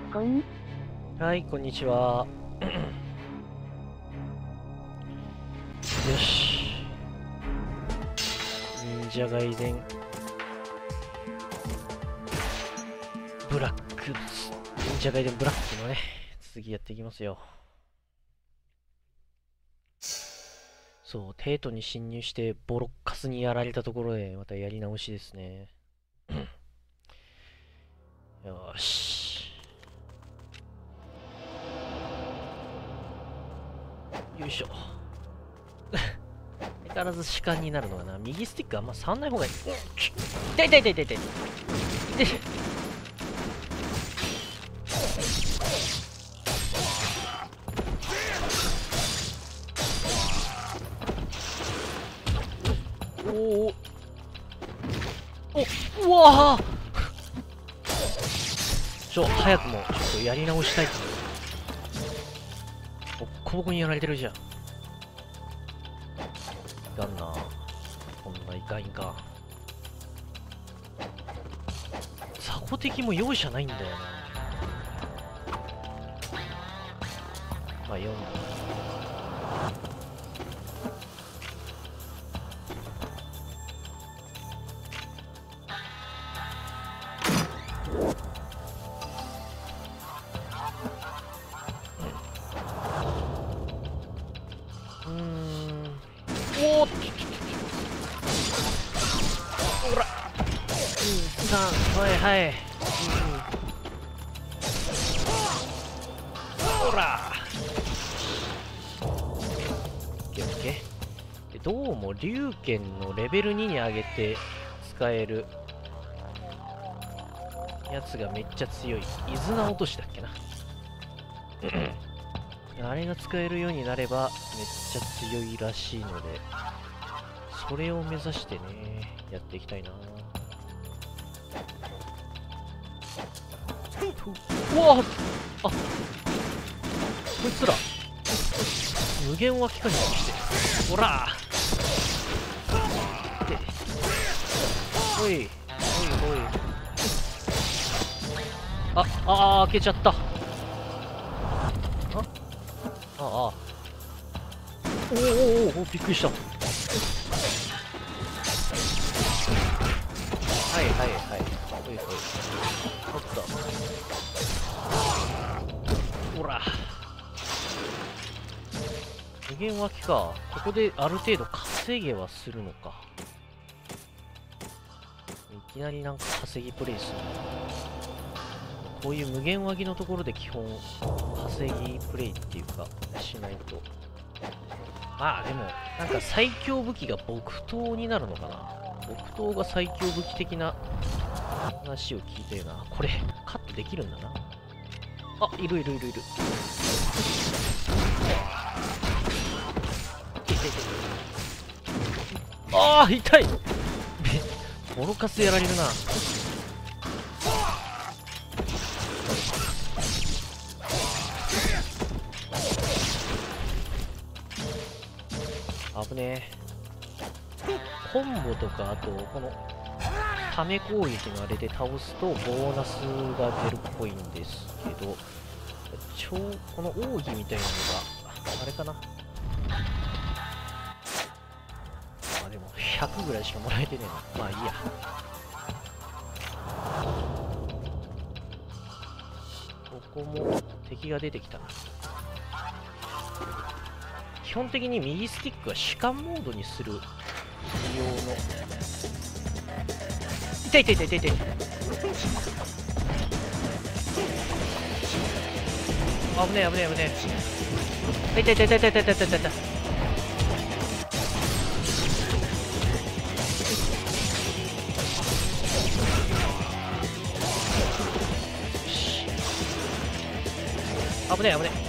はい、こんにちは。よし。忍者外伝ブラック、忍者外伝ブラックのね、続きやっていきますよ。そう、テートに侵入してボロッカスにやられたところでまたやり直しですね。よし。よいしょ。相変わらず主観になるのかな。右スティックあんま触んない方がいい。痛い痛い痛い痛い痛い。痛い。おお。お、うわー早くもちょっとやり直したいと思う。ボッコボコにやられてるじゃん。いかんな。こんないかんいかん。雑魚敵も容赦ないんだよな。まあ、読んだ。おーっほらはいはい、ほらオッケーオッケー。でどうも龍拳のレベル2に上げて使えるやつがめっちゃ強い。伊豆名落としだっけな。あれが使えるようになればめっちゃ強いらしいので、それを目指してね、やっていきたいな。うわあ、こいつら無限脇かにしてほらでおいおいおい、開けちゃった。おおびっくりした。はいはいはい、ほいほい、おっとほら無限脇か。ここである程度稼げはするのか。いきなりなんか稼ぎプレイする。こういう無限脇のところで基本稼ぎプレイっていうかしないと。まあでもなんか最強武器が木刀になるのかな。木刀が最強武器的な話を聞いたよな。これカットできるんだな。いる。痛い。ボロカスやられるな。危ねえ。コンボとか、あとこのため攻撃のあれで倒すとボーナスが出るっぽいんですけど、この奥義みたいなのがあれかな。でも100ぐらいしかもらえてねえな。まあいいや。ここも敵が出てきたな。基本的に右スティックは主観モードにする用の。痛い。危ねえ。痛い。危ねえ。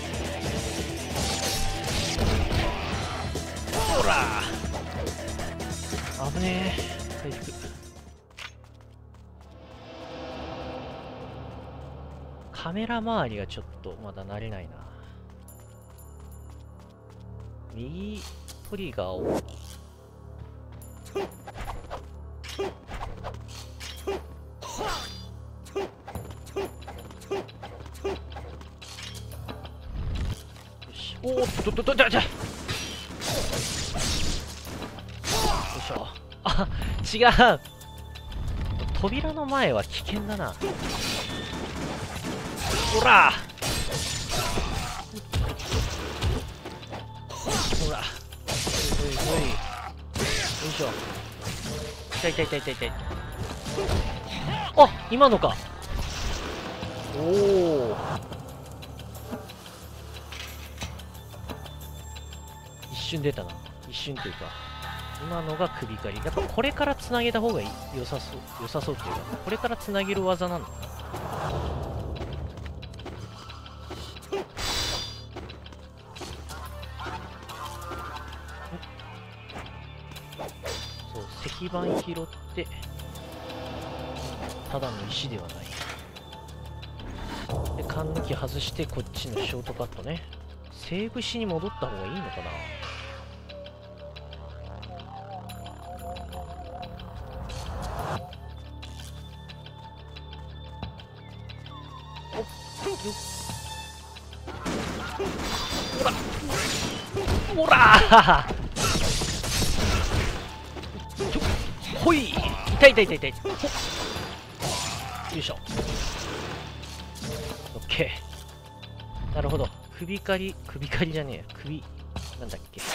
ほら危ねえ。回復。カメラ周りがちょっとまだ慣れないな。右トリガーをおっとっとっとっとっと、よいしょ。あ、違う。扉の前は危険だな。ほらほら、ほいほいほい、よいしょ。痛い痛い痛い痛い痛い。あ、今のか。おお、一瞬出たな。一瞬というか、今のが首狩り。やっぱこれからつなげた方が良さそうっていうか、これからつなげる技なのかな。そう、石板拾ってただの石ではない。で、缶抜き外してこっちのショートカットね。セーブしに戻った方がいいのかな。おっよっ、ほらほらほい、痛い痛い痛い痛い。よいしょ。オッケー。なるほど。首狩りじゃねえや。なんだっけ。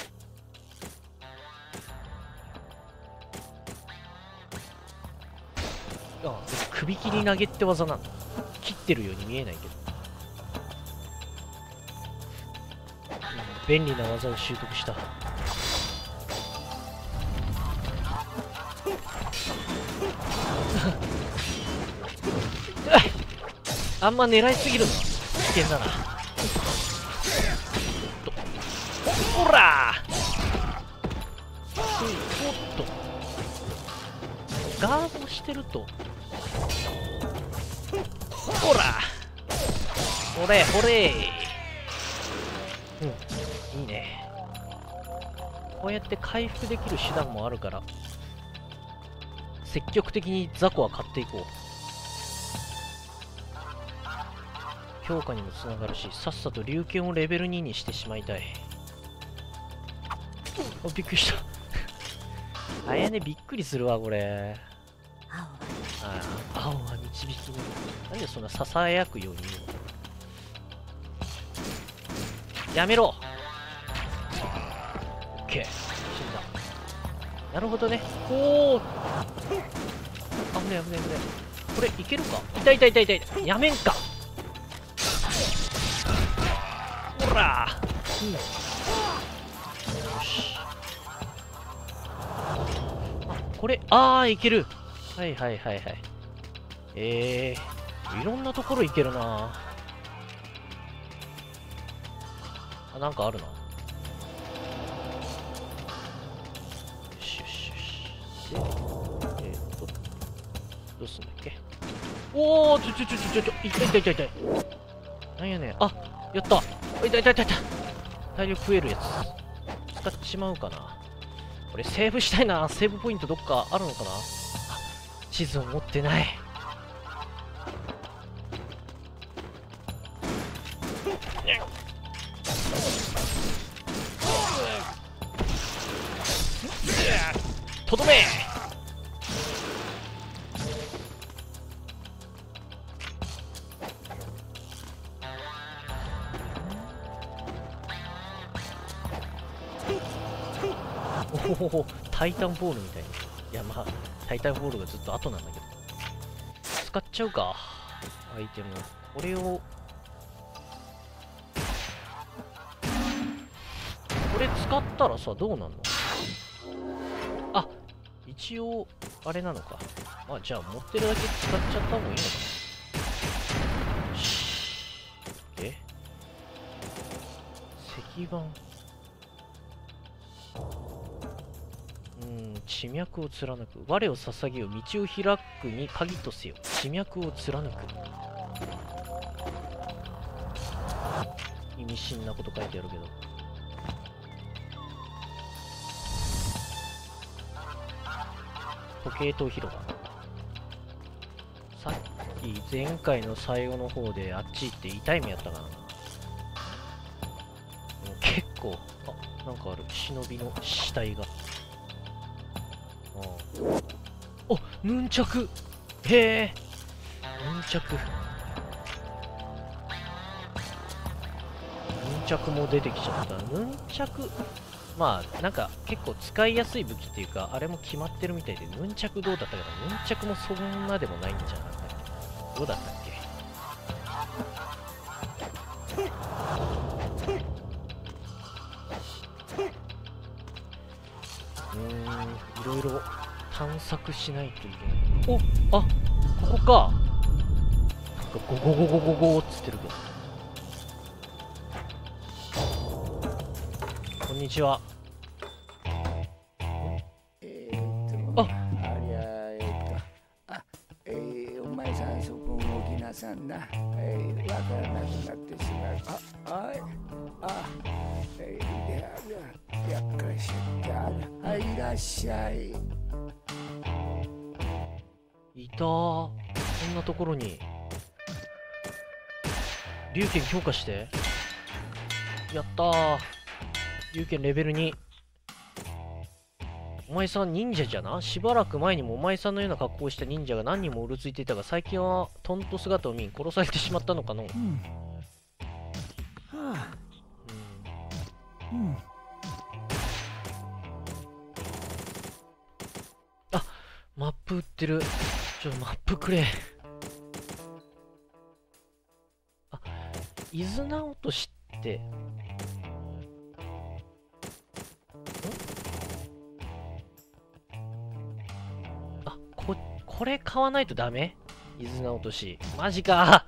ああ、首切り投げって技なんだ。切ってるように見えないけど。便利な技を習得した。あんま狙いすぎるのは危険だな。ほらー、おっと、ガードしてると、ほらほれほれ、うん、いいね。こうやって回復できる手段もあるから、積極的に雑魚は買っていこう。強化にもつながるし、さっさと龍剣をレベル2にしてしまいたい。あ、びっくりした。あやね、びっくりするわ、これ。青は導きの。なんでそんなささやくように言うの。やめろ。オッケー、死んだ。なるほどね。おお、危ねえ危ねえ危ねえ。これいけるか。痛い痛い痛い痛い。やめんか。ほらー、うん、よし。あ、これ、いける。はいはいはいはい。いろんなところいけるな。あ、なんかあるな。よしよしよし。で、どうすんだっけ。おー、痛い痛い痛い痛い。なんやねん。あ、やった。痛い痛い痛い痛い。体力増えるやつ。使っちまうかな。これセーブしたいな。セーブポイントどっかあるのかな。地図を持ってない。とどめ。おお、タイタンボールみたいに。いや、まあタイタンボールがずっと後なんだけど、使っちゃうか。アイテムこれを、これ使ったらさ、どうなんの。あ、一応あれなのか。まあじゃあ持ってるだけ使っちゃった方がいいのかな。よし。で、石板、地脈を貫く。我を捧げよ、道を開くに鍵とせよ。地脈を貫く。意味深なこと書いてあるけど。時計塔広場。さっき前回の最後の方であっち行って痛い目やったからな。 構、あ、なんかある。忍びの死体が。あ、ヌンチャク。へえ。ヌンチャク。ヌンチャクも出てきちゃった。ヌンチャク。まあ、なんか結構使いやすい武器っていうか、あれも決まってるみたいで、ヌンチャクどうだったかな。ヌンチャクもそんなでもないんじゃなかったっけ。どうだったっけ。いろいろ探索しないといけない。お、あ、ここか。なんかゴゴゴゴゴゴっつってるけど。こんにちは。あ、 お前さんそこ動きなさんな。わからなくなってしまう。やっかしゃ。はい、いらっしゃい。 いたー。こんなところに。龍拳強化して。やったー。龍拳レベル2。お前さん忍者じゃな。しばらく前にもお前さんのような格好をした忍者が何人もうろついていたが、最近はトント姿を見ん殺されてしまったのかの。あ、マップ売ってる。マップくれ。あ、伊豆直人って。あ、これ買わないとダメ？伊豆直人。マジか。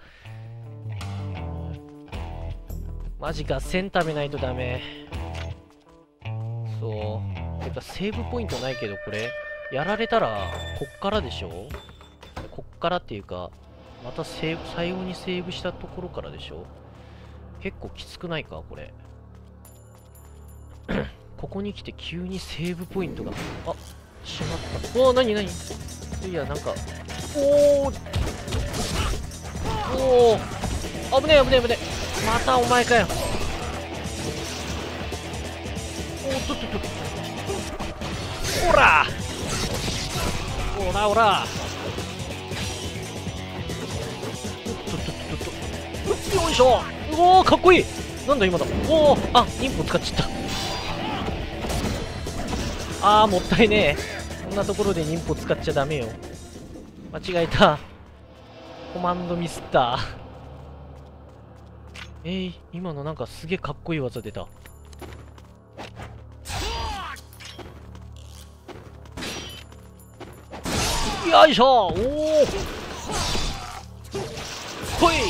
マジか、1000食べないとダメ。そう。てか、セーブポイントないけど、これ、やられたら、こっからでしょ？こっからっていうか、また最後にセーブしたところからでしょ？結構きつくないか、これ。ここに来て急にセーブポイントが、あ、しまった。おー、なにいや、なんか、おー、危ねえ。またお前かよ。おー、ちょっと。おらよいしょ。おお、かっこいい。なんだ今だ。おお、あ、忍法使っちゃった。もったいねえ。こんなところで忍法使っちゃダメよ。間違えた。コマンドミスった。今のなんかすげえかっこいい技出た。よいしょ。おお、ほい。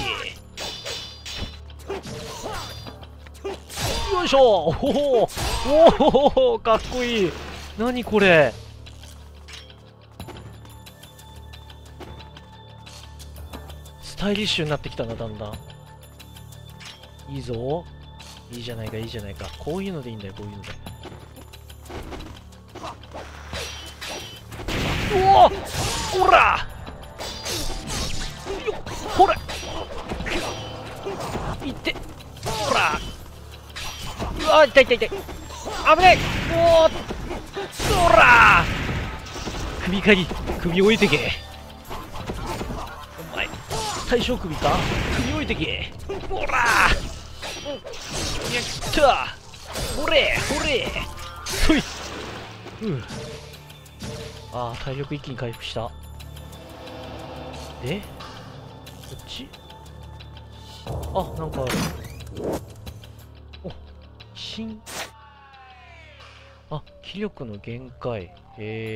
よいしょ。おお、かっこいい。何これ。スタイリッシュになってきたな、だんだん。いいぞ。いいじゃないか。こういうのでいいんだよ、こういうので。うおー、おらよっ、ほらいって、ほら、うわー、痛い。危ねえ。おー、ほら首置いてけ。お前大将首か。首置いてけ。ほらやったほれそい。体力一気に回復した。でこっち、なんかある。気力の限界。こ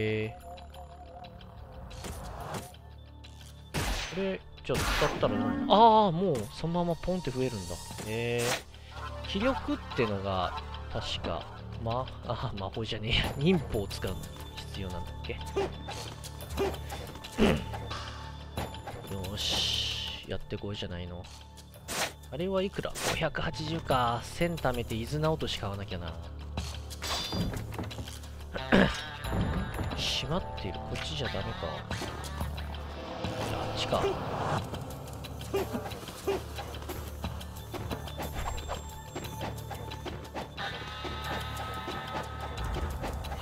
れじゃあ使ったらもうそのままポンって増えるんだ。気力ってのが確か魔法じゃねえや、忍法を使うのに必要なんだっけ。よーし、やってこいじゃないの。あれはいくら？ 580 か。1000貯めて伊豆直人買わなきゃな。閉まっている。こっちじゃダメか。あっちか。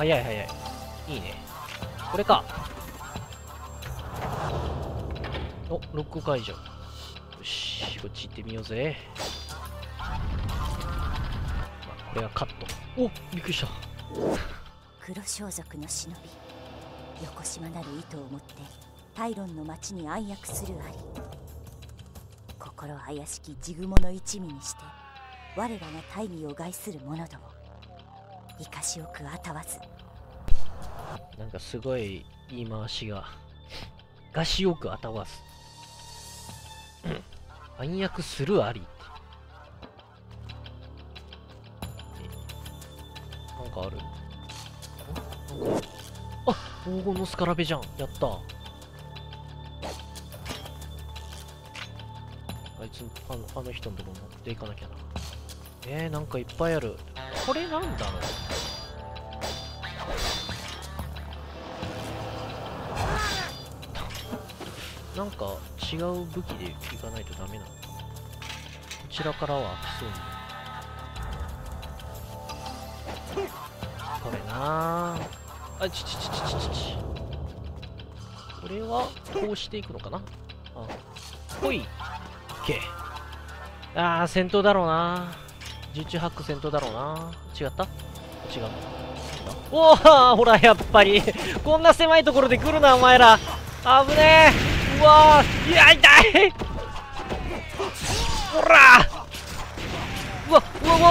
早い早い。いいね。これか。お、ロック解除。よし、こっち行ってみようぜ。これはカット。お、びっくりした。 黒装束の忍び、横島なる意図を持ってタイロンの町に暗躍するあり、心怪しきジグモの一味にして我らが大義を害する者ども、生かしおくあたわず。 なんかすごい言い回しががしよくあたわず。暗躍するありってなんかある。あ、黄金のスカラベじゃん。やった。あいつ、あの人のとこ持っていかなきゃな。なんかいっぱいある。これなんだろう。なんか違う武器でいかないとダメなのか。こちらからは開きそうに。これなあ。ち。これはこうしていくのかな。あ、ほい。オッケー。あー、戦闘だろうな。十中八九戦闘だろうな。違った？違う。おお、ほら、やっぱり。こんな狭いところで来るな、お前ら。危ねえ。うわー、いや、痛い。ほら。うわ、うわ。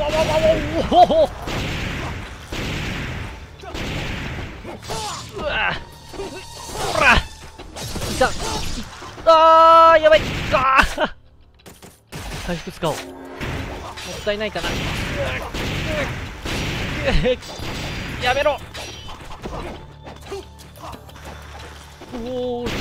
うわ、ほら。あー、やばい。あー、回復使おう。もったいないかな。やめろ。おお、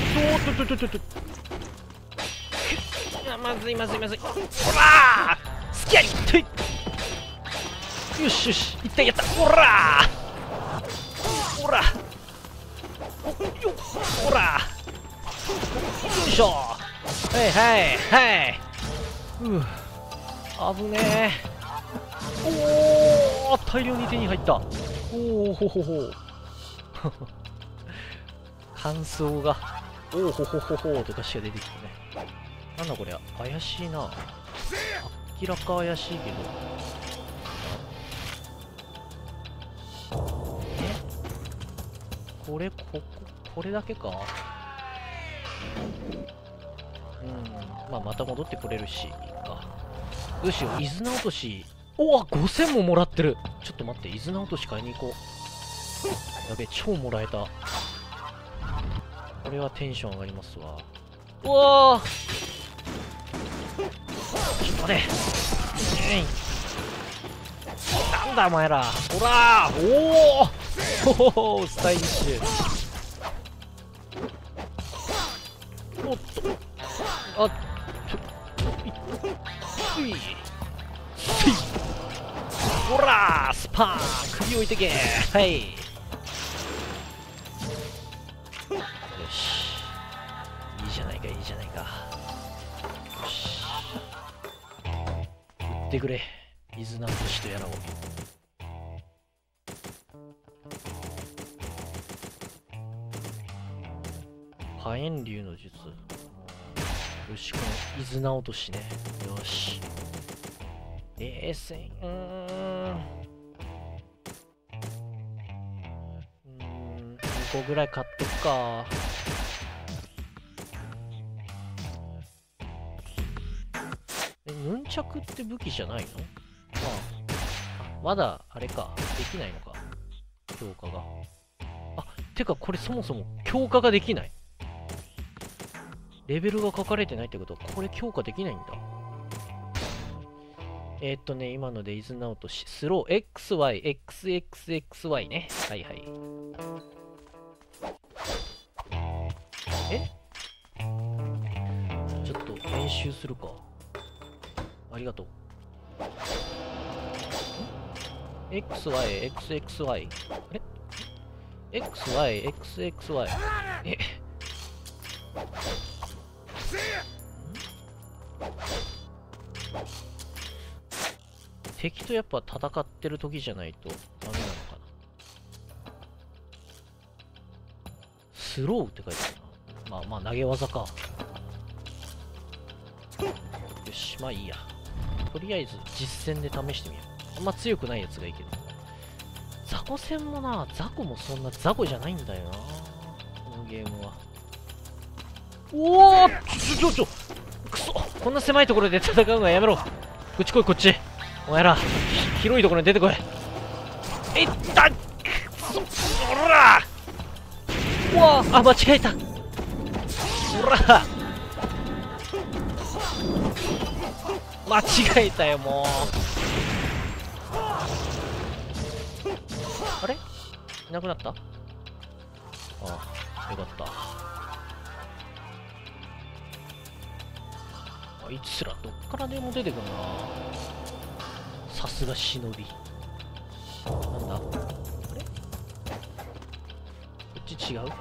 まずい。ほらー、スキャリッと。よし、一旦やった。ほらー、ほらよいしょ。はい。危ねえ。おお、大量に手に入った。おおほほほ。感想がおおほほほほとかしか出てきてね。なんだこりゃ、怪しいな。明らか怪しいけど。これだけか。まあまた戻ってくれるし、いいか。よしよ、伊豆名落とし。おわ、5000ももらってる。ちょっと待って、伊豆名落とし買いに行こう。やべ、超もらえた。これはテンション上がりますわ。うわー、ちょっと待て。なんだお前ら。ほらー、おお、スタイリッシュ。おっと、あ、ほらー、スパーン、首置いてけ。はい、よし、いいじゃないか。よし、売ってくれ、伊豆名落としとやらを。火炎竜の術。よし、この伊豆名落としね。よし。2個ぐらい買っとくか。ヌンチャクって武器じゃないの？まだあれか、できないのか、強化が。てかこれそもそも強化ができない。レベルが書かれてないってことは、これ強化できないんだ。今ので伊豆直人スロー XY、XXXY ね。はいはい。ちょっと練習するか。ありがとう。XY、XXY。XY、XXY。敵とやっぱ戦ってる時じゃないとダメなのかスローって書いてあるな。まあ投げ技か。よし、まあいいや。とりあえず実戦で試してみよう。あんま強くないやつがいいけど。雑魚戦もな、雑魚もそんな雑魚じゃないんだよな、このゲームは。おお、ちょくそ、こんな狭いところで戦うのはやめろ。こっち来い、こっち。お前ら広いところに出てこい。いったっ、おらうわあ、間違えた。おら間違えたよ、もう。あれ、いなくなった。ああ、よかった。あいつらどっからでも出てくるな。さすが忍び。なんだ、あれ、こっち違う。違うか。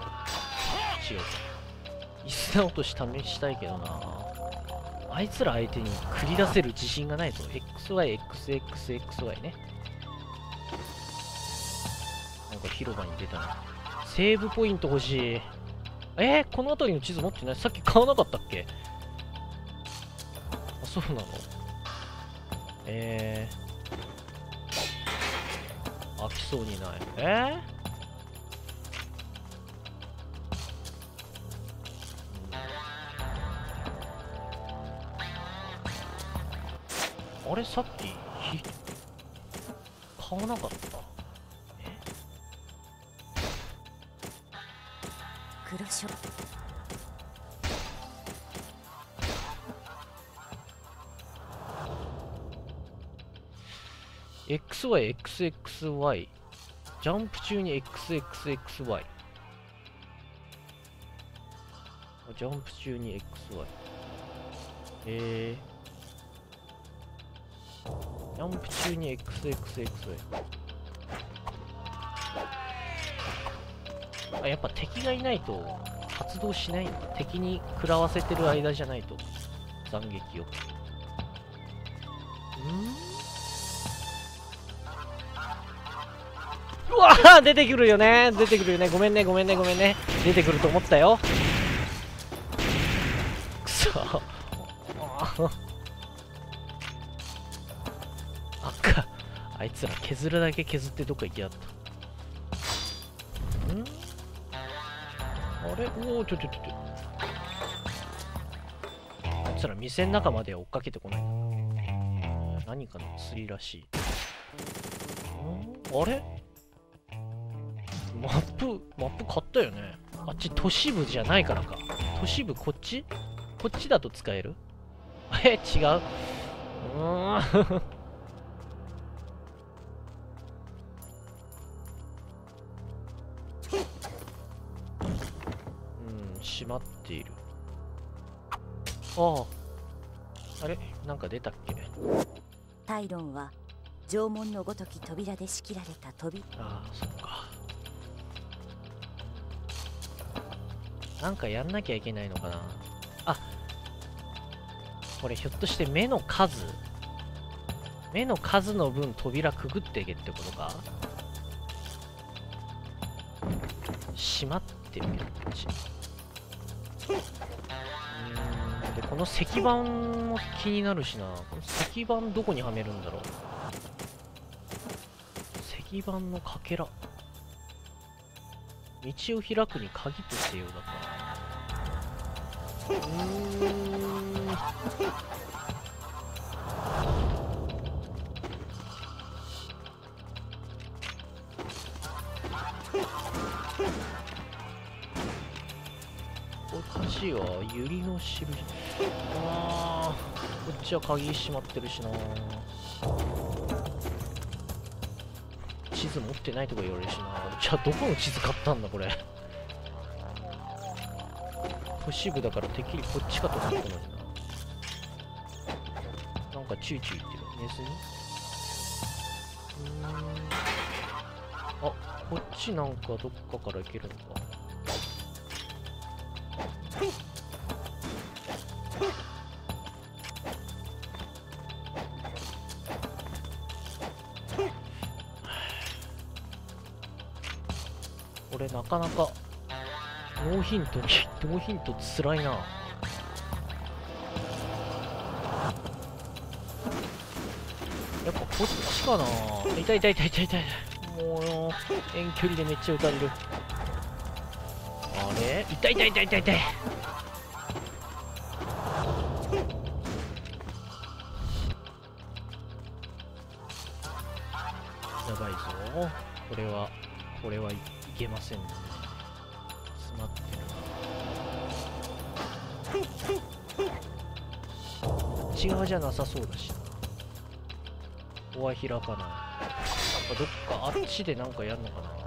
椅子直とし試したいけどな。あいつら相手に繰り出せる自信がないぞ。XYXXXY ね。なんか広場に出たな。セーブポイント欲しい。この辺りの地図持ってない？さっき買わなかったっけ？あ、そうなの？飽きそうにない。あれ、さっき買わなかった？ 黒潮。 XYXXY ジャンプ中に XXXY ジャンプ中に XY ジャンプ中に XXXY あ、やっぱ敵がいないと発動しないんだ。敵に食らわせてる間じゃないと斬撃を。うわー、出てくるよね、出てくるよね。ごめんね。出てくると思ったよ。くそあいつら削るだけ削ってどっか行きやった。あれ、おお、ちょあいつら店の中まで追っかけてこない。何かの釣りらしい。あれ、マップ買ったよね。あっち都市部じゃないからか。都市部こっちだと使える？違う。閉まっている。あれ、なんか出たっけ？ タイロンは縄文のごとき扉で仕切られたそっか。なんかやんなきゃいけないのかな。これひょっとして目の数の分扉くぐっていけってことか。閉まってるけど、こっち。で、この石板も気になるしな。この石板どこにはめるんだろう。石板のかけら。道を開くに鍵としてようだから。こっちは百合の印。こっちは鍵閉まってるしな。地図持ってないとか言われるしな。じゃあどこの地図買ったんだこれ。都市部だからてっきりこっちかと思ったのにな。なんかチューチュー言ってる。ネズミ？こっちなんかどっかから行けるのか。これなかなかノーヒントに、ノーヒントつらいな。やっぱこっちかな。痛い痛い痛い痛い痛い。もう遠距離でめっちゃ撃たれる。あれ痛い痛い痛い痛い痛い。やばいぞ。これはいけませんね。詰まってるな。内側じゃなさそうだしな。ここは開かない。なんかどっかあっちでなんかやるのかな。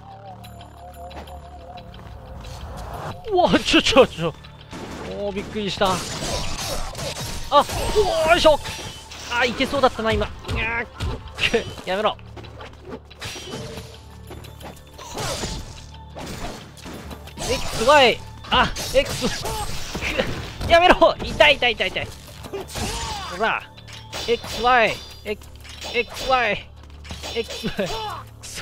うわ、ちょ。おー、びっくりした。あ、おーいしょ。あ、いけそうだったな、今。やめろ。XY。あ、X。やめろ。痛い。ほら。XY。XY。XY。くそ。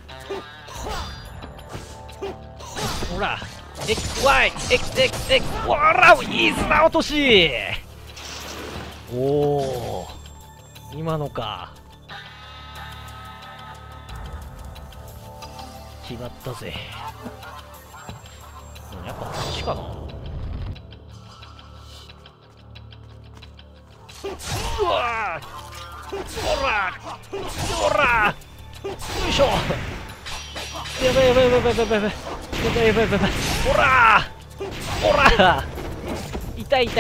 ほら。XY。XX。ほら、いい砂落とし。おお。今のか。決まったぜ。やっぱこっちかな。うわー、ほらよいしょ。やばいほら痛い。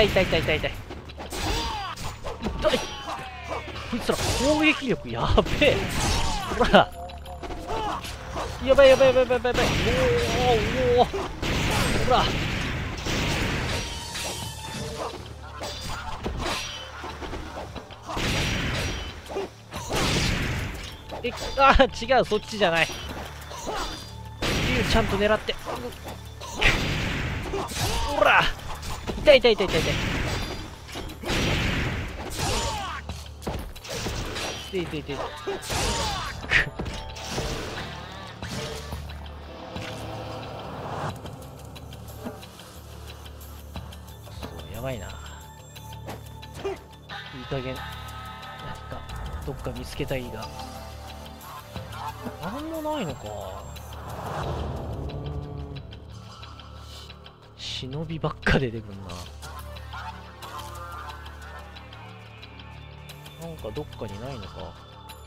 こいつら攻撃力やべえ。ほらやばい。おおほらあ、違う、そっちじゃない。竜ちゃんと狙って。ほら痛い。やばいな。いい加減なんかどっか見つけたいが、なんもないのか。忍びばっか出てくんな。なんかどっかにないのか。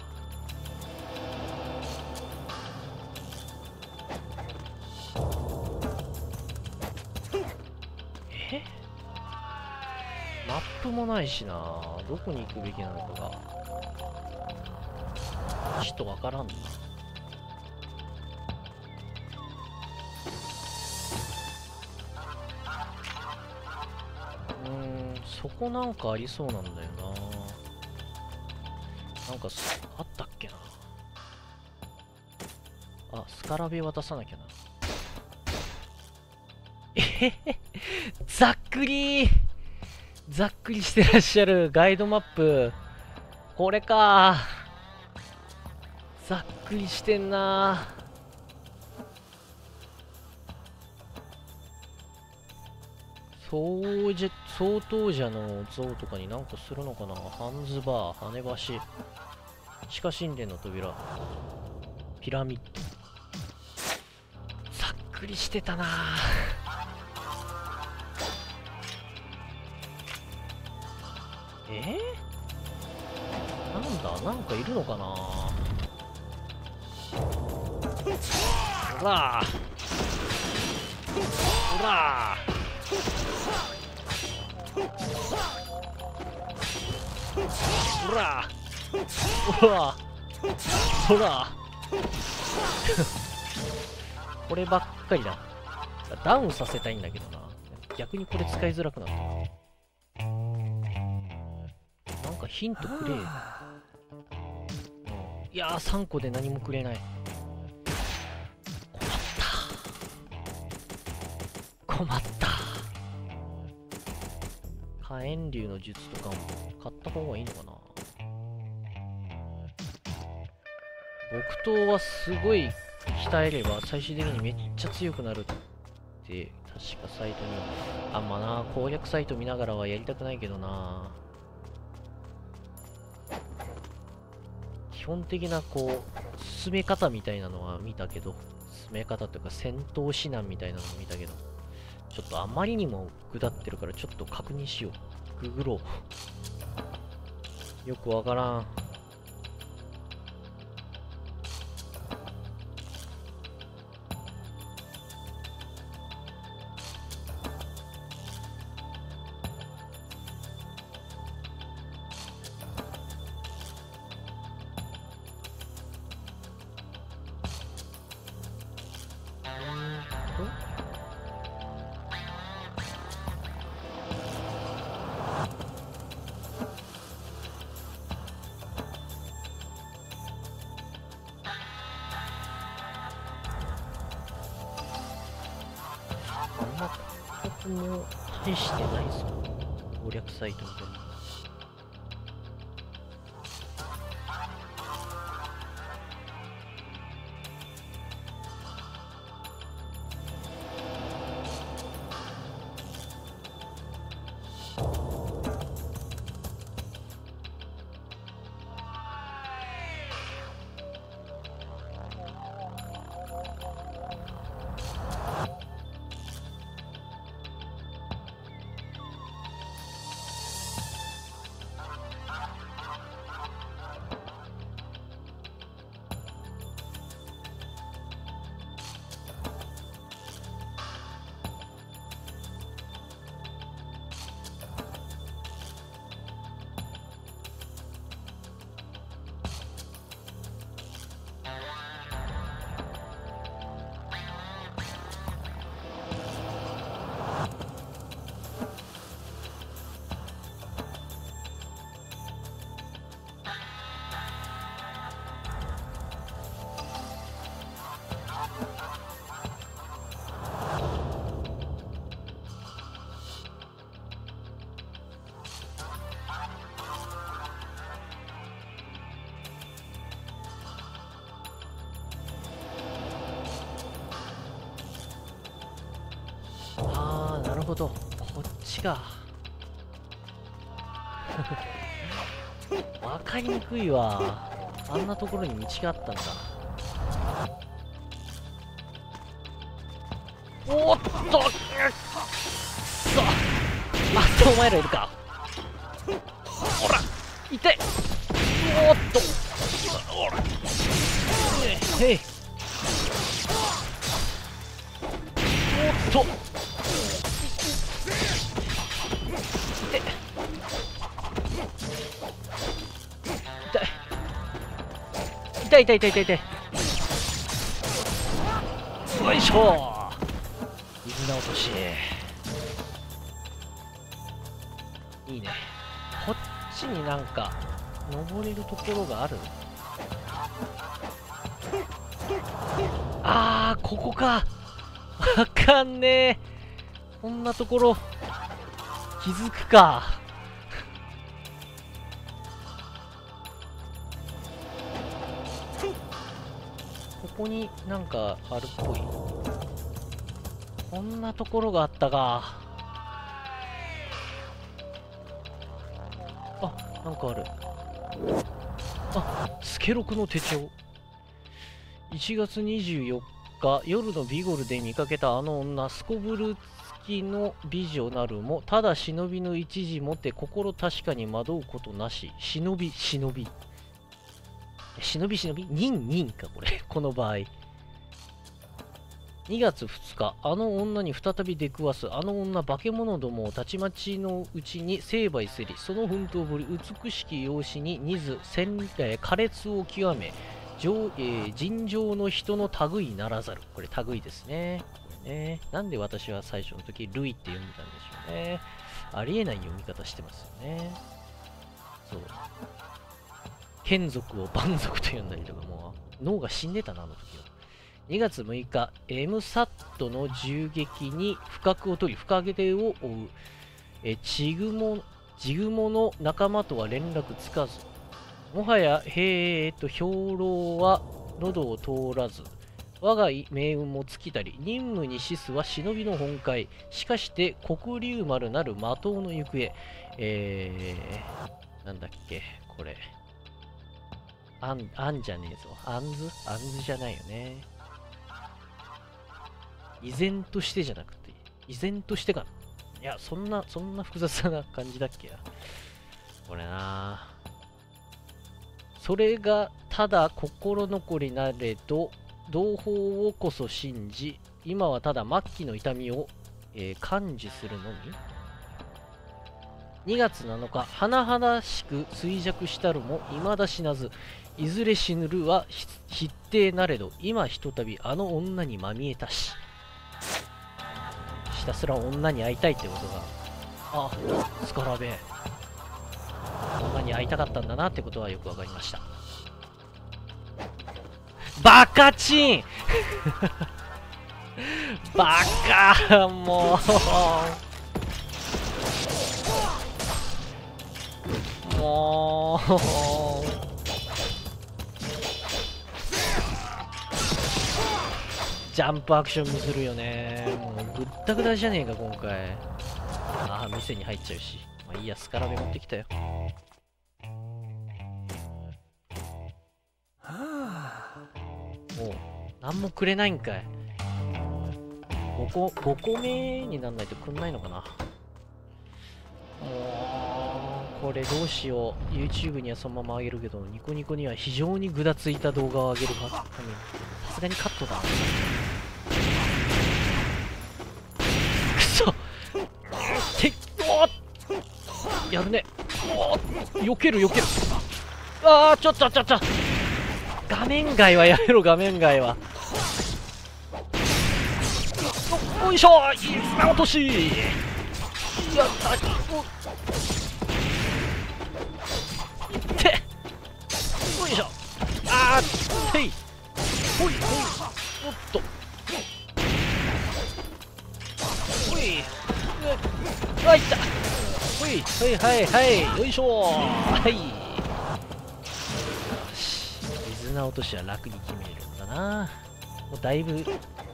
マップもないしな。どこに行くべきなのかがちょっとわからんな。そこなんかありそうなんだよな。なんかあったっけな。あ、スカラベ渡さなきゃな。ざっくりしてらっしゃるガイドマップ。これか。ざっくりしてんな。総当者の像とかになんかするのかな。ハンズバー、羽橋、地下神殿の扉、ピラミッド。ざっくりしてたな。なんかいるのかな。ほらこればっかりだ。ダウンさせたいんだけどな。逆にこれ使いづらくなった。なんかヒントくれ。いやー、3個で何もくれない。困った。火炎竜の術とかも買った方がいいのかな。木刀はすごい鍛えれば最終的にめっちゃ強くなるってて、確かサイトには、あんまな、攻略サイト見ながらはやりたくないけどな。基本的なこう、進め方みたいなのは見たけど、進め方というか戦闘指南みたいなのを見たけど、ちょっとあまりにも下ってるからちょっと確認しよう。ググろう。よくわからん。もう大してないぞ。攻略サイトみたいな。なるほど、こっちがわかりにくいわ。あんなところに道があったんだ。おっと、またお前らいるか。ほら痛い。おっとほらへい。おっと痛い痛い痛い痛い痛い。よいしょ。水落としいいね。こっちになんか登れるところがある。ここか。わかんねえ。こんなところ気づくか。ここになんかあるっぽい。こんなところがあったか。なんかある。スケロクの手帳。1月24日夜のビゴルで見かけたあの女、すこぶる付きの美女なるも、ただ忍びの一時もて心確かに惑うことなし。忍び忍び忍かこれこの場合。2月2日、あの女に再び出くわす。あの女、化け物どもをたちまちのうちに成敗せり。その奮闘ぶり、美しき容姿に似ず、苛烈を極め、尋常の人の類ならざる。これ類ですね。なんで私は最初の時、類って読んでたんでしょうね。ありえない読み方してますよね。そう。眷属を蛮族と呼んだりとか、もう脳が死んでたな、あの時は。2月6日、エムサットの銃撃に不覚を取り、深手を追う。ジグモの仲間とは連絡つかず。もはや、兵糧は喉を通らず、 我が命運も尽きたり、任務に死すは忍びの本懐。しかして黒竜丸なる魔刀の行方。なんだっけ、これ。あんじゃねえぞ。あんずじゃないよね。依然としてじゃなくて、依然としてかな。いや、そんな複雑な感じだっけな。これな。それがただ心残りなれど、同胞をこそ信じ、今はただ末期の痛みを、感受するのみ。2月7日、甚だしく衰弱したるも未だ死なず、いずれ死ぬるは必定なれど、今ひとたびあの女にまみえたし。ひたすら女に会いたいってことが、あ、スカラベ。女に会いたかったんだなってことはよくわかりました。バカチンバカもうジャンプアクションもするよね。もうぐったぐたじゃねえか今回。ああ、店に入っちゃうし。まあいいや、スカラベ持ってきたよ。もう何もくれないんかい。5個目になんないとくんないのかな。もうこれどうしよう。 YouTube にはそのまま上げるけど、ニコニコには非常にぐだついた動画を上げるか。さすがにカットだ。くそやるね。避ける。ああ、ちょ画面外はやめろ、画面外は。よいしょ、砂落とし。やった。いってよいしょ。あー、へいほい。おっとほい。あ、いった。ほい、はい、よいしょ。はい。水落としは楽に決めるんだな。もうだいぶ何か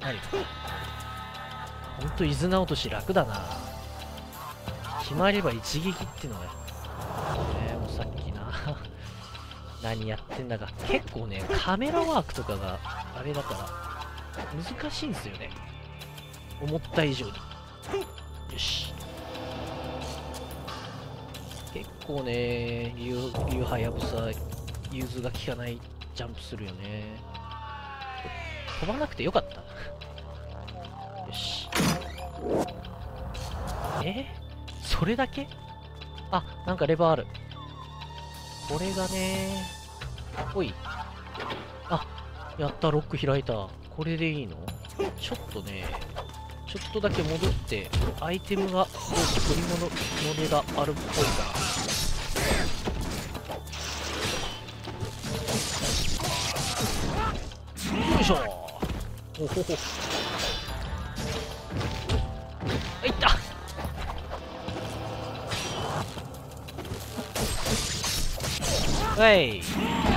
ほんと伊豆直落とし楽だな。決まれば一撃ってのがもうさっきな何やってんだか。結構ね、カメラワークとかがあれだから難しいんですよね、思った以上に。よし、結構ね、竜はやぶさ融通が効かないジャンプするよね。飛ばなくてよかった。よし。それだけ？あ、なんかレバーある。これがね、ほい。あ、やった、ロック開いた。これでいいの？ちょっとね、ちょっとだけ戻って、アイテムが、どうも取り物れがあるっぽいから。よいしょ。おほほ。いった。はい。はい。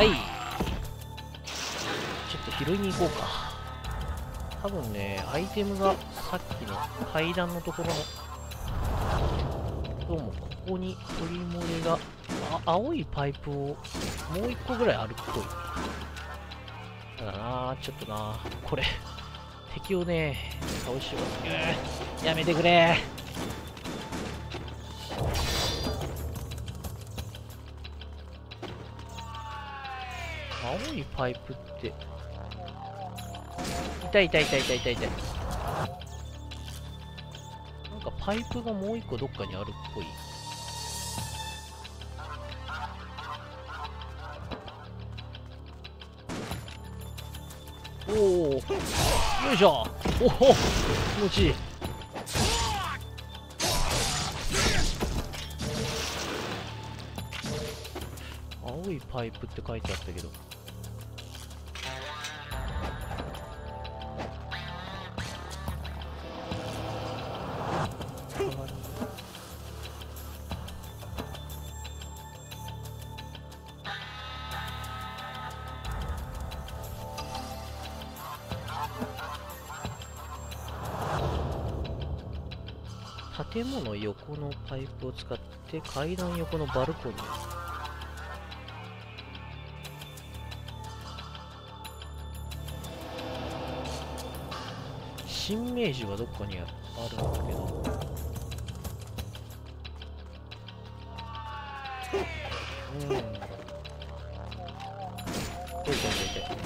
ちょっと拾いに行こうか。多分ね、アイテムがさっきの階段のところの、どうもここに取り漏れが、青いパイプをもう一個ぐらいあるっぽい。だな、ちょっとな、これ、敵をね、倒しよう。やめてくれ。青いパイプって、痛い。なんかパイプがもう一個どっかにあるっぽい。おお、よいしょ。おお、気持ちいい。青いパイプって書いてあったけど。 建物横のパイプを使って階段横のバルコニー。新明治はどっかにあるんだけど、どいてどいて。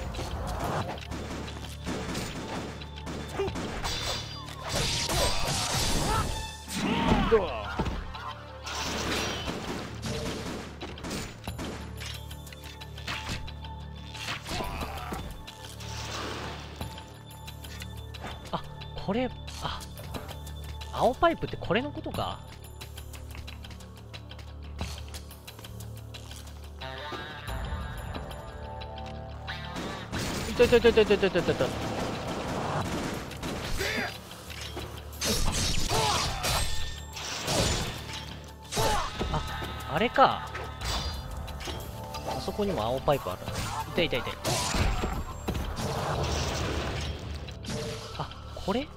あ、これ、あ、青パイプってこれのことか。いたいたいたいたいたいたいたいた。あれか。あそこにも青パイプある。いたいたいた。あ、これ？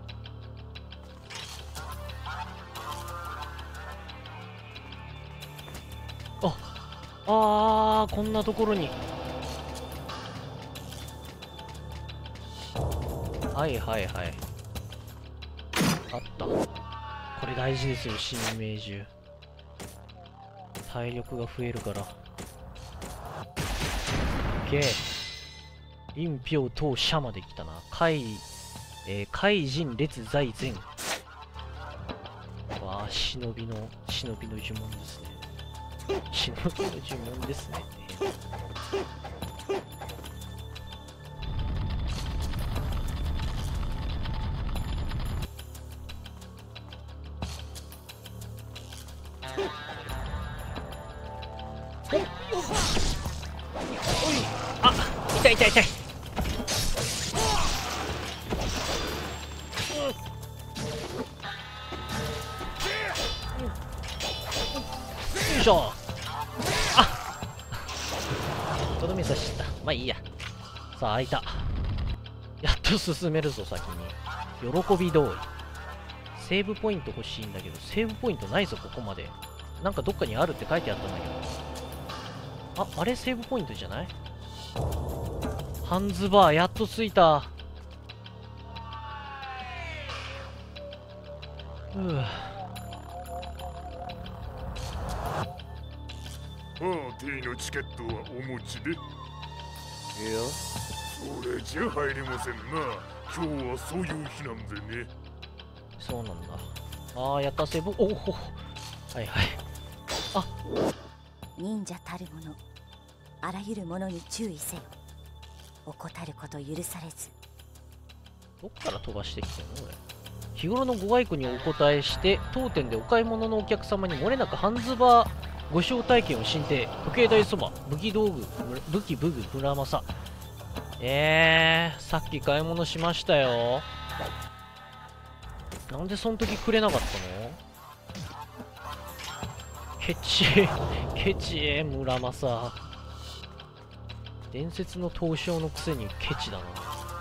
こんなところに。はいはいはい。あった。これ大事ですよ、新命獣。体力が増えるから。ゲー。臨氷等社まで来たな。海人列在前。わあ、忍びの呪文ですね。忍びの呪文ですね。あ、痛い痛い痛い。よいしょ。あ、とどめさしちゃった。まあいいや。さあ開いた。やっと進めるぞ。先に喜び通り。セーブポイント欲しいんだけど、セーブポイントないぞ。ここまでなんかどっかにあるって書いてあったんだけど。あれセーブポイントじゃない？ハンズバーやっと着いた。 パーティーのチケットはお持ちで？いや、それじゃ入れませんな。今日はそういう日なんでね。 そうなんだ。やったセーブ。おお、はいはい。あ、 忍者たるもの、あらゆるものに注意せよ。怠ること許されず。 どっから飛ばしてきてんの俺。日頃のご愛顧にお答えして当店でお買い物のお客様に漏れなくハンズバーご招待券を申請。時計台そば、武器道具、武器武具村正。さっき買い物しましたよ。なんでその時くれなかったの？ケチ村正。伝説の刀匠のくせにケチだな。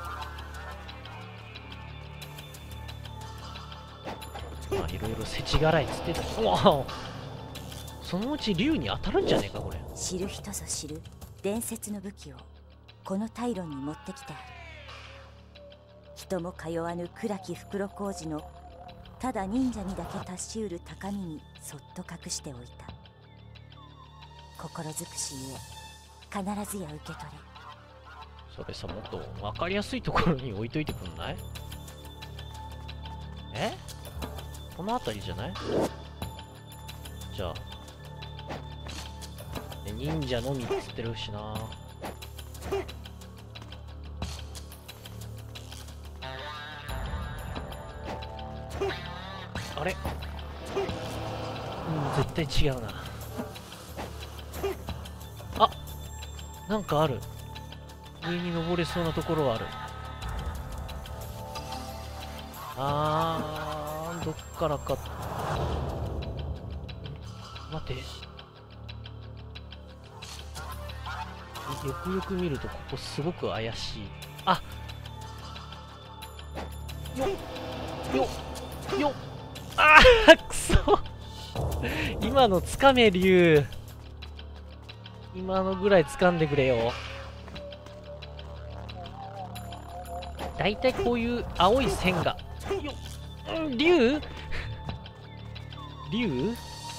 まあいろいろ世知辛いっつってたし。そのうち竜に当たるんじゃねえかこれ。 知る人ぞ知る伝説の武器をこのタイロンに持ってきてある。人も通わぬ暗き袋小路のただ忍者にだけ達しうる高みにそっと隠しておいた。心尽くしゆえ必ずや受け取れ。 それさ、もっと分かりやすいところに置いといてくんない？この辺りじゃない？じゃあ忍者のみっつってるしな。あれ？絶対違うな。あ、なんかある。上に登れそうなところはある。どっからか。待て。よくよく見るとここすごく怪しい。あっよっよっよっ。 今のつかめ竜。今のぐらい掴んでくれよ。だいたいこういう青い線が。竜竜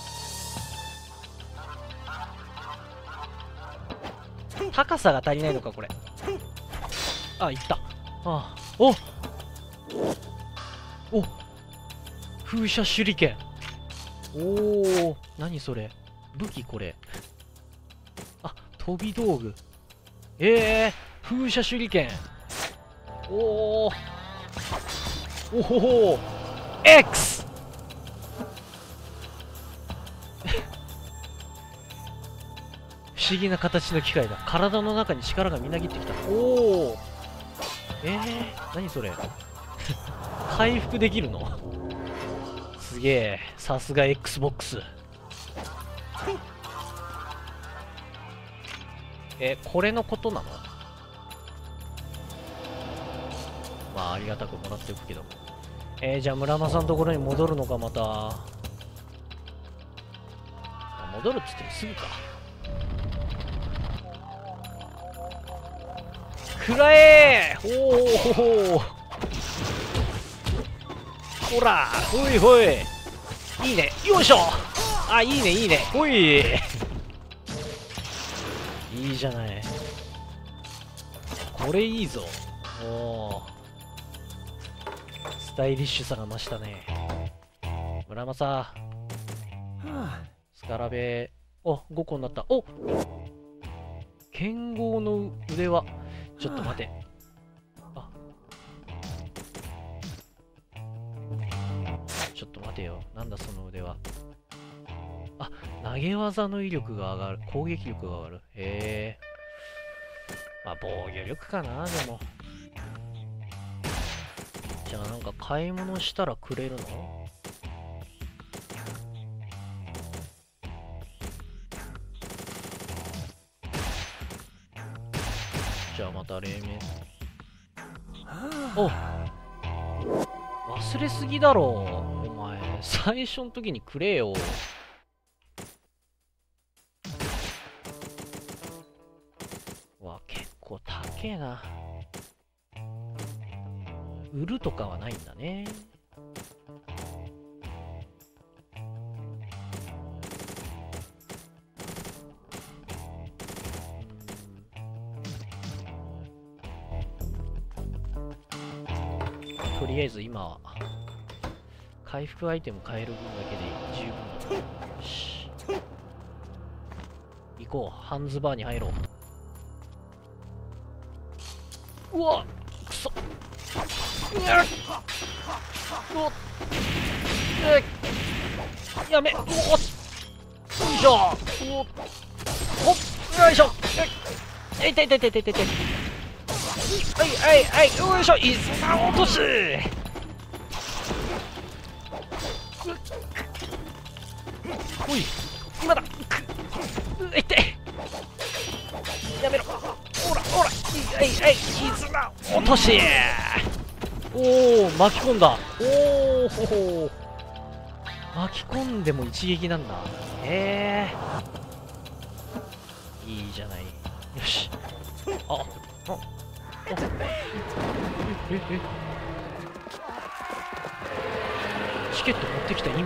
高さが足りないのかこれ。あ、いった。あ、おお、風車手裏剣。おお、何それ、武器これ。あ、飛び道具。風車手裏剣。おおおほほ X 不思議な形の機械だ。体の中に力がみなぎってきた。おお、何それ回復できるのすげえ、さすが XBOX。これのことなの？まあありがたくもらっておくけど。じゃあ村間さんのところに戻るのか、また。戻るっつってもすぐか。くらえー、おお、ほら、ほいほい、いいね、よいしょ。あ、いいねいいね、ほいいいじゃない、これいいぞ。おお、スタイリッシュさが増したね。村正、スカラベ、お、5個になった。お、剣豪の腕輪、ちょっと待て。あ、ちょっと待てよ、なんだその腕輪。あ、投げ技の威力が上がる、攻撃力が上がる。へえ、まあ防御力かな。でもじゃあなんか買い物したらくれるの？じゃあまた黎明。お、忘れすぎだろお前、最初の時にくれよ。わ、結構高えな。売るとかはないんだね。とりあえず今は回復アイテム買える分だけで十分だ。よし、行こう、ハンズバーに入ろう。うわ、くそ、やめ、おっ、よいしょ、おっ、よいしょ、いていていていていていて、はいはいはい、よいしょ、いずな落とし。おい、今だ、く、いて、やめろ、ほらほら、はいはい、いずな落とし。おお、巻き込んだ。おお、ほほ、巻き込んでも一撃なんだ。へえ、いいじゃない。よし、あ、あ、チケット持ってきた意味。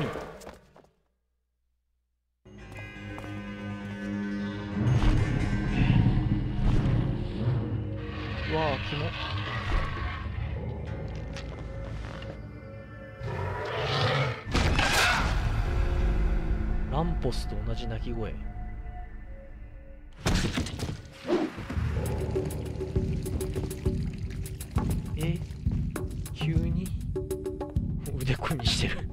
うわあ、キモ。ランポスと同じ鳴き声。急に腕組みしてる。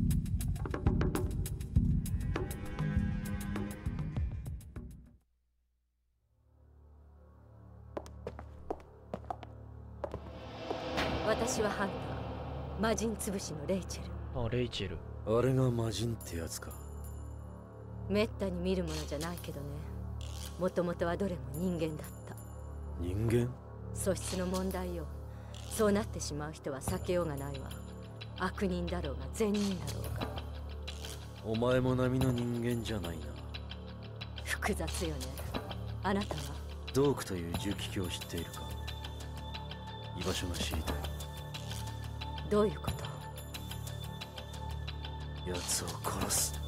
私はハンター、魔人潰しのレイチェル。 あ、レイチェル。 あれが魔人ってやつか。 めったに見るものじゃないけどね。もともとはどれも人間だった。 人間？ 素質の問題よ。そうなってしまう人は避けようがないわ。悪人だろうが善人だろうが。 お前も並の人間じゃないな。 複雑よね。あなたはドークという重機卿を知っているか？居場所が知りたい。 どういうこと？ 奴を殺す。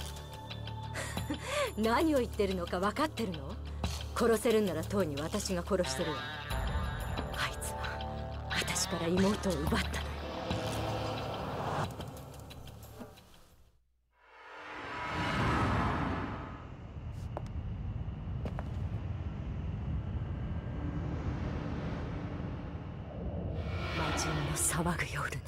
何を言ってるのか分かってるの？殺せるんならとうに私が殺してるわ。あいつは私から妹を奪ったのよ。魔人の騒ぐ夜ね。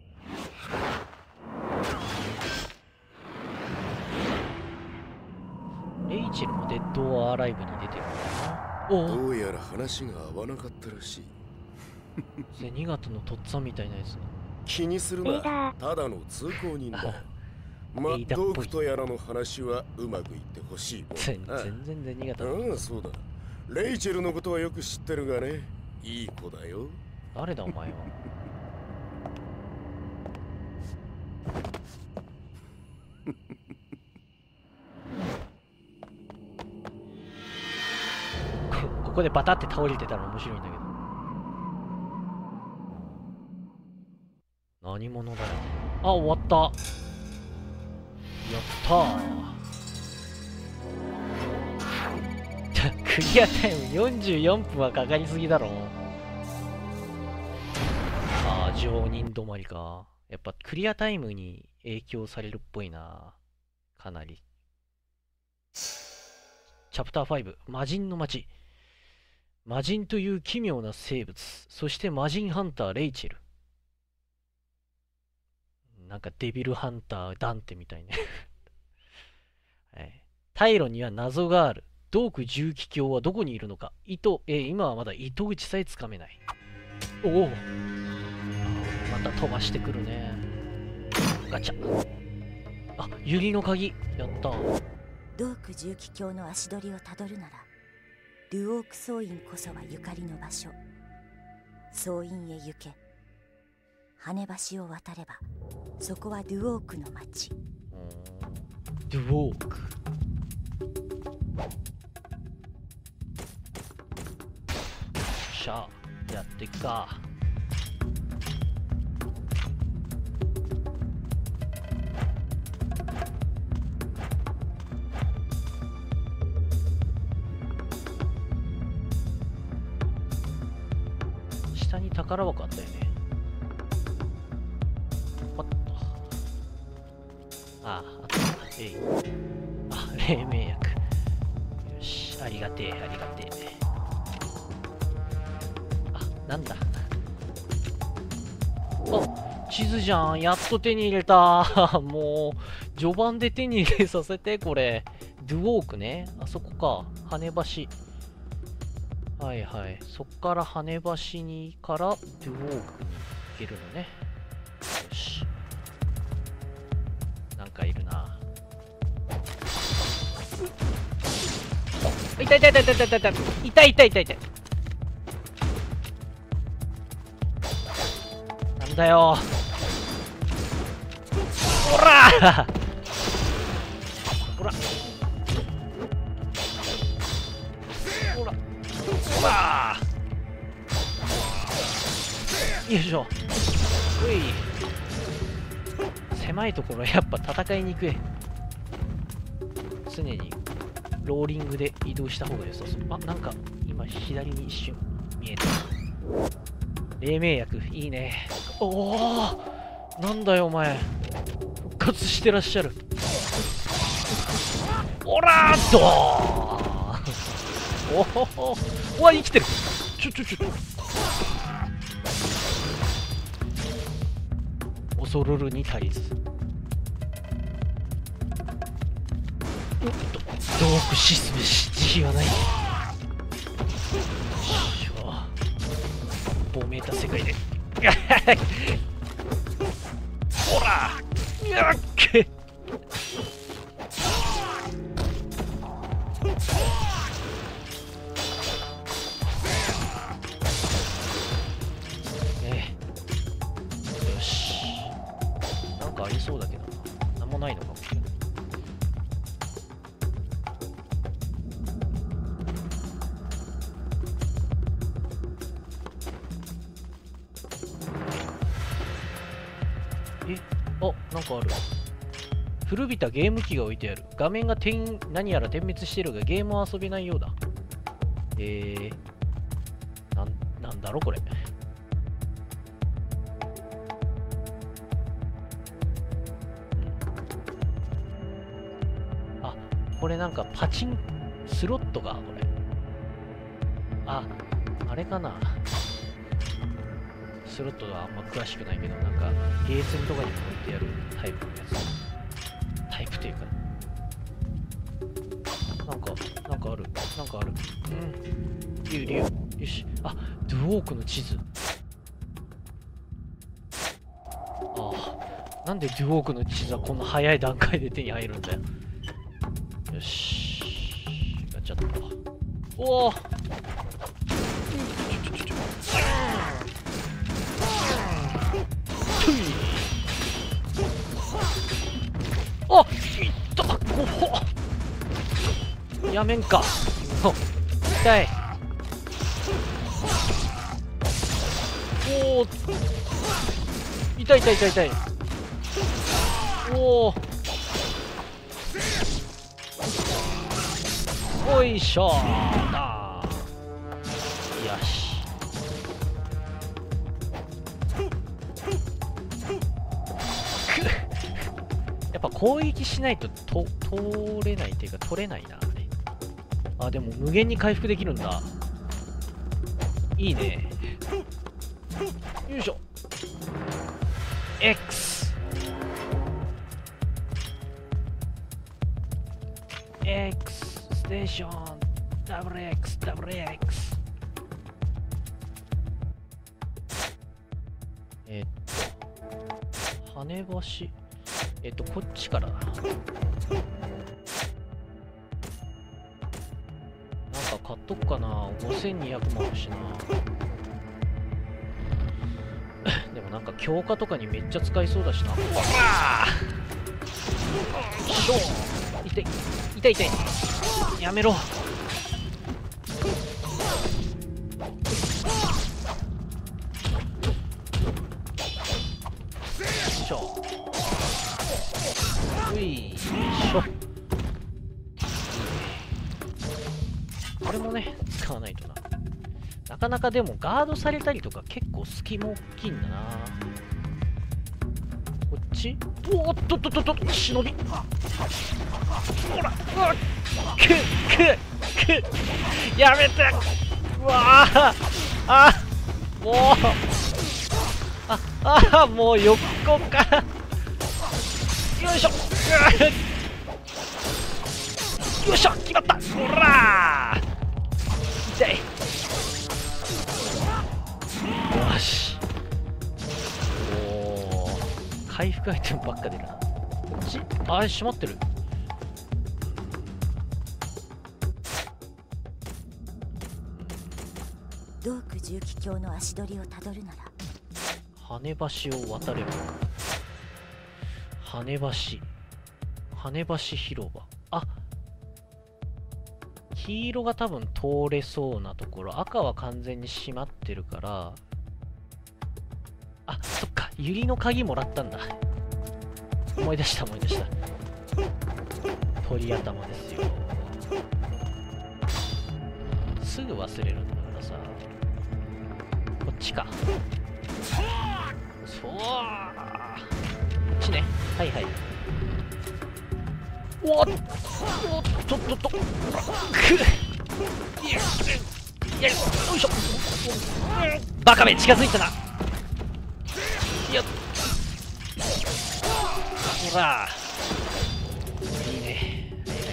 レイチェルもデッド・オア・アライブに出てるんだな。おお、 どうやら話が合わなかったらしい。 2月のとっつぁんみたいなやつが。 気にするな、ただの通行人だ。ま、 エイダっぽいドークとやらの話はうまくいってほしいもんな。 全然2月だ。 うん、そうだ。レイチェルのことはよく知ってるがね、いい子だよ。 誰だお前は。ここでバタって倒れてたら面白いんだけど。何者だよ。あ、終わった。やったー。クリアタイム44分はかかりすぎだろ。ああ、常人止まりか。やっぱクリアタイムに影響されるっぽいな。かなり。チャプター5、魔人の街。魔人という奇妙な生物。そして魔人ハンターレイチェル。なんかデビルハンターダンテみたいね。はい、タイロンには謎がある。ドーク重機卿はどこにいるのか。今はまだ糸口さえつかめない。おお、また飛ばしてくるね。ガチャ。あ、ユリの鍵。やった。 ドーク重機卿の足取りをたどるならルオーク総院こそはゆかりの場所。総院へ行け。羽橋を渡ればそこはドゥオークの町。 ドゥオーク。しゃあ、やっていくか。下に宝箱あったよね。パッと。ああ、あった。あ、黎明薬。よし、ありがてえ、ありがてえ。あ、なんだ。あ、地図じゃん。やっと手に入れた。もう、序盤で手に入れさせて、これ。ドゥオークね。あそこか。羽橋。はいはい。そっから羽橋にからドゥオークに行けるのね。よし。なんかいるな。痛い痛い痛い痛い痛い痛い痛い痛い痛い痛い。なんだよ。ほらほらほらほら、よいしょ。うい、狭いところやっぱ戦いにくい。常にローリングで移動した方が良さそう。あ、なんか今左に一瞬見えた。黎明薬いいね。おお、なんだよお前、復活してらっしゃる。おらーっとおほほ、うわ、生きてる。ちょ恐るるに足りず。ドークシスべし慈悲はない。亡命た世界でほらやっけよし、なんかありそうだけどな。なんもないのかもしれない。 お、なんかある。古びたゲーム機が置いてある。画面が何やら点滅してるが、ゲームは遊べないようだ。なんだろこれ。あ、これなんかスロットが、これ。あれかな。スロットはあんま詳しくないけど、なんか、ゲーセンとかにも置いてあるタイプのやつ。タイプっていうか、なんかある。竜。よし。あ、ドゥオークの地図。なんでドゥオークの地図はこんな早い段階で手に入るんだよ。よし。ガチャッと。おお。あっ、いったこほやめんか。痛い。おお、痛い。おお、おいしょーだ。よし。やっぱ攻撃しないと通れないっていうか取れないな、あれ。あ、でも無限に回復できるんだ。いいね。よいしょ。X ステーション WX 跳ね橋、こっちからだな。なんか買っとくかな。5200もあるしな。でもなんか強化とかにめっちゃ使いそうだしな。うわーしょー、痛いやめろ。よいしょ。ういしょ。これもね、使わないとな。なかなかでもガードされたりとか結構隙も大きいんだな。こっち、おっと忍び、ほら、やめて、うわあ、もう横からよいしょ、よいしょ、決まった、ほら痛い。よし。おお、回復アイテムばっか出るな。こっち、あれ閉まってる。 ドーク重機卿の足取りをたどるなら跳ね橋を渡れば。跳ね橋広場。あ、黄色が多分通れそうなところ、赤は完全に閉まってるから、あ、そっか、ユリの鍵もらったんだ。思い出した。鳥頭ですよ。すぐ忘れるんだからさ。こっちか。そう、こっちね。はい。おっとよいしょ。バカめ、近づいたな。よっ、ほら、いいね。はい。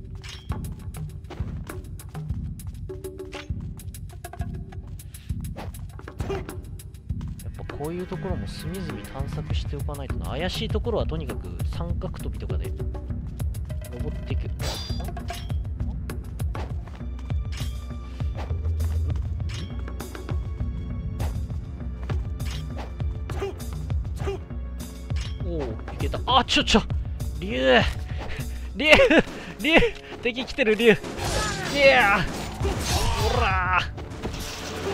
やっぱこういうところも隅々探索しておかないとな。怪しいところはとにかく三角跳びとかで登っていく。おお、いけた。あ、竜敵来てる。竜、ほら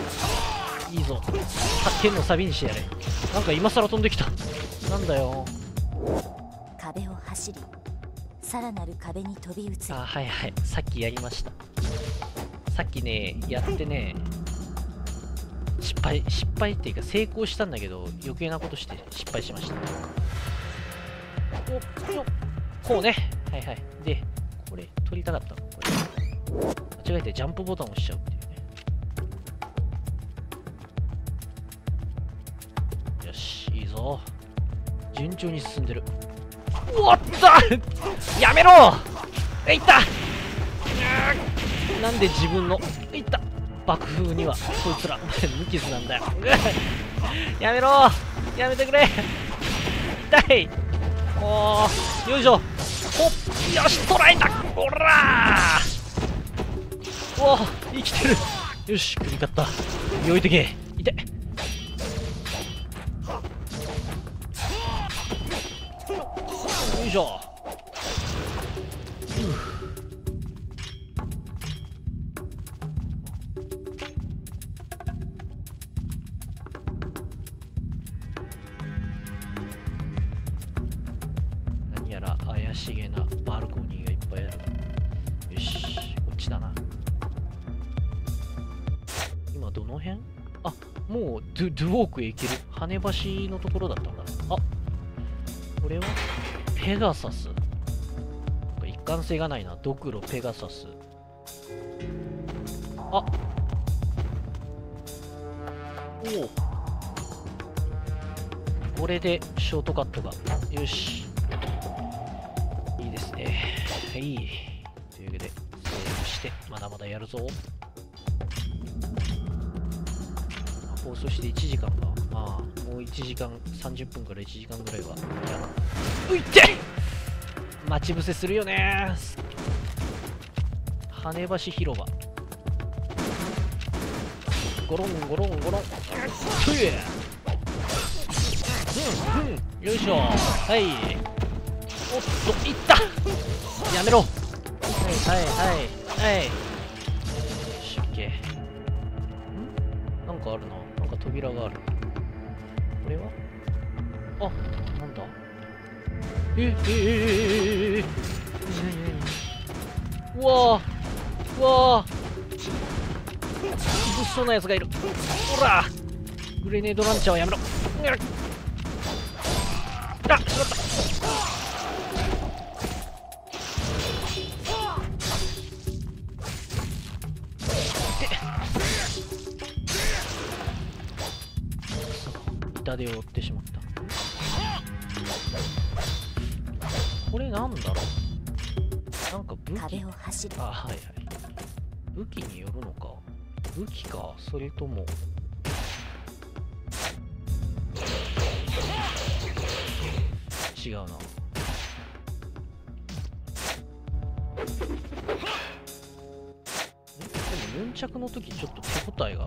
ー、いいぞ。剣のサビにしてやれ。なんか今更飛んできた。なんだよ。 壁を走り、さらなる壁に飛び移る。 あ、はいはい、さっきやりました。さっきね、やってね、失敗っていうか成功したんだけど、余計なことして失敗しました。こうね。はいはい。で、これ取りたかったの。これ間違えてジャンプボタンを押しちゃうっていうね。よし、いいぞ。順調に進んでる。おっとやめろ。いった。なんで自分のいった爆風にはこいつら無傷なんだよ。やめろ。やめてくれ。痛い。おー、よいしょ。ほっ、よし、捕らえた。ほらー。おー、生きてる。よし、首勝った。よいてけ。痛い。よいしょ。何やら怪しげなバルコニーがいっぱいある。よし、こっちだな。今どの辺？あ、もうドゥウォークへ行ける。羽橋のところだったんだ。あ、これはペガサス。一貫性がないな。ドクロペガサス。あ、おお、これでショートカットが。よし、いいですね。はい、というわけでセーブしてまだまだやるぞ。放送して1時間か。まあもう1時間30分から1時間ぐらいはやる。ういって待ち伏せするよね。羽橋広場。ゴロンゴロンゴロン。よいしょ。はい。おっと、いった。やめろ。はいはいはいはい。よし、オッケー。なんかあるな。なんか扉がある。これは？あ、なんだ。うわー、うわー、物騒なやつがいる。ほら、グレネードランチャーはやめろ。あ、しまった。痛手を負ってしまった。これなんだろう。なんか武器。 壁を走る。 あ、はいはい。武器によるのか。武器か、それとも。違うな。でもヌンチャクの時ちょっと手応えが。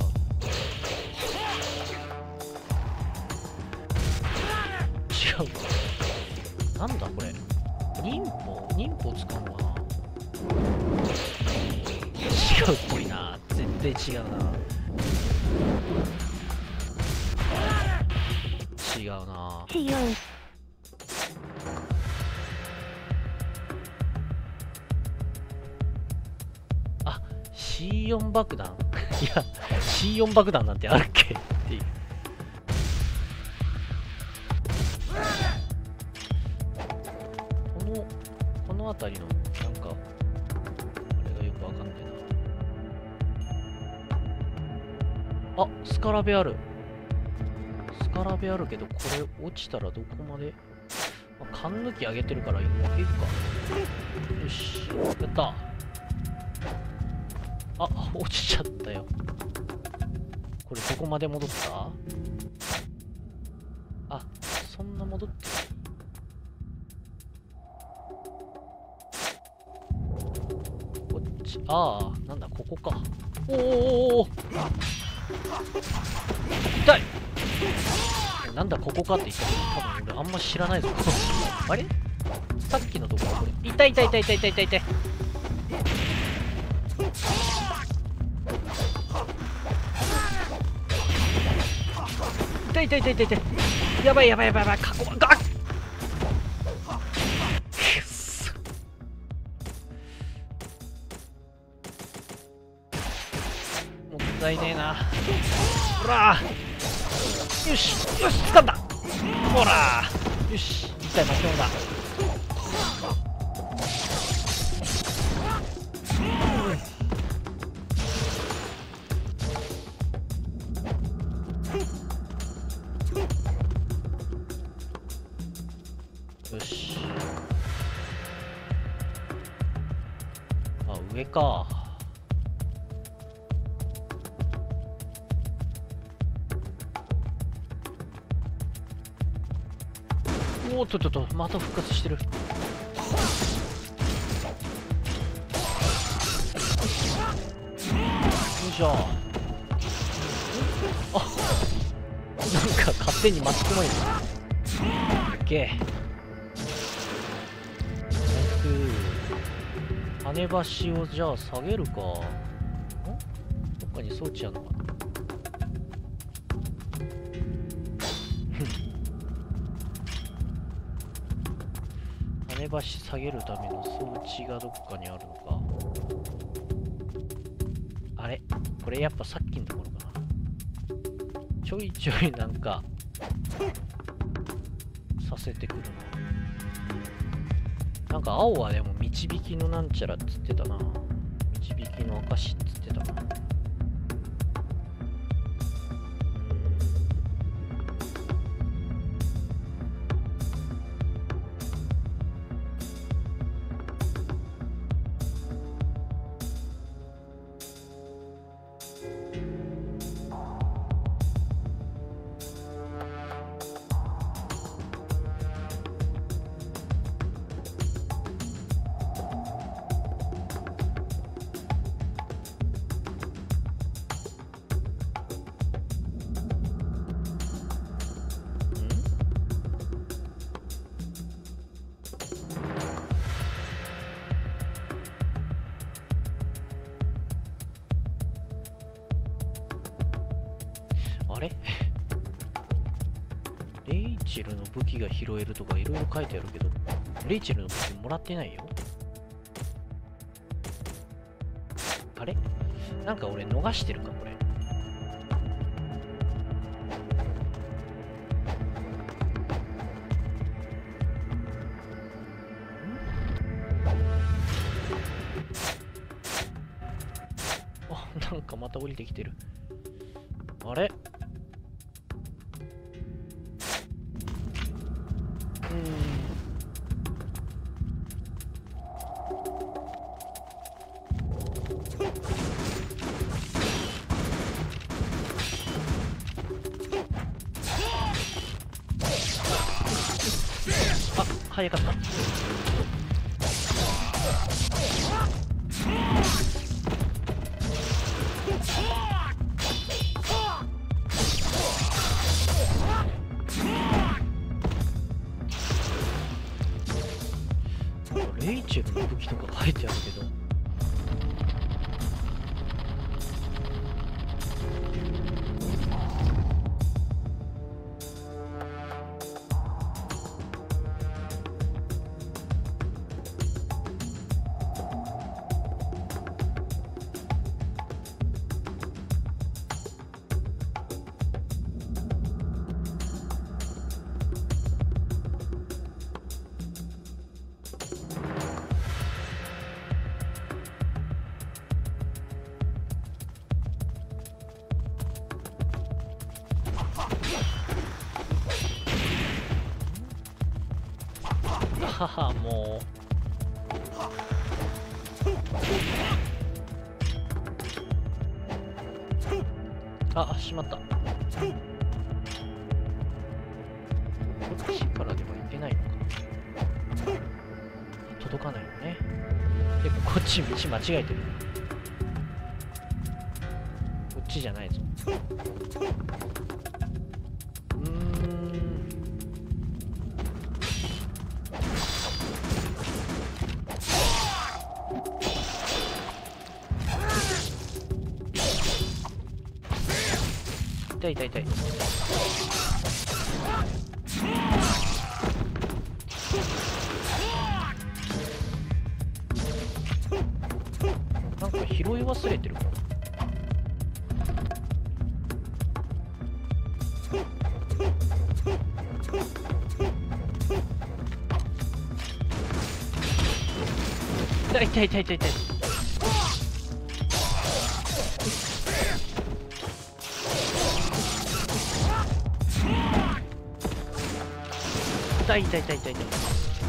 違うか。なんだこれ。忍法使うのかな。違うっぽいな。全然違うな。違うな。 強い。 あ、C4 爆弾。いや、C4 爆弾なんてあるっけっていう。この辺りのなんかあれがよくわかんないな。あ、スカラベある。スカラベあるけど、これ落ちたらどこまで、まあ、缶抜き上げてるからいくか。よし、やった。あ、落ちちゃったよ。これどこまで戻った？あ、そんな戻ってる。こっち、ああ、なんだ、ここか。おお、痛い。なんだここかって言ったけど、多分俺あんま知らないぞ。あれ？さっきのとこはこれ。痛い痛い痛い痛い痛い痛い痛い。痛い痛い痛い痛い痛い。やばいやばいやばいやばい。かこがっ。 ったいねえな。ほらー、よしよし、掴んだ。ほらー、よし、一体巻き込んだ。よし、あ、上か。おっとっとっと、また復活してる。よいしょ。あ、なんか勝手に巻き込まれてる。オッケー。跳ね橋をじゃあ下げるか。ん？どっかに装置あるのかな。跳ね橋下げるための装置がどっかにあるのか。あれ？これやっぱさっきのところかな。ちょいちょいなんかさせてくるな。なんか青はでも導きのなんちゃらっつってたな。導きの証っつってたな。あれレイチェルの武器が拾えるとかいろいろ書いてあるけど、レイチェルの武器もらってないよ。あれなんか俺逃してるかこれ。あ、なんかまた降りてきてる。あれあ、早かった。レイチェルの武器とか書いてあるけど、はは、もうあ、しまった。こっちからではいけないのか。届かないよね。で、こっち道間違えてる。こっちじゃないぞ。痛い痛い痛い。なんか拾い忘れてるかな。 痛い痛い痛い痛い痛い。痛い痛い痛い痛い痛い。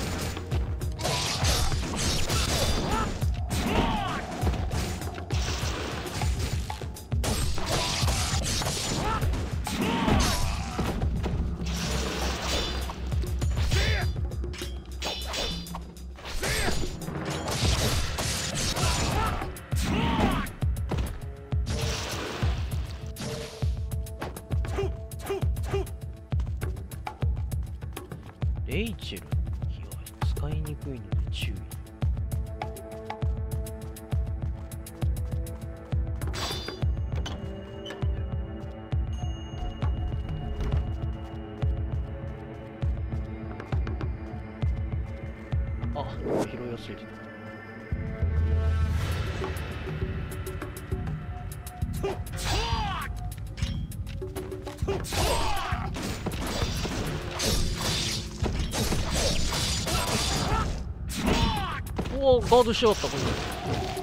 レイチェルの気合使いにくいので注意。あ、拾い忘れてた。おお、ガードしやがったこれ。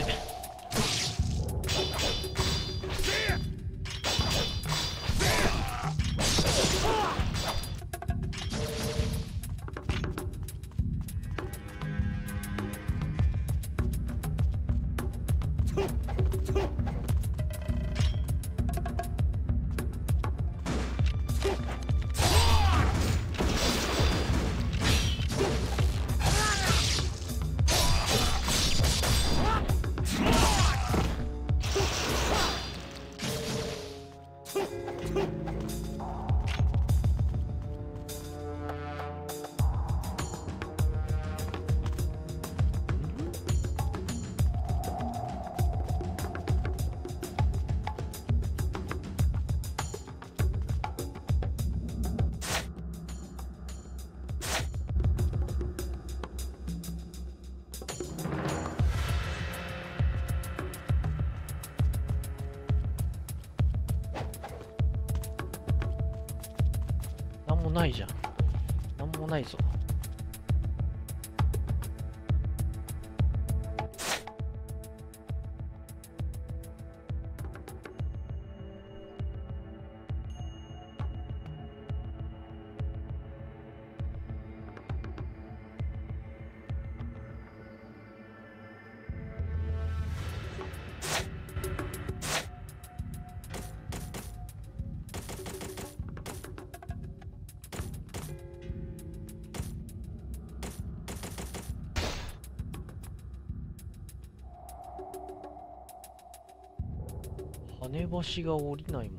なんもないじゃん。なんもないぞ。羽橋が降りないもんな。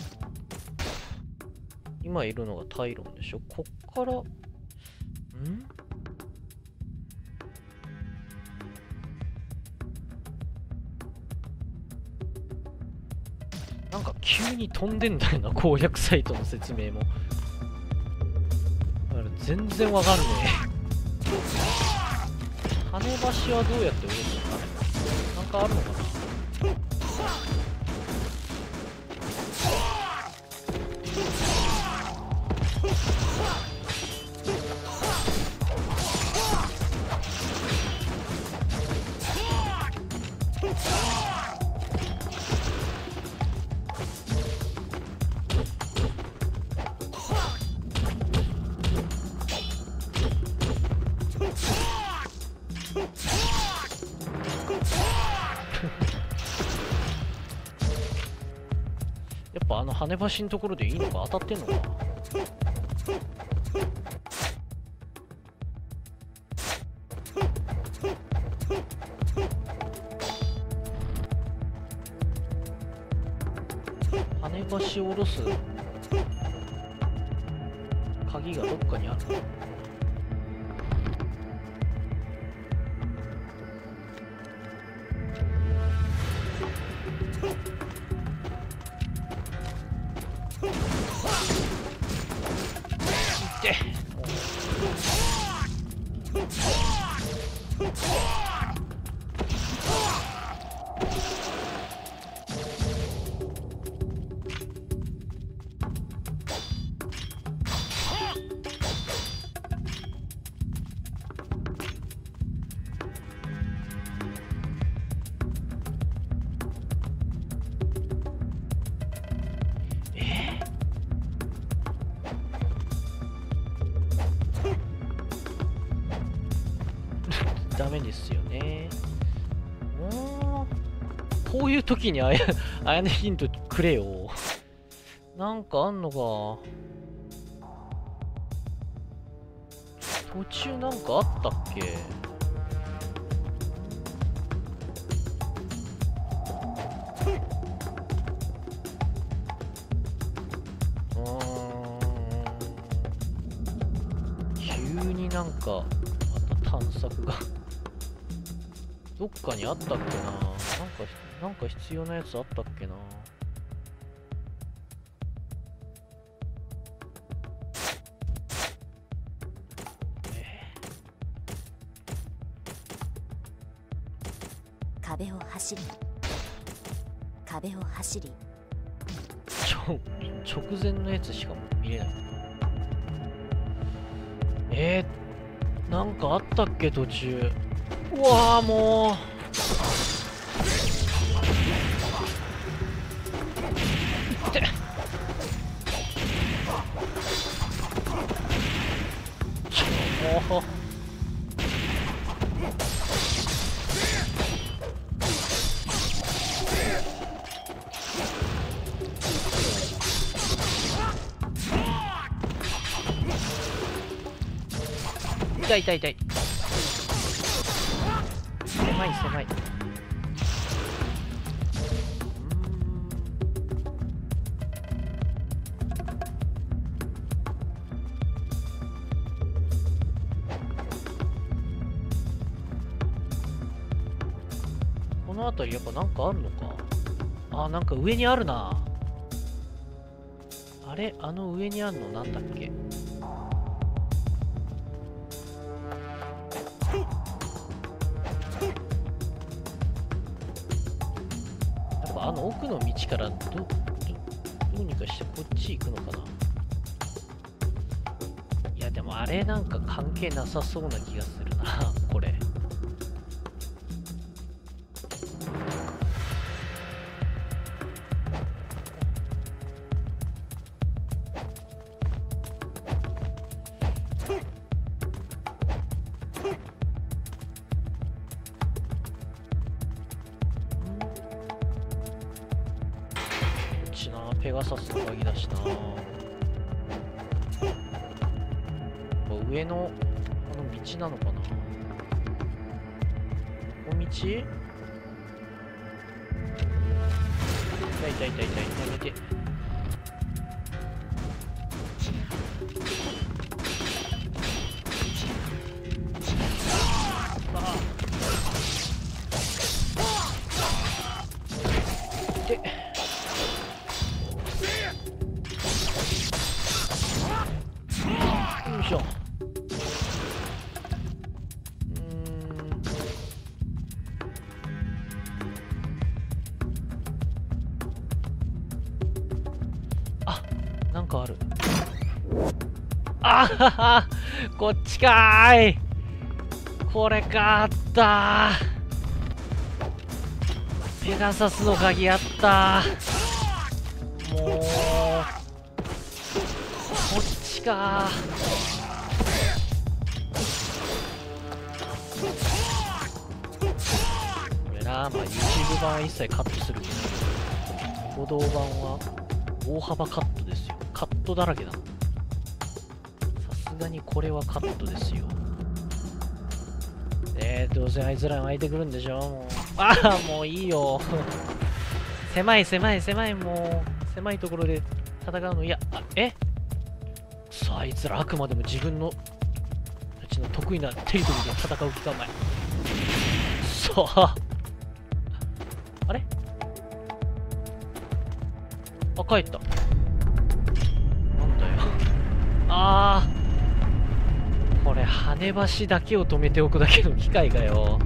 今いるのがタイロンでしょ。こっからなんか急に飛んでんだよな、攻略サイトの説明も。だから全然わかんねえ。羽橋はどうやって降りるのかな。なんかあるのかな。やっぱあの羽橋のところでいいのか、当たってんのかな。羽橋を下ろす鍵がどっかにある。 メですよね。もうこういう時にあやねヒントくれよ。なんかあんのか。途中なんかあったっけ。急になんかまた探索がどっかにあったっけな。なんか必要なやつあったっけな。 壁を走り直前のやつしか見れない。なんかあったっけ途中。うわーもうってもう痛い痛い痛い。狭い狭い。この辺りやっぱなんかあるのか。あ、なんか上にあるな。あれ、あの上にあるのなんだっけ。あの奥の道からどうにかしてこっち行くのかな。いやでもあれなんか関係なさそうな気がするなこれ。ペガサスの鍵だしな。上のあの道なのかな。ここ道？痛い痛い痛い痛い、やめて。なんかある。あはは、こっちかーい。これか、あったー。ペガサスの鍵あったー。もうこっちかー。これな、まあ YouTube 版は一切カットするけど、報道版は大幅カットですよ。カットだらけだ。さすがにこれはカットですよ。どうせあいつら湧いてくるんでしょ。もうああ、もういいよ狭い狭い狭い。もう狭いところで戦うの。いや、さあ、あいつらあくまでも自分のたちの得意なテリトリーで戦う気かお前。さあ、あれ、あ、帰った。なんだよ。ああ、これ跳ね橋だけを止めておくだけの機械かよ。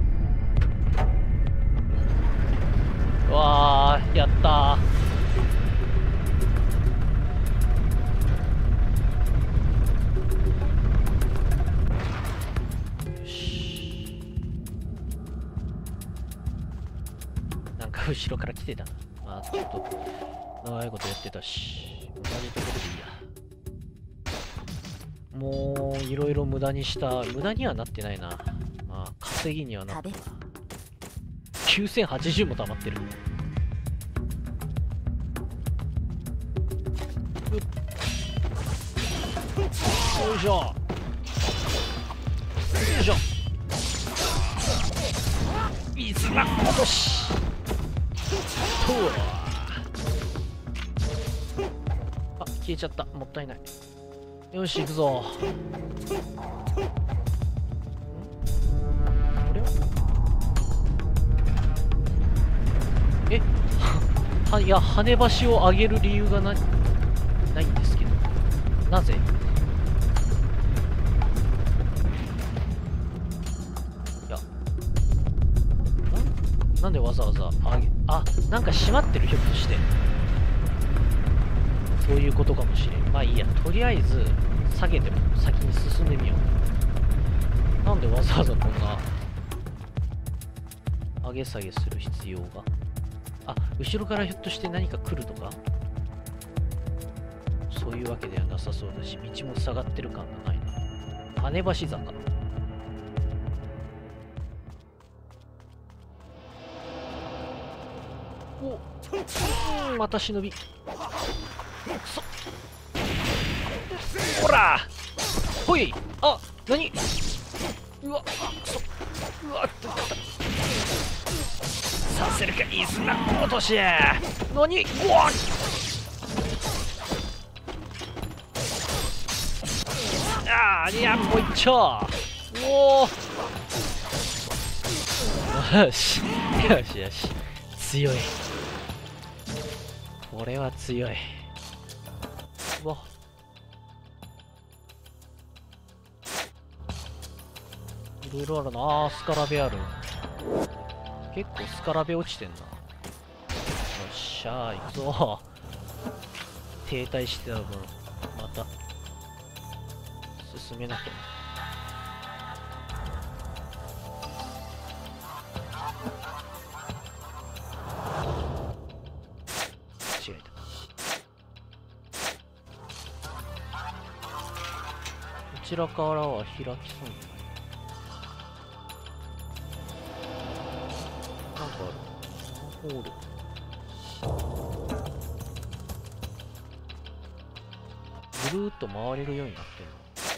うわー、やったー。よし。なんか後ろから来てたな。まあちょっと長いことやってたし、同じところでいいや。もういろいろ無駄にした。無駄にはなってないな。まあ勝稼ぎにはな壁 9080も溜まってる。よいしょよいしょ。いつな落としとあ、消えちゃった。もったいない。よし、行くぞ。あれいや、跳ね橋を上げる理由がないんですけど。なぜ？いや、なんでわざわざなんか閉まってる、ひょっとして。そういうことかもしれん。まあいいや、とりあえず下げても先に進んでみよう。なんでわざわざこんな上げ下げする必要が。後ろからひょっとして何か来るとか、そういうわけではなさそうだし、道も下がってる感がないな。跳ね橋坂。また忍び。ほらほい。何。うわうわさせるか。いいすな落とし。何。うわいや、もう一丁。おおよしよしよし。強い。これは強い。うわ、いろいろあるな。スカラベある。結構スカラベ落ちてんな。よっしゃー、行くぞ。停滞してた分また進めなきゃな。間違えた。こちらからは開きそうにない。なんかある。ホール。ぐるーっと回れるようになってる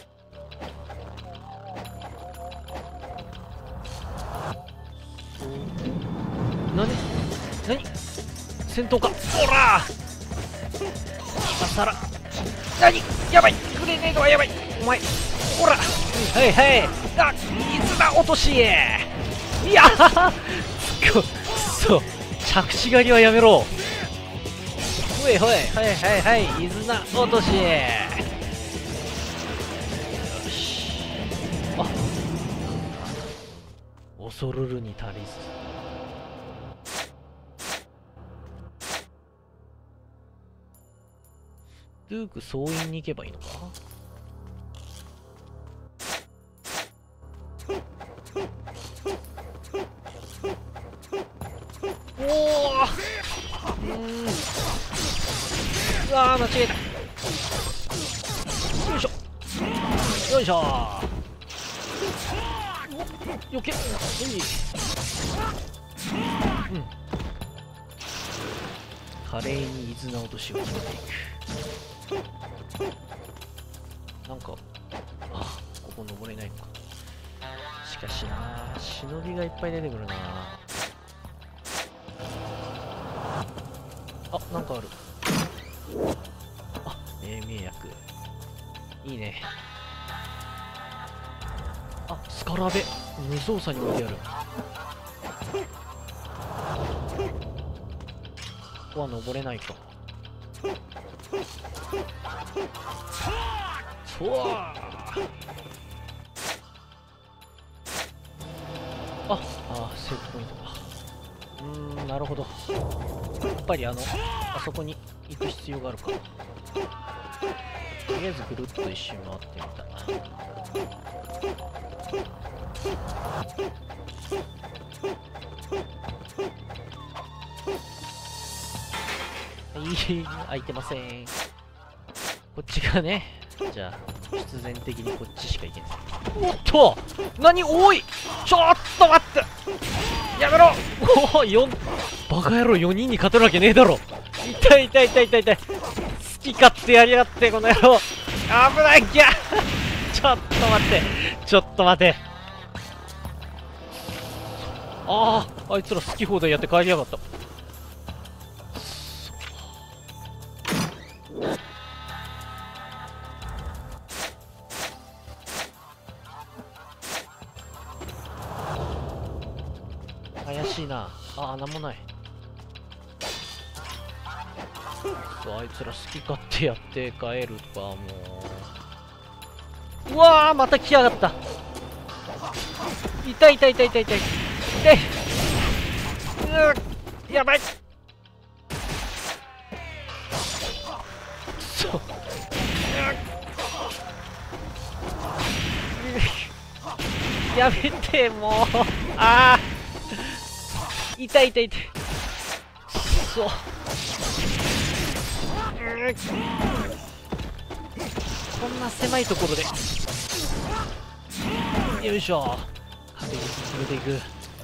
の。なに戦闘か。ほら今さら何。やばい、グレネードはやばい。お前ほら、はいはい。水だ落とし。いやくそ、着地狩りはやめろ。ほいほい、はいはいはい、水な落とし。よし。恐るるに足りず。ルーク総員に行けばいいのか。おお、うわー、間違えた。よいしょよいしょ。よけ。華麗に伊豆な落としを決めていく。なんかここ登れないのか。しかしな、忍びがいっぱい出てくるな。なんかある。命名薬いいね。スカラベ無造作に置いてある。ここは登れないか。そわセーブポイントか。なるほど。やっぱりあそこに行く必要があるか。とりあえずぐるっと一周回ってみた。空いてません。こっちがね。じゃあ必然的にこっちしか行けない。おっと、何多い。ちょっと 4バカ野郎4人に勝てるわけねえだろ。痛い痛い痛い痛い痛い。好き勝手やりやがってこの野郎。危ない。ギャちょっと待ってちょっと待て。あいつら好き放題やって帰りやがった。怪しいな。なんもない。あいつら好き勝手やって帰るか。もう、うわー、また来やがった。痛い痛い痛い痛い痛い痛い。やばい。そうやめて、もう。痛い痛い痛い。そう。こんな狭いところで。よいしょ。壁に進めていく。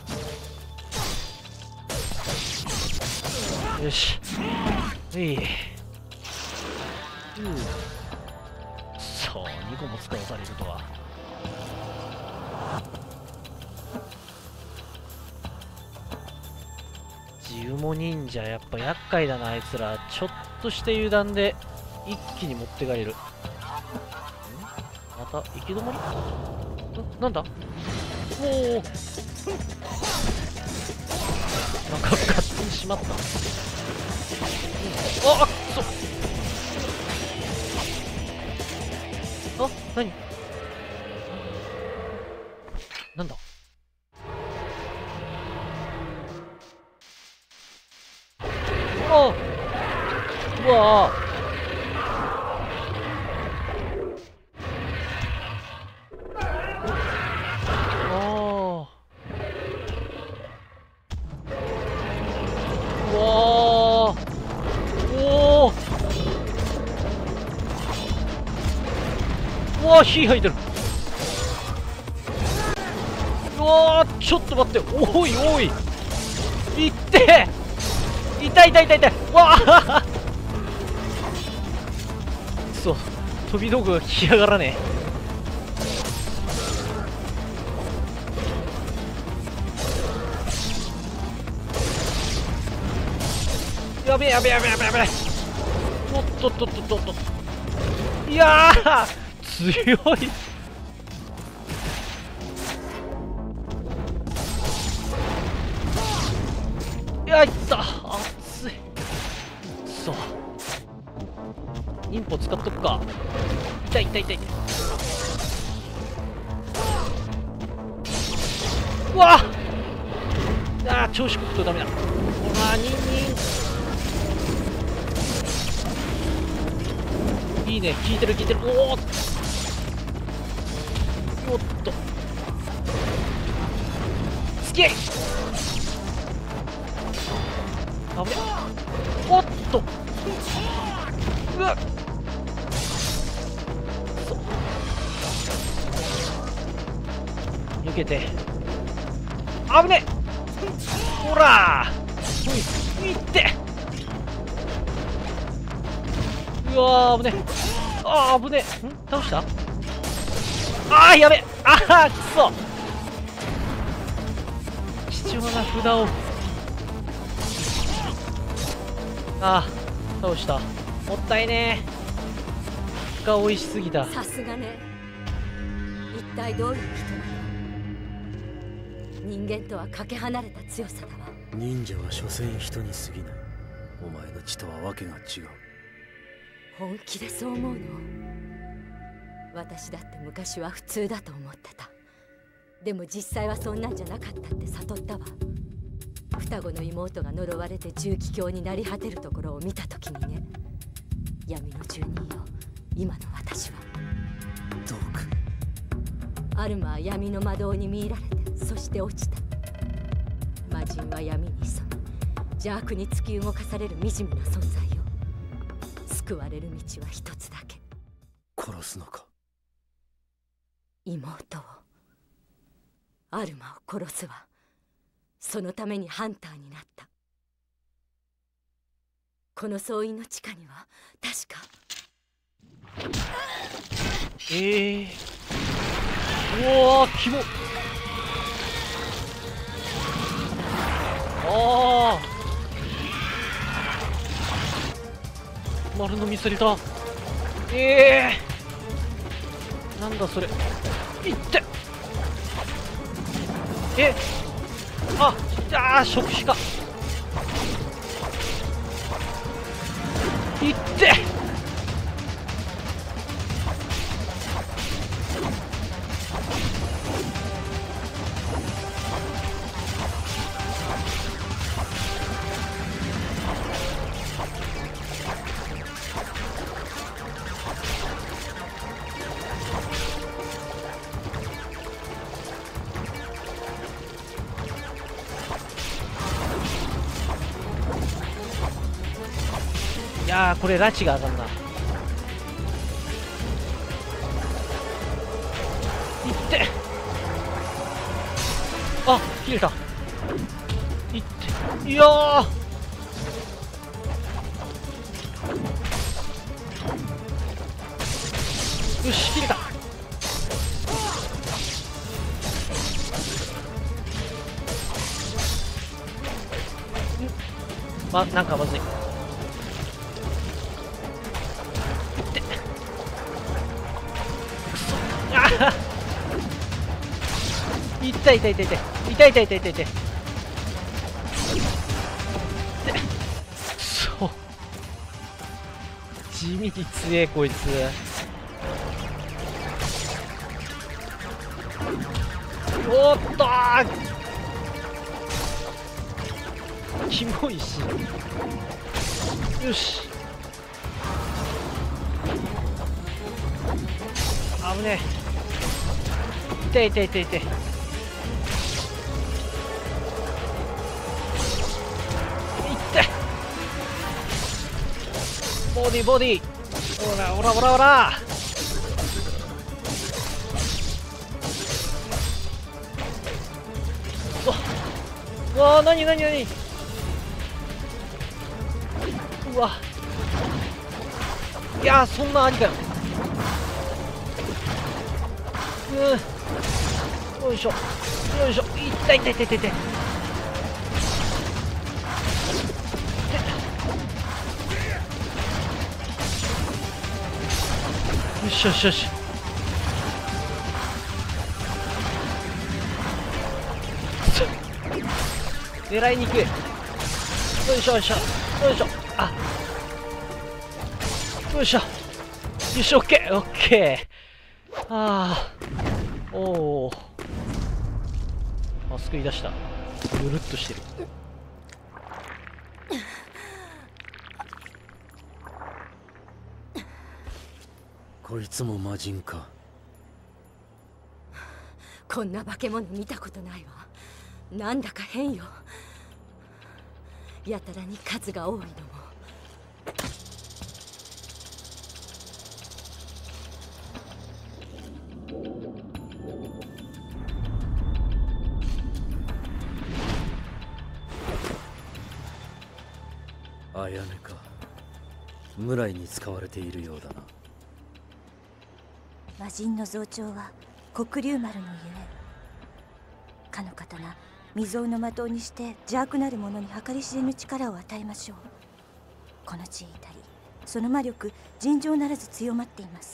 よし。そう、2個も使わされるとは。ジウモ忍者、やっぱ厄介だな、あいつら。ちょっとした油断で一気に持って帰る。また行き止まり？なんだ？おお。なんか勝手にしまった。くそ。何？なんだ？うわー。火吐いてる。うわー、ちょっと待って。おいおい、いってー。痛い痛い痛い痛い。わあそう、飛び道具が来やがらねえ。やべえやべえやべえやべえやべえ。おっとっとっとっとっと。いやー強い。いや、いった。熱い。そう、インポ使っとくか。痛い痛い痛い。うわあ、調子こくとダメだ。ほら、ニンニン。いいね、効いてる効いてる。おお、おっと、つけ。危ね。おっと、うわっ、避けて。危ね。ほらー、いって。うわー、危ね。危ね。倒した。やべ。くそ。貴重な札を。倒した。もったいねえ。が美味しすぎた。 さすがね。一体どういう人なの？人間とはかけ離れた強さだわ。 忍者は所詮人に過ぎない。お前の血とはわけが違う。 本気でそう思うの？私だって昔は普通だと思ってた。でも実際はそんなんじゃなかったって悟ったわ。双子の妹が呪われて重気境になり果てるところを見た時にね。闇の住人よ、今の私は。 どうか。 アルマは闇の魔導に見入られて、そして落ちた。魔人は闇に潜み、邪悪に突き動かされる惨めな存在よ。救われる道は一つだけ。 殺すのか。 妹を、アルマを殺すわ。 そのためにハンターになった。この総員の地下には確か。 うわー、キモ。ああ、丸飲みされた。なんだそれ。いって。触手か。いって。いやー、これ拉致が上がんな。いって。あ、切れた。いって。いやー、よし、切れた。なんかまずい。痛い痛い痛い痛い痛い痛い痛い痛い痛い。くそ、地味に強えこいつ。おっとー、キモいし。よし、危ねえ。痛い痛い痛い痛い。ボディボディ。おらおらおらおら。うわー、なになになに。うわ、いやー、そんなありかよ。よいしょよいしょ。痛い痛い痛い痛い痛い。よしよしよし。狙いにくい。よいしょよいしょよいしょ。あ、よいしょよし、オッケーオッケー。ああ、おお、救い出した。ぬるっとしてる。 こいつも魔人か。 こんな化け物見たことないわ。なんだか変よ。やたらに数が多いのも。 あやめか。無頼に使われているようだな。 魔人の増長は黒龍丸のゆえ。かの刀、未曾有の的にして邪悪なる者に計り知れぬ力を与えましょう。この地へ至り、その魔力尋常ならず強まっています。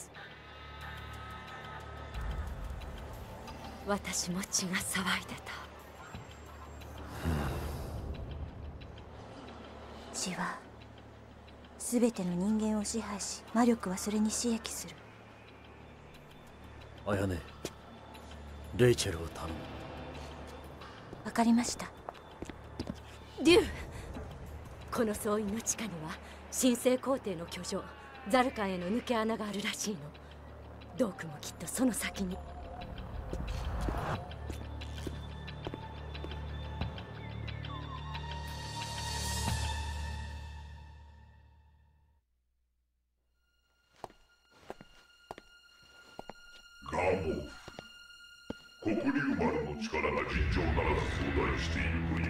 私も血が騒いでた。血は全ての人間を支配し、魔力はそれに刺激する。 あやね、レイチェルを頼む。 わかりました。デュー、この総員の地下には神聖皇帝の居城ザルカンへの抜け穴があるらしいの。ドークもきっとその先に。 ガモフ、黒龍丸の力が尋常ならず増大しているという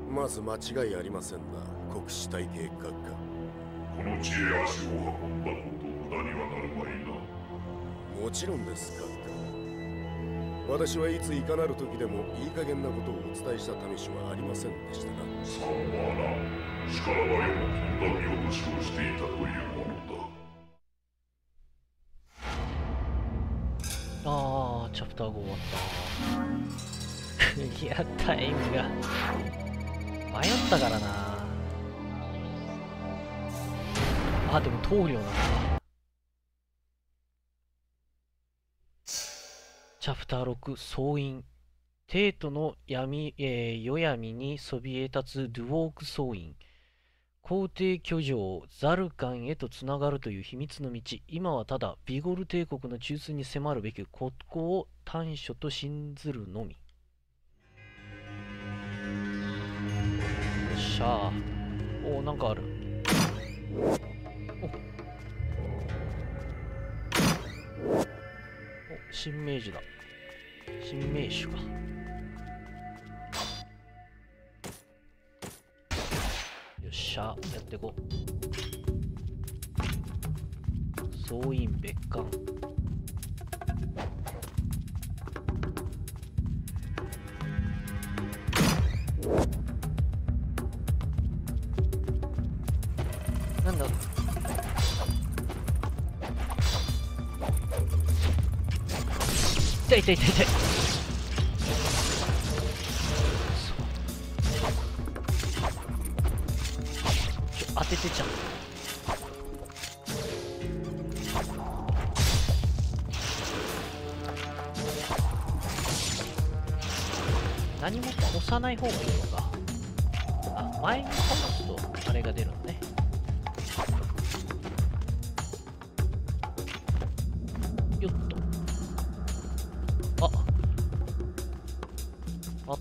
まず間違いありませんな、国士体系閣下。 この地へ足を運んだこと無駄にはなるまいな。 もちろんです閣下。私はいついかなる時でもいい加減なことをお伝えした試しはありませんでしたが。 さあな、力が世のとんだ見落としをしていたというものだ。 ああ、チャプター5終わった。クリアタイムが迷ったからな。あ、でも棟梁なんだ。チャプター6、総員。帝都の夜闇にそびえ立つドゥオーク総員。皇帝居城ザルカンへとつながるという秘密の道。今はただビゴル帝国の中枢に迫るべきここを短所と信ずるのみ。よっしゃー。おー、なんかある。お、新名手だ。新名手か。よっしゃ、やってこう。総員別館。なんだ。痛い痛い痛い痛い。当ててちゃう。何も押さない方がいいのか。あ、前に倒すとあれが出るのね。よっと。あった。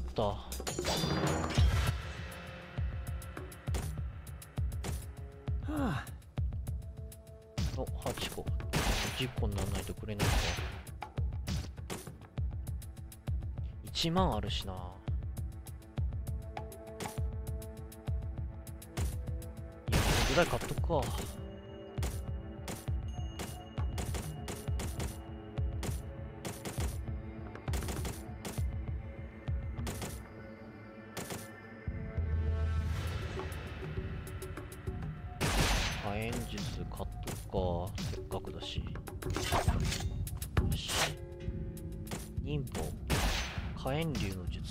お、8個。10個にならないとくれないか。1万あるしな。いや、これぐらい買っとくか。火炎術買っとくか。せっかくだし。よし。忍法。火炎竜の術。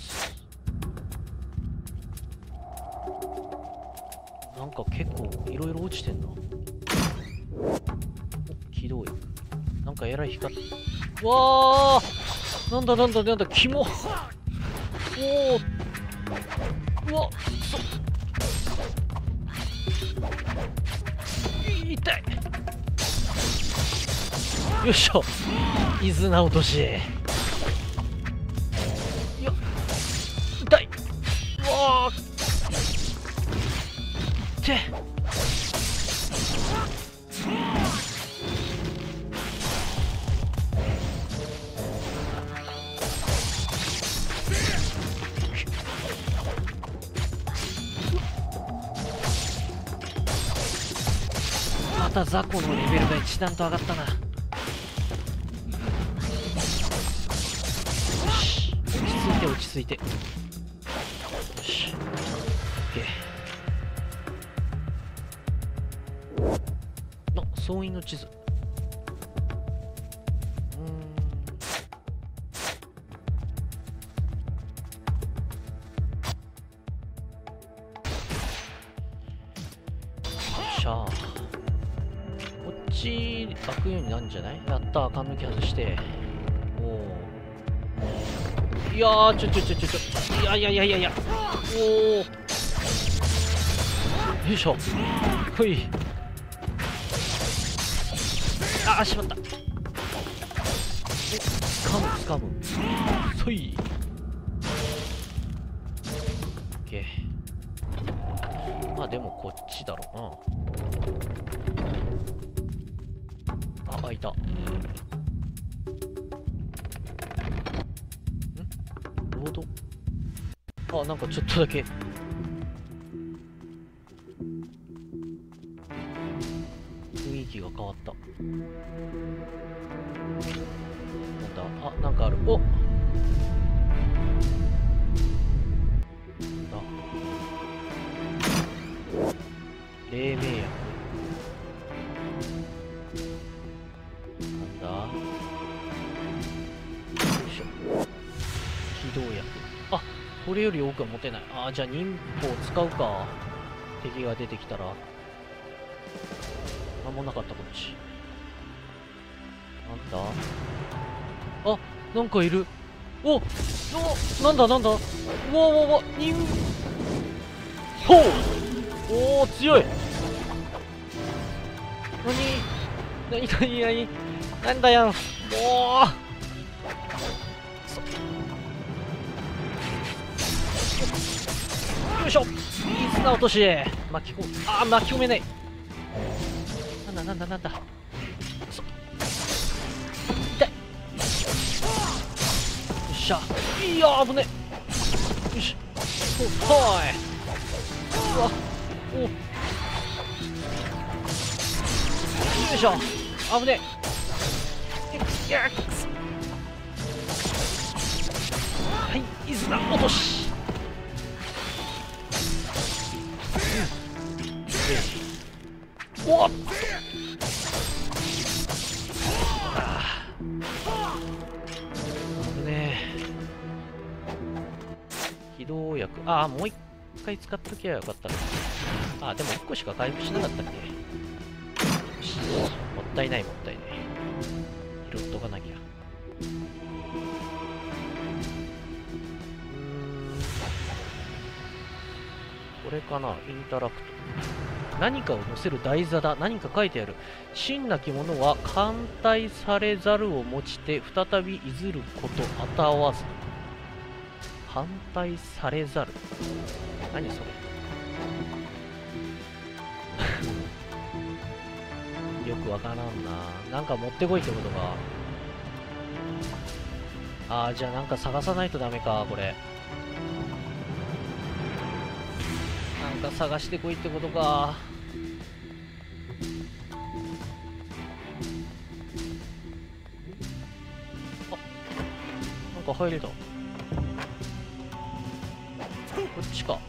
なんか結構いろいろ落ちてんな。お、機動力。なんかえらい光って。わー、なんだなんだなんだ、キモ。おー、うわ、痛い。よいしょ。伊豆直落とし。よっ、痛い。うわーってまた雑魚のレベルが一段と上がったな。よし、落ち着いて落ち着いて。よし、オッケー。の総員の地図。しゃあ、こっち開くようになるんじゃない？やった、缶抜き外して。おお。いやー、いやいやいやいやいや。おお。よいしょ。ほい。あ、しまった。つかむ。そい。オッケー。まあでもこっちだろうな。あ、開いた。ロード？あ、なんかちょっとだけ気が変わった。なんだ、あ、なんかある。お、なんだ、黎明薬。なんだ、よいしょ、起動薬。あ、これより多くは持てない。あ、じゃあ忍法使うか。敵が出てきたら。なんもなかった、こっち。なんだ、あ、なんかいる。お、なんだなんだ、うわうわうわ、ほう、おー、強い。なになんだよ、もう。よいしょ、いい綱落とし。巻き込めない。なんだ、痛い。よっしゃ、いや、危ね。よし、ほい、うわ、お、よいしょ、危ね。いや、くそ。はい、いずな落とし。おっと、危ねえ。起動薬、ああ、もう一回使っときゃよかったな。ああ、でも1個しか回復しなかったっけ。よし、もったいない。拾っとかなきゃ。これかな、インタラクト。何かを載せる台座だ。何か書いてある。真なき者は歓待されざるをもちて再びいずることあたわず。反対されざる。何それ。よくわからんな。なんか持ってこいってことか。ああ、じゃあなんか探さないとダメか、これ。なんか探してこいってことか。あ、なんか入れた。こっちか。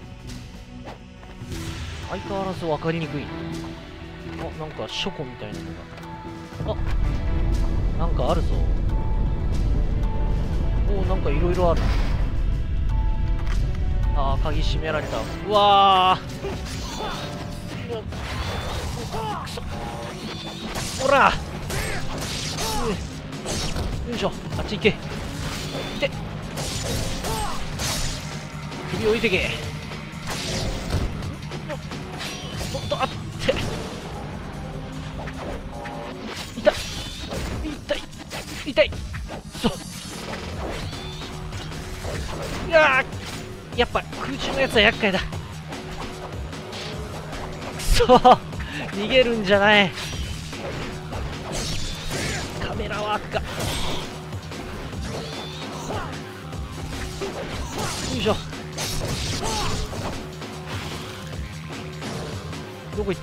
相変わらず分かりにくい。あ、なんか書庫みたいなのが。あ、なんかあるぞ。お、なんかいろいろある。あー、鍵閉められた。うわー、くそ、ほら、よいしょ、あっち行け。いて、首置いてけ。おっと、あって、痛い。そう、いやー、やっぱ空中のやつは厄介だ。くそー、逃げるんじゃない。カメラワークか。よいしょ。どこ行った。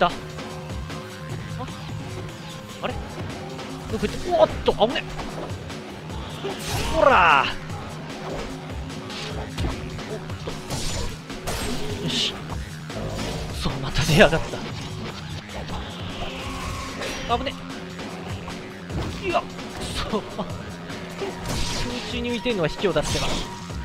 あれ、どこ行った。おっと、危ね。ほらー、よし、そう、また出やがった。危ね。いや、そう、空中に浮いてるのは卑怯だってば。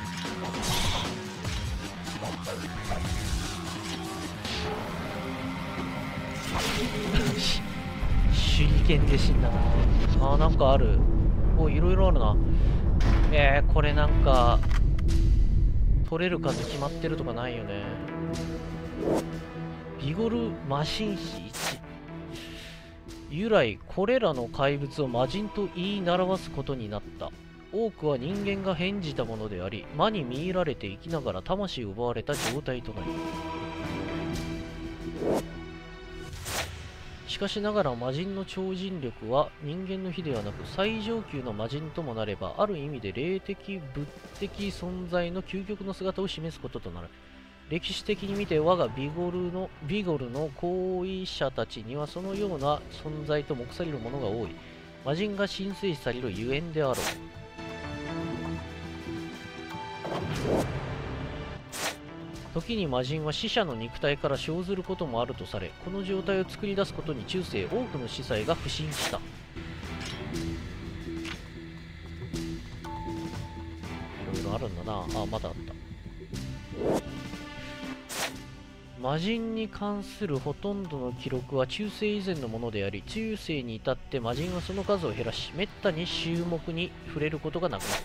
手裏剣で死んだな。あー、なんかある。お、いろいろあるな。これなんか取れる数決まってるとかないよね。ビゴル魔神碑1。由来、これらの怪物を魔人と言い習わすことになった。多くは人間が変じたものであり、魔に見入られて生きながら魂を奪われた状態となり、しかしながら魔人の超人力は人間の比ではなく最上級の魔人ともなれば、ある意味で霊的物的存在の究極の姿を示すこととなる。 歴史的に見て我がビゴルの行為者たちにはそのような存在と目されるものが多い。魔人が神聖視されるゆえんであろう。時に魔人は死者の肉体から生ずることもあるとされ、この状態を作り出すことに中世多くの司祭が不信した。いろいろあるんだな。あ、まだあった。魔人に関するほとんどの記録は中世以前のものであり、中世に至って魔人はその数を減らし、めったに衆目に触れることがなくなった。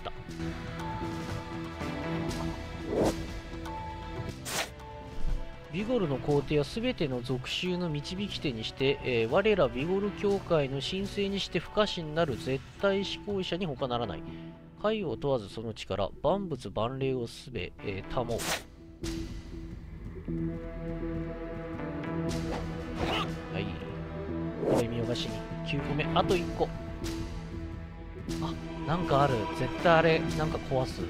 ビゴルの皇帝は全ての属州の導き手にして、我らビゴル教会の神聖にして不可侵なる絶対思考者に他ならない。回を問わずその力、万物万霊をすべ、保う。はい。これ見逃しに9個目、あと1個。あ、なんかある。絶対あれ、なんか壊す。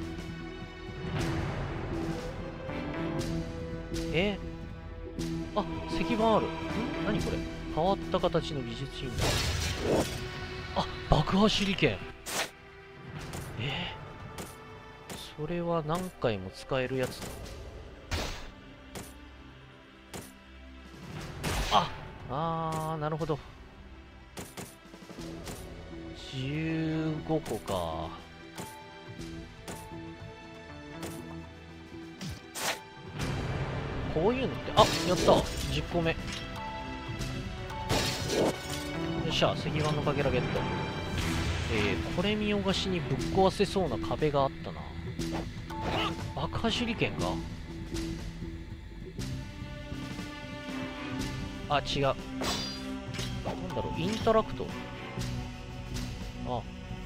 あ、石板ある。何これ。変わった形の技術品だ。あ、爆破手裏剣。それは何回も使えるやつだ。なるほど。15個か。こういうのって、あ、やった。10個目。よっしゃ、石板のかけらゲット。これ見よがしにぶっ壊せそうな壁があったな。爆破手裏剣か。あ、違う。なんだろう、インタラクト。あ。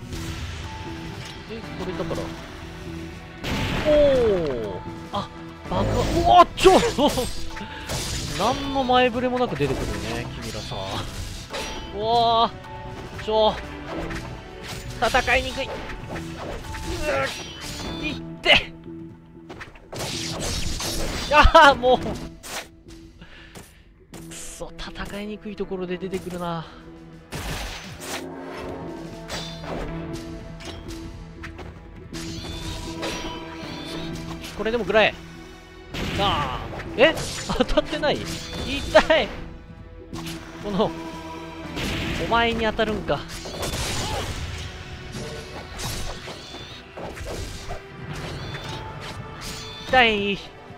これだから。おお。あ、爆破。うわっちょ何の前触れもなく出てくるね、君らさ。うわー。戦いにくい。いってああ、もう。くそ、戦いにくいところで出てくるな。これでも食らえ。ああ、当たってない。痛い。このお前に当たるんか。痛い。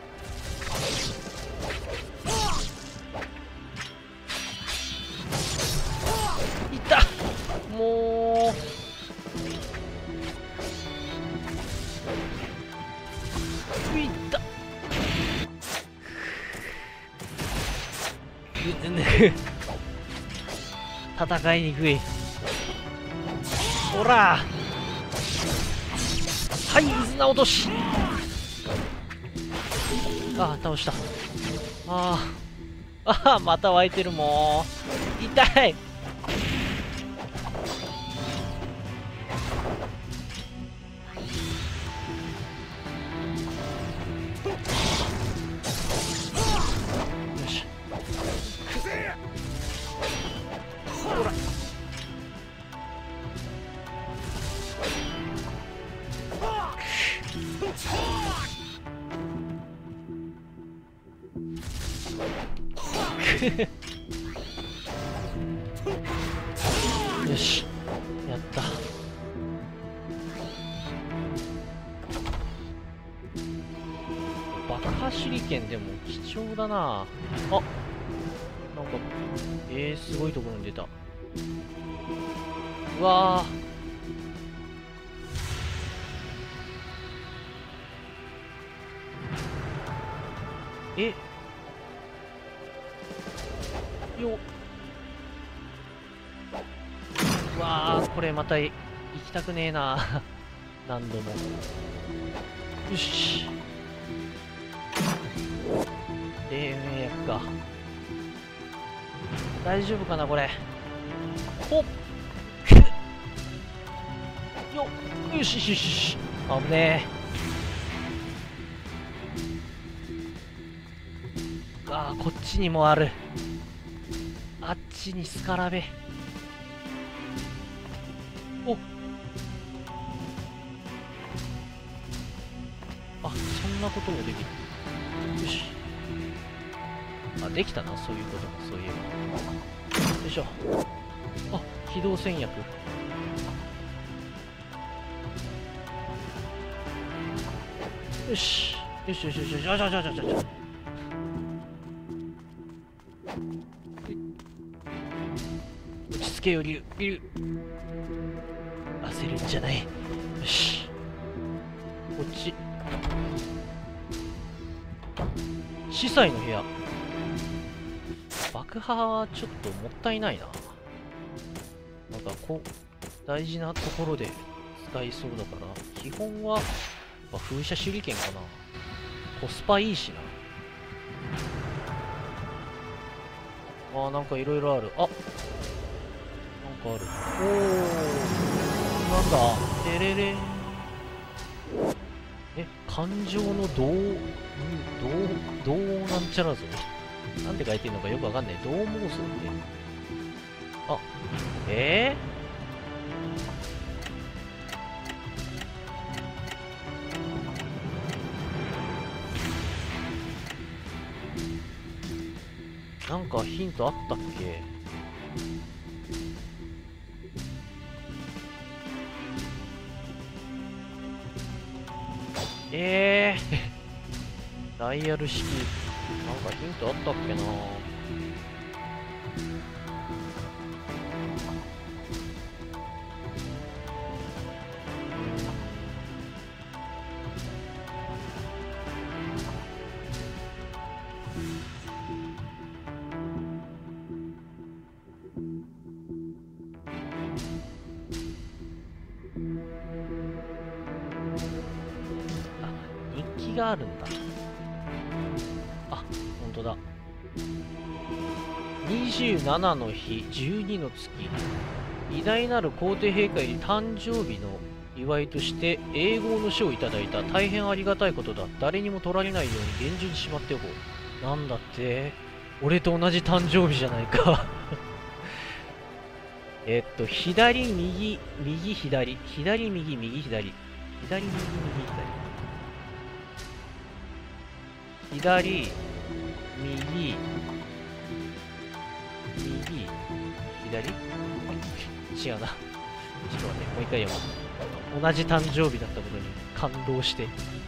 もういった戦いにくい。ほら、はい、絆落とし。ああ、倒した。また湧いてる。もう痛い。よし、やった。爆破手裏剣でも貴重だな。あ、なんかすごいところに出た。うわー、よっ。うわー、これまた行きたくねえな何度も。よし、黎明薬か。大丈夫かなこれ。ほっよっ、よしよしよし。危ねえ。 あー、こっちにもある。あっちにスカラベ。お、あ、そんなこともできる。よし。あ、できたな、そういうことも、そういえば。よいしょ。あ、起動戦略。よし。よしよしよしよし。あちゃちゃちゃちゃちゃ。落ち着けよ、リュウ。焦るんじゃない。よし。こっち。司祭の部屋。爆破はちょっともったいないな。なんか大事なところで使いそうだから、基本はやっぱ風車手裏剣かな。コスパいいしな。あー、なんかいろいろある。あ、なんかある。おー、なんだ、てれれん。感情のどうなんちゃらぞ。なんて書いてるのかよくわかんない。どう妄想って。あ、なんかヒントあったっけ？ダイヤル式。なんかヒントあったっけな。日記があるんだ。あ、本当だ。27の日、12の月。偉大なる皇帝陛下より誕生日の祝いとして英語の書をいただいた。大変ありがたいことだ。誰にも取られないように厳重にしまっておこう。なんだって、俺と同じ誕生日じゃないか。左、右、右、左。左、右、右、左。左、右、右、左。左、右、右、左違うな。ちょっと待って、もう一回読もう。同じ誕生日だったことに感動して。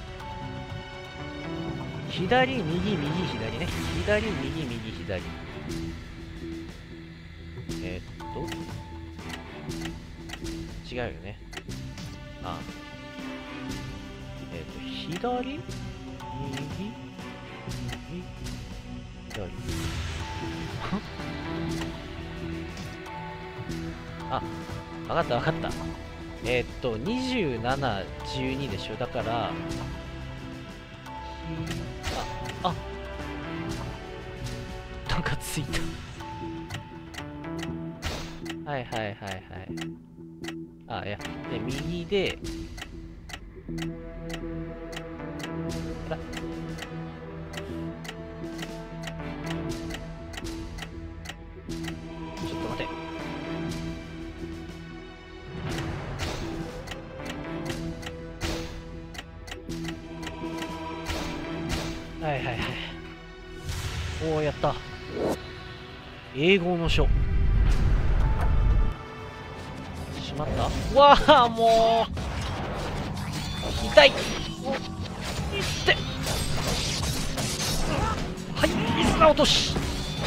左、右、右、左ね。左、右、右、左。違うよね。ああ。左、右、左。あ、わかったわかった。27、12でしょ。だから、なんかついた。はいはいはいはい。あ、いや、で、右で、あら。ちょっと待て。はいはいはい。おー、やった。英語の書。しまった。うわあ、もう痛い。おいって。はい、水が落とし。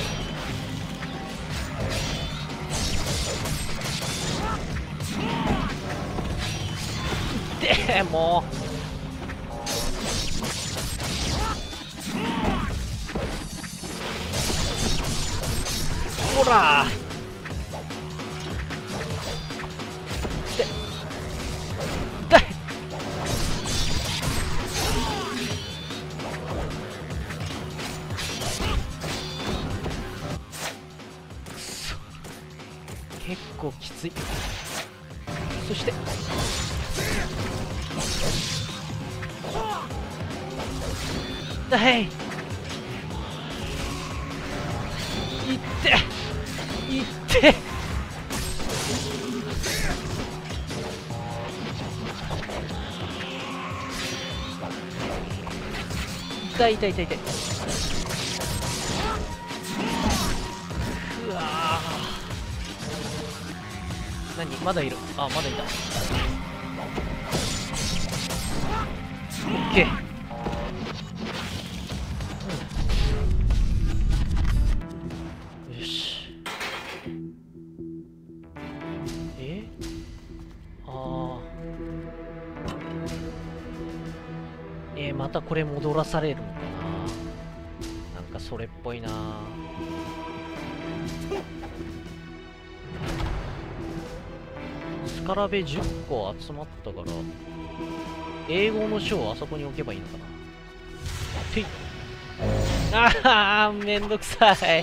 でもうほらーで痛い。くそ、結構きつい。そして痛い。 いって痛い痛い痛い痛い。うわー、何まだいる。あ、まだいた。オッケー。よし。またこれ戻らされるのかな。なんかそれっぽいな。スカラベ10個集まったから、英語の書をあそこに置けばいいのかな。てい。ああ、めんどくさい。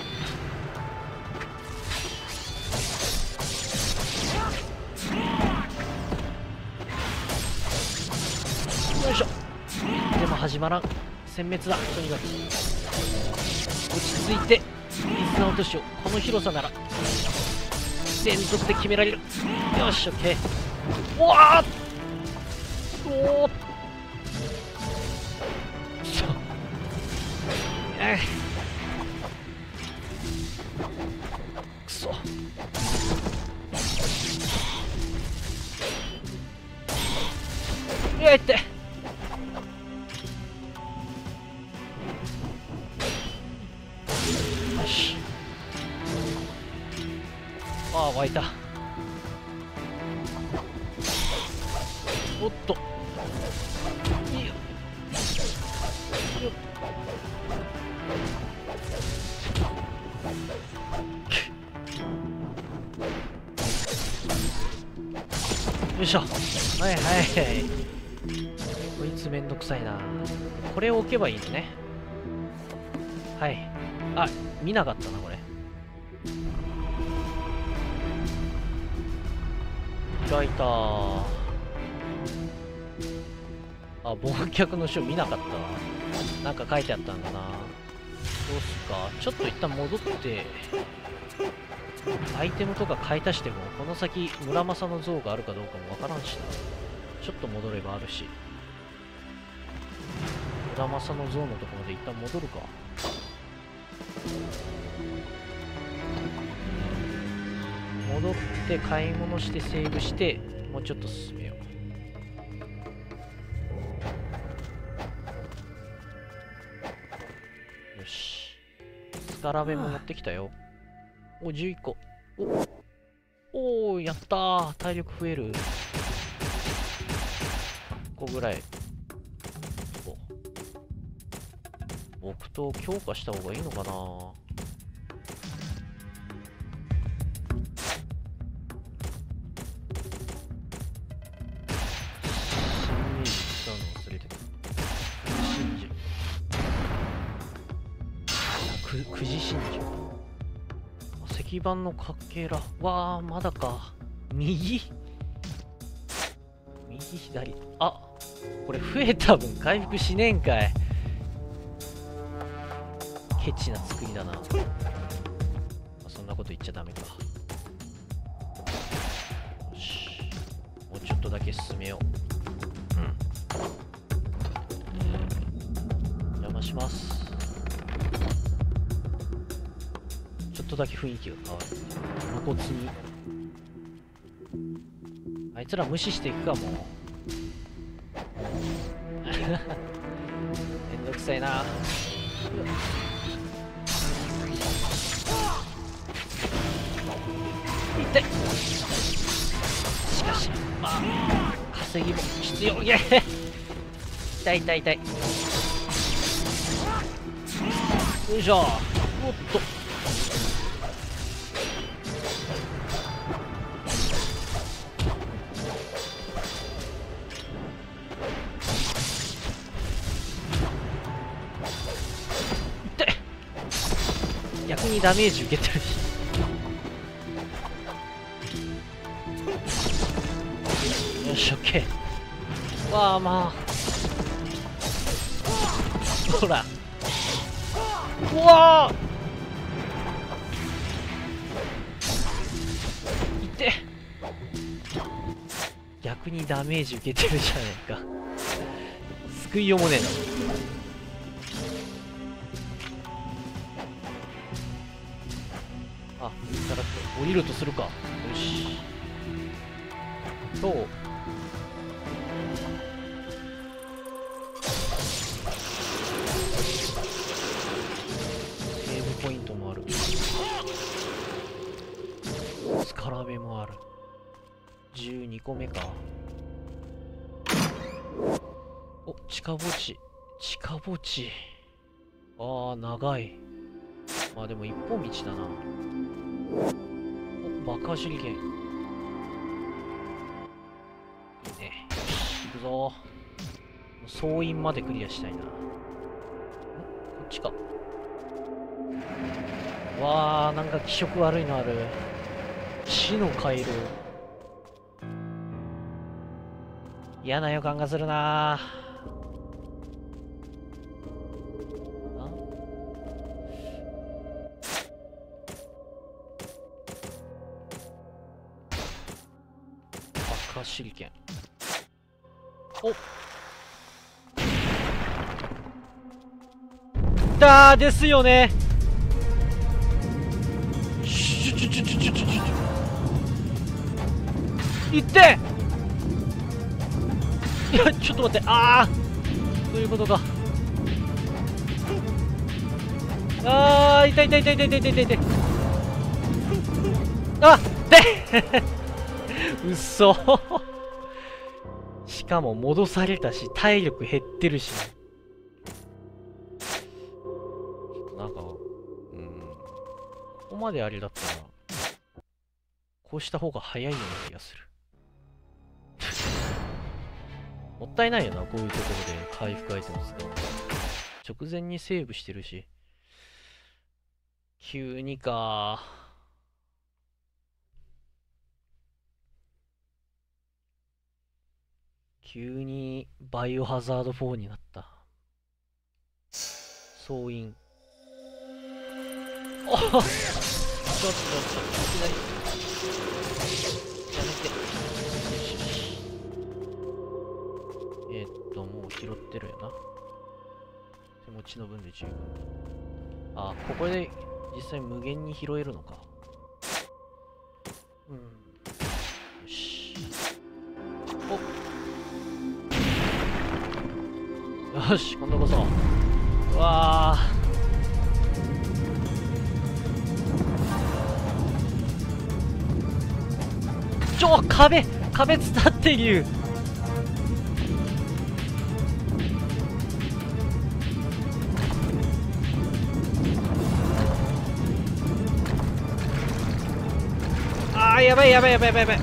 よいしょ。でも始まらん。殲滅だ。とにかく落ち着いて水の落としをこの広さなら連続で決められる。よし、オッケー。うわー、おーっそくそ。いや、いって。ああ、湧いた。おっと。いいよ。よよいしょ。はいはいはい。こいつめんどくさいな。これを置けばいいのね。はい。あ、見なかったな、これ。開いたー。あ、忘却の書見なかったわ。なんか書いてあったんだな。どうすか。ちょっと一旦戻って、アイテムとか買い足しても、この先、村正の像があるかどうかもわからんしな。ちょっと戻ればあるし。村正の像のところで一旦戻るか。戻って買い物してセーブしてもうちょっと進めよう。よし、スカラベも持ってきたよ。お、11個。おー、やったー。体力増える。1個ぐらい。木刀強化した方がいいのかな。9時真珠。石板のかけら。わあ、まだか。右左。あ、これ増えた分回復しねえんかい。ケチな作りだな。そんなこと言っちゃダメか。よし、もうちょっとだけ進めよう。邪魔します。ちょっとだけ雰囲気が変わる。露骨に。あいつら無視していくか、もう。めんどくさいな。痛い。しかし、まあ、稼ぎも必要。いや痛い痛い痛い。よいしょ。おっと。逆にダメージ受けてるし。よし、オッケー。わあ、まあほら。うわあ、 逆にダメージ受けてるじゃないか。救いようもねえな。あ、だって降りるとするか。よし。そう。セーブポイントもある。スカラベもある。12個目か。お、地下墓地。地下墓地。ああ、長い。まあでも一本道だな。お、爆破手裏剣。いいね。行くぞ。総員までクリアしたいな。こっちか。わあ、なんか気色悪いのある。死のカエル。嫌な予感がするな。爆破手裏剣。おだーですよね。いっていや、ちょっと待って、ああそういうことか。ああ、痛い痛い痛い痛い痛い痛い痛い。あでうそしかも戻されたし、体力減ってるし。なんか、ここまであれだったら、こうした方が早いような気がする。もったいないよな、こういうところで回復アイテム使うの。直前にセーブしてるし。急にか。急にバイオハザード4になった。総員。おっちょっと、いきなり。やめて。もう拾ってるよな。手持ちの分で十分だ。あ、ここで実際無限に拾えるのか。よし。およし、今度こそ。うわー。壁伝っている。あー、やばいやばいやばいやばいやばい。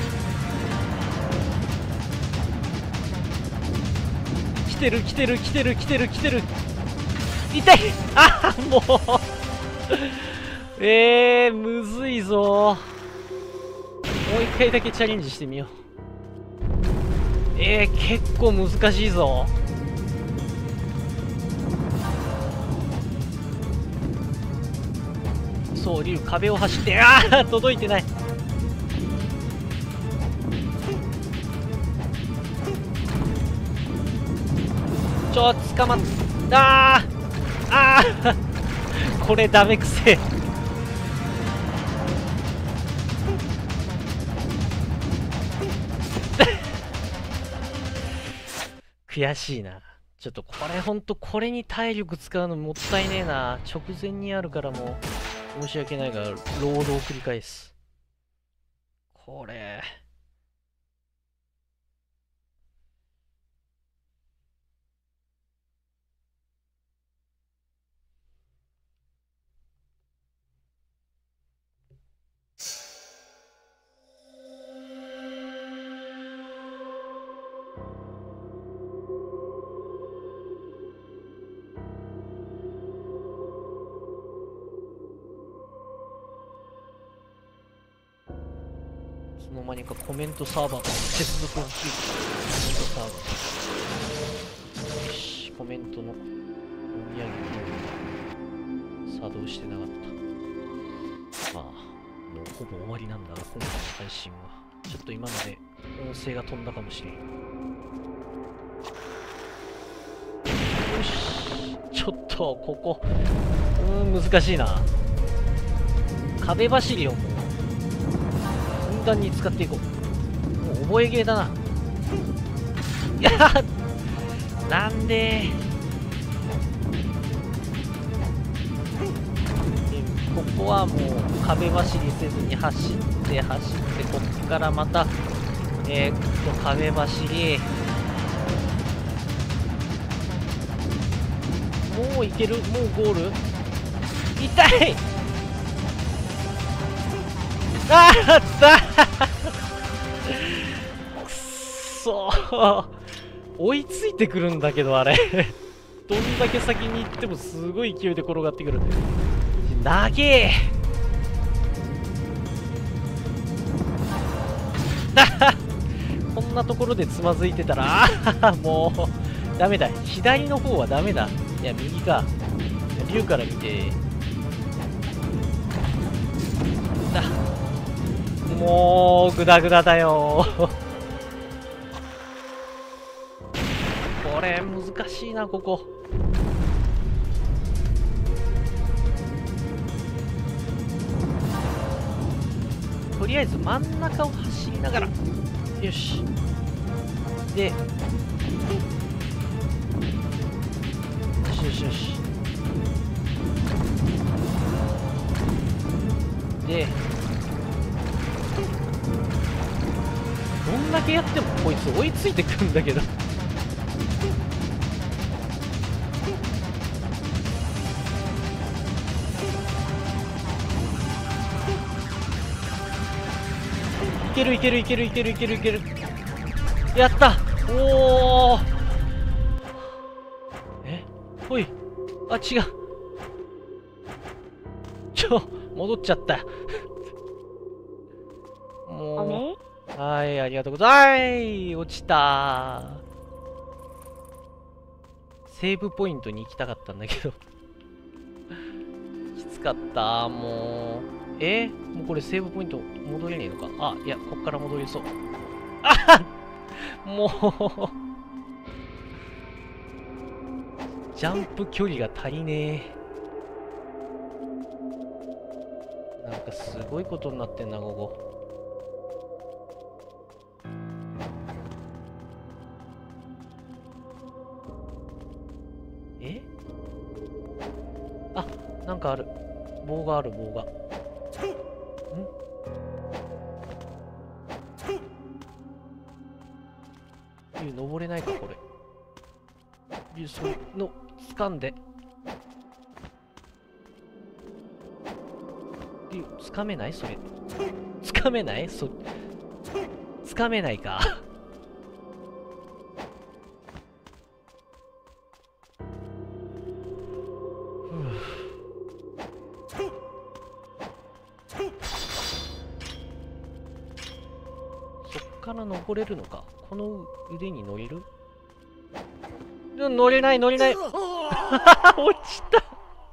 来てる来てる来てる来てる来てる。痛い。あー、もうむずいぞ。もう一回だけチャレンジしてみよう。結構難しいぞ。そう、竜壁を走って、ああ届いてない。捕まった。これダメくせえ。悔しいな。ちょっとこれほんと、これに体力使うのもったいねえな。直前にあるからもう申し訳ないが労働を繰り返す。これいつの間にかコメントサーバーが接続がついてる。コメントサーバー。よし、コメントの読み上げ作動してなかった。まあ、もうほぼ終わりなんだが、今回の配信は。 ちょっと今ので音声が飛んだかもしれん。よし、ちょっとここ難しいな。壁走りをもうふんだんに使っていこう。もう覚えゲーだな。いやなんでここはもう壁走りせずに走ってこっからまた壁走り。もういける。もうゴール。痛い。あーったくっそー、追いついてくるんだけど、あれどんだけ先に行ってもすごい勢いで転がってくる。長えこんなところでつまずいてたらもうダメだ。左の方はダメだ。いや右か。竜から見てだ。もうグダグダだよこれ難しいな、ここ。とりあえず真ん中を走りながら、よし。で、よしよしよし。で、どんだけやってもこいつ追いついてくるんだけどいけるいけるいけるいけるいけるいける。やった。おお。ほい。あ、違う。戻っちゃったもう。はい、ありがとうございます。落ちた。セーブポイントに行きたかったんだけどきつかった。もうもうこれセーブポイント戻れねえのか。あ、いや、こっから戻りそう。あもうジャンプ距離が足りねえ。なんかすごいことになってんな、ここ。あ、なんかある。棒がある、棒が。登れないか、これ。その、掴んで。掴めないそれ。掴めない掴めないか。そっから登れるのか。この腕に乗れる？乗れない乗れない。落ちた。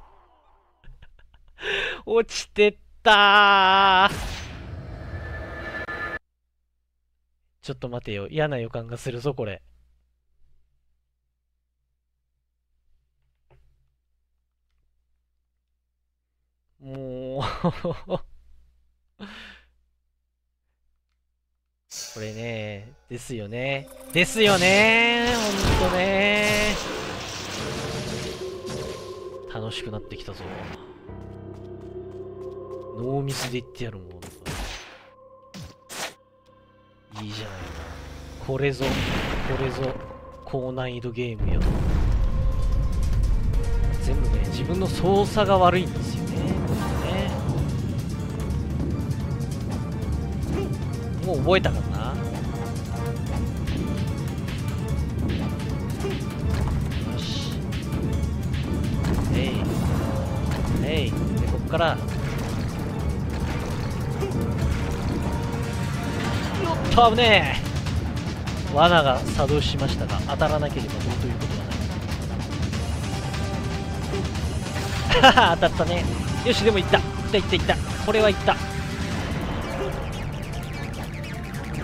落ちてったー。ちょっと待てよ。嫌な予感がするぞ、これ。もうこれね、ですよね。ですよね。ほんとね。楽しくなってきたぞ。ノーミスで言ってやるもん。いいじゃないか。これぞ高難易度ゲームよ。全部ね、自分の操作が悪いんですよね。もう覚えたからな。よし。で、こっから。よっと危ねえ。罠が作動しましたが、当たらなければどうということはない。当たったね。よし、でもいった。これはいった。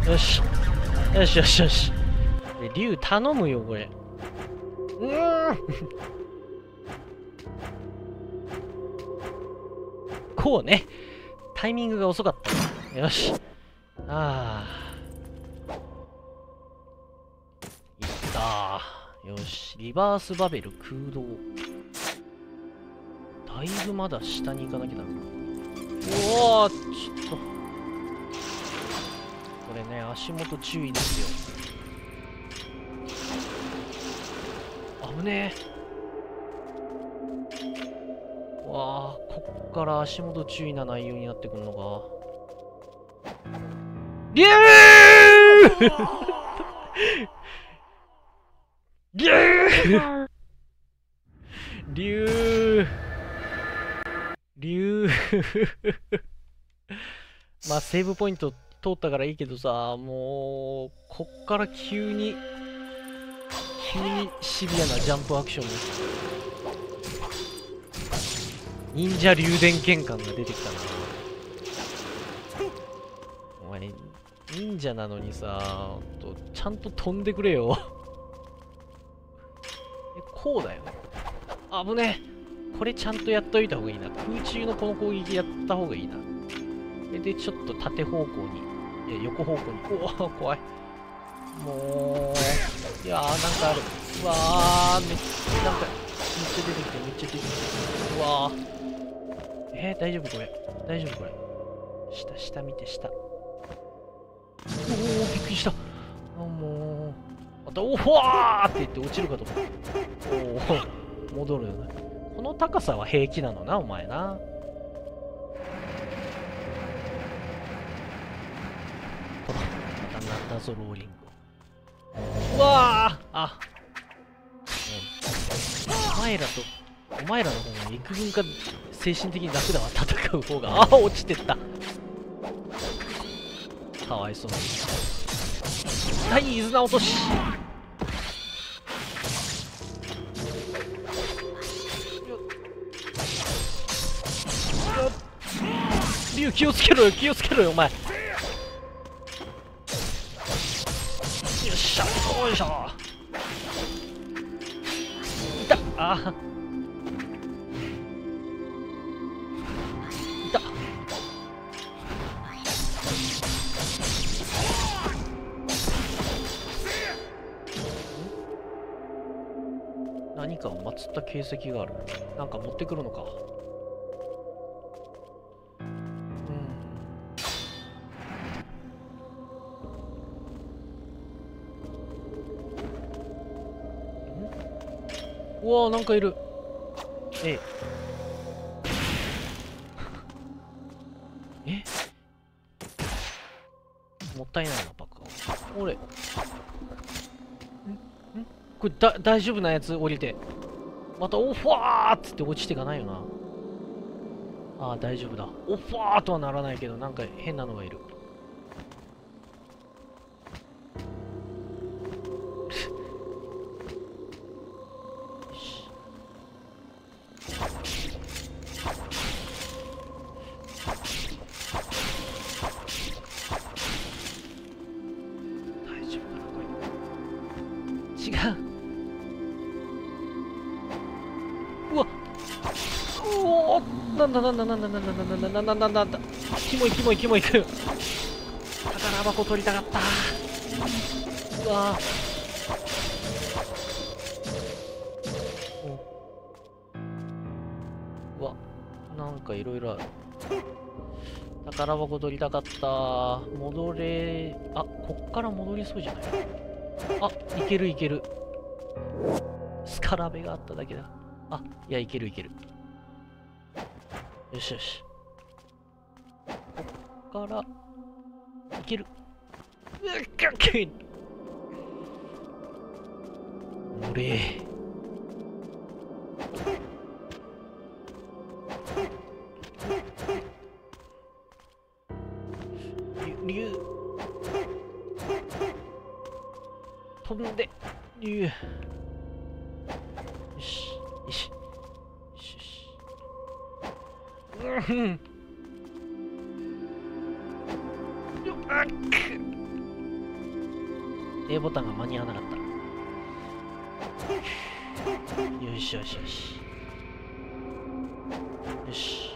よしよしよしよし。で竜頼むよこれ。こうね、タイミングが遅かった。よし。ああ、いったー。よし、リバースバベル空洞。だいぶまだ下に行かなきゃダメ。おお、ちょっとこれね、足元注意ですよ。危ねえ。わあ、こっから足元注意な内容になってくるのか。リューリューリューリューまあセーブポイント通ったからいいけどさ、もうこっから急にシビアなジャンプアクションに忍者竜電剣感が出てきたな。お前忍者なのにさ、ちゃんと飛んでくれよ。こうだよね。危ねえ。これちゃんとやっといた方がいいな。空中のこの攻撃やった方がいいな。でちょっと縦方向に、いや横方向に。おお、怖い。もういやー、なんかある。うわー、なんかめっちゃ出てきて、めっちゃ出てきて。うわー、大丈夫これ。大丈夫これ。下見て、下。おお、びっくりした。もうまた、おわーって言って落ちるかと思った。おお、戻るよね。この高さは平気なのな、お前な。このまた謎ローリング。うわー、あ、お前らの方が幾分か精神的に楽だわ、戦う方が。あ、落ちてった。かわいそうに。はい、絆落とし。竜気をつけろよ、気をつけろよ、お前。よっしゃ、よいしょ。いた、あー、いた。何かを祀った形跡がある。なんか持ってくるのか。うわー、なんかいる。えもったいないな、バカ。俺これ大丈夫なやつ降りて。またオファーっつって落ちていかないよな。ああ、大丈夫だ。オファーとはならないけど、なんか変なのがいる。なんだキモい宝箱取りたかった。うわうわ、なんかいろいろある。宝箱取りたかった。戻れ、あ、こっから戻りそうじゃない。あ、いける。スカラベがあっただけだ。あ、いや、いける。よし。こっからいける。乗れ。竜飛んで竜。よし。 A ボタンが間に合わなかった。よしよしよし。よし。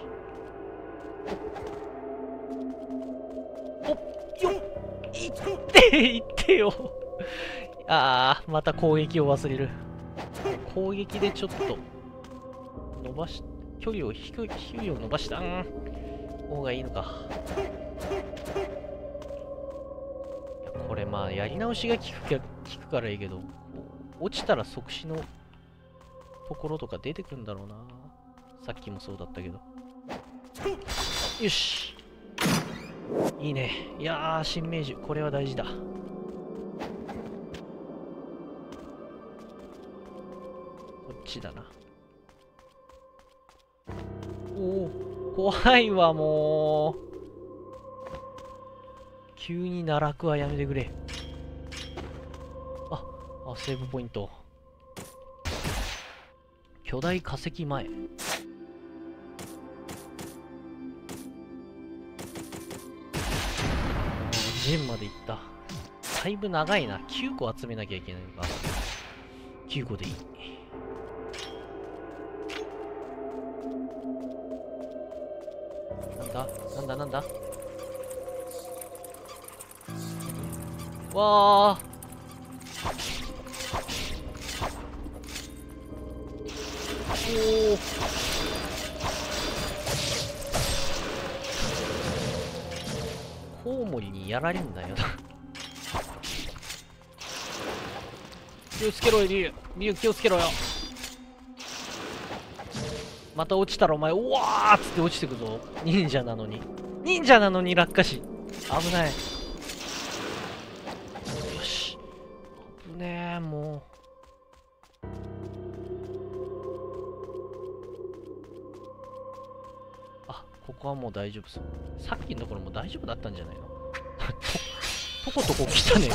おっよっいってよああ、また攻撃を忘れる。攻撃でちょっと伸ばし、距離を低いを伸ばした方がいいのか。いやこれまあやり直しが効くからいいけど、落ちたら即死のところとか出てくるんだろうな。さっきもそうだったけど。よし、いいね。いやー、新命獣これは大事だ。こっちだな。おお、怖いわもう。急に奈落はやめてくれ。あ、セーブポイント。巨大化石前。陣まで行った。だいぶ長いな。9個集めなきゃいけないのか。9個でいい。なんだわー、おー、コウモリにやられんだよな気をつけろよリュウ気をつけろよ。また落ちたらお前、うわーっつって落ちてくぞ。忍者なのに落下し。危ない。よし。危ねえ、もう。あ、ここはもう大丈夫そう。さっきのところも大丈夫だったんじゃないのとことこ来たね、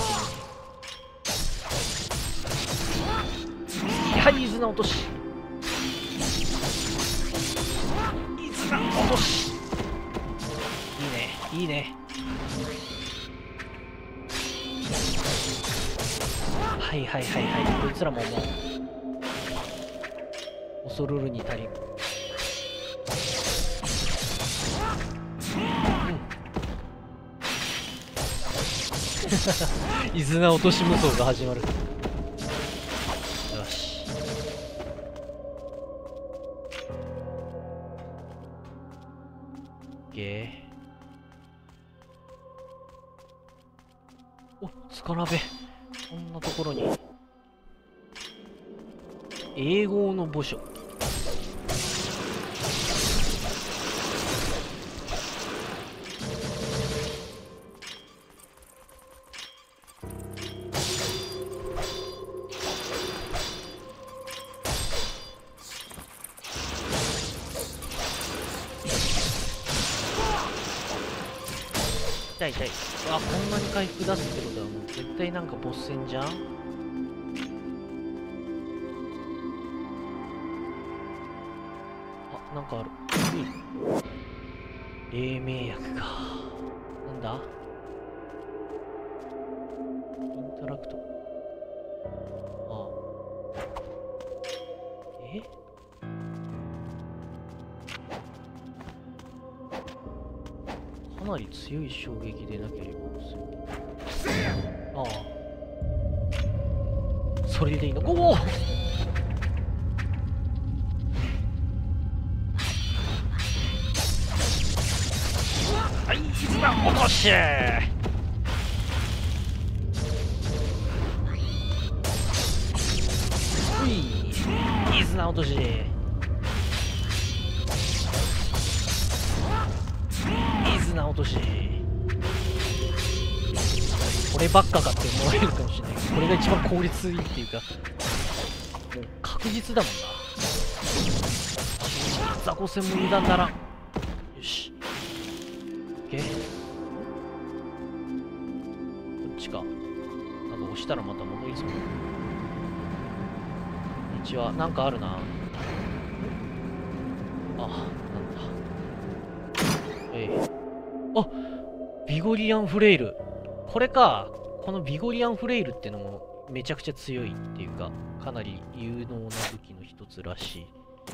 はい、絆落とし。落とし。いいね。はい。こいつらももう恐るるに足りる。伊豆名落とし無双が始まる。よし。お、スカラベ。こんなところに。英語の墓所。痛い。あ、こんなに回復出すってことはもう絶対なんかボス戦じゃん。あ、なんかある。黎明薬か。なんだ？インタラクト。ああ。え？かなり強い衝撃でなければああ、それでいいの。おお、はい、絆落とし。うい、絆落とし。絆落とし。こればっかかって思われるかもしれないけど、これが一番効率いいっていうか、もう確実だもんな。雑魚戦も油断ならん。よし。オッケー。こっちか。なんか押したらまた戻りそう。こんにちは。なんかあるな。あ、なんだ。あ、ビゴリアンフレイル。これか。 このビゴリアンフレイルってのもめちゃくちゃ強いっていうか、かなり有能な武器の一つらし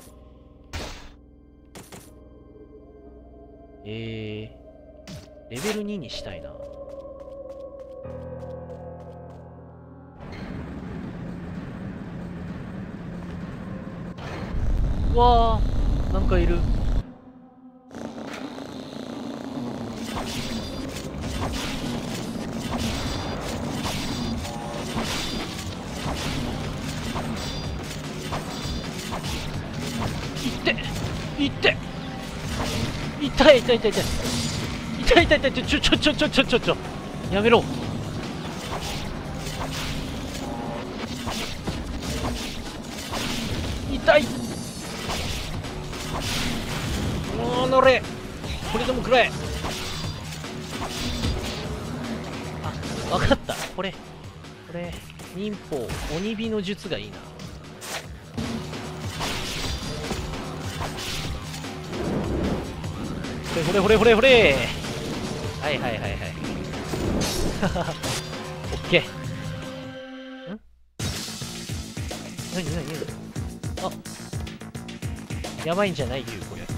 い。レベル2にしたいな。うわー、なんかいる。いって痛い痛い痛い痛い痛い痛い痛い、ちょやめろ。痛い。もう乗れ、これでもくらえ。あ、わかった。これ忍法鬼火の術がいいな。ほれはいはいオッケー。何あ、やばいんじゃないよこれ。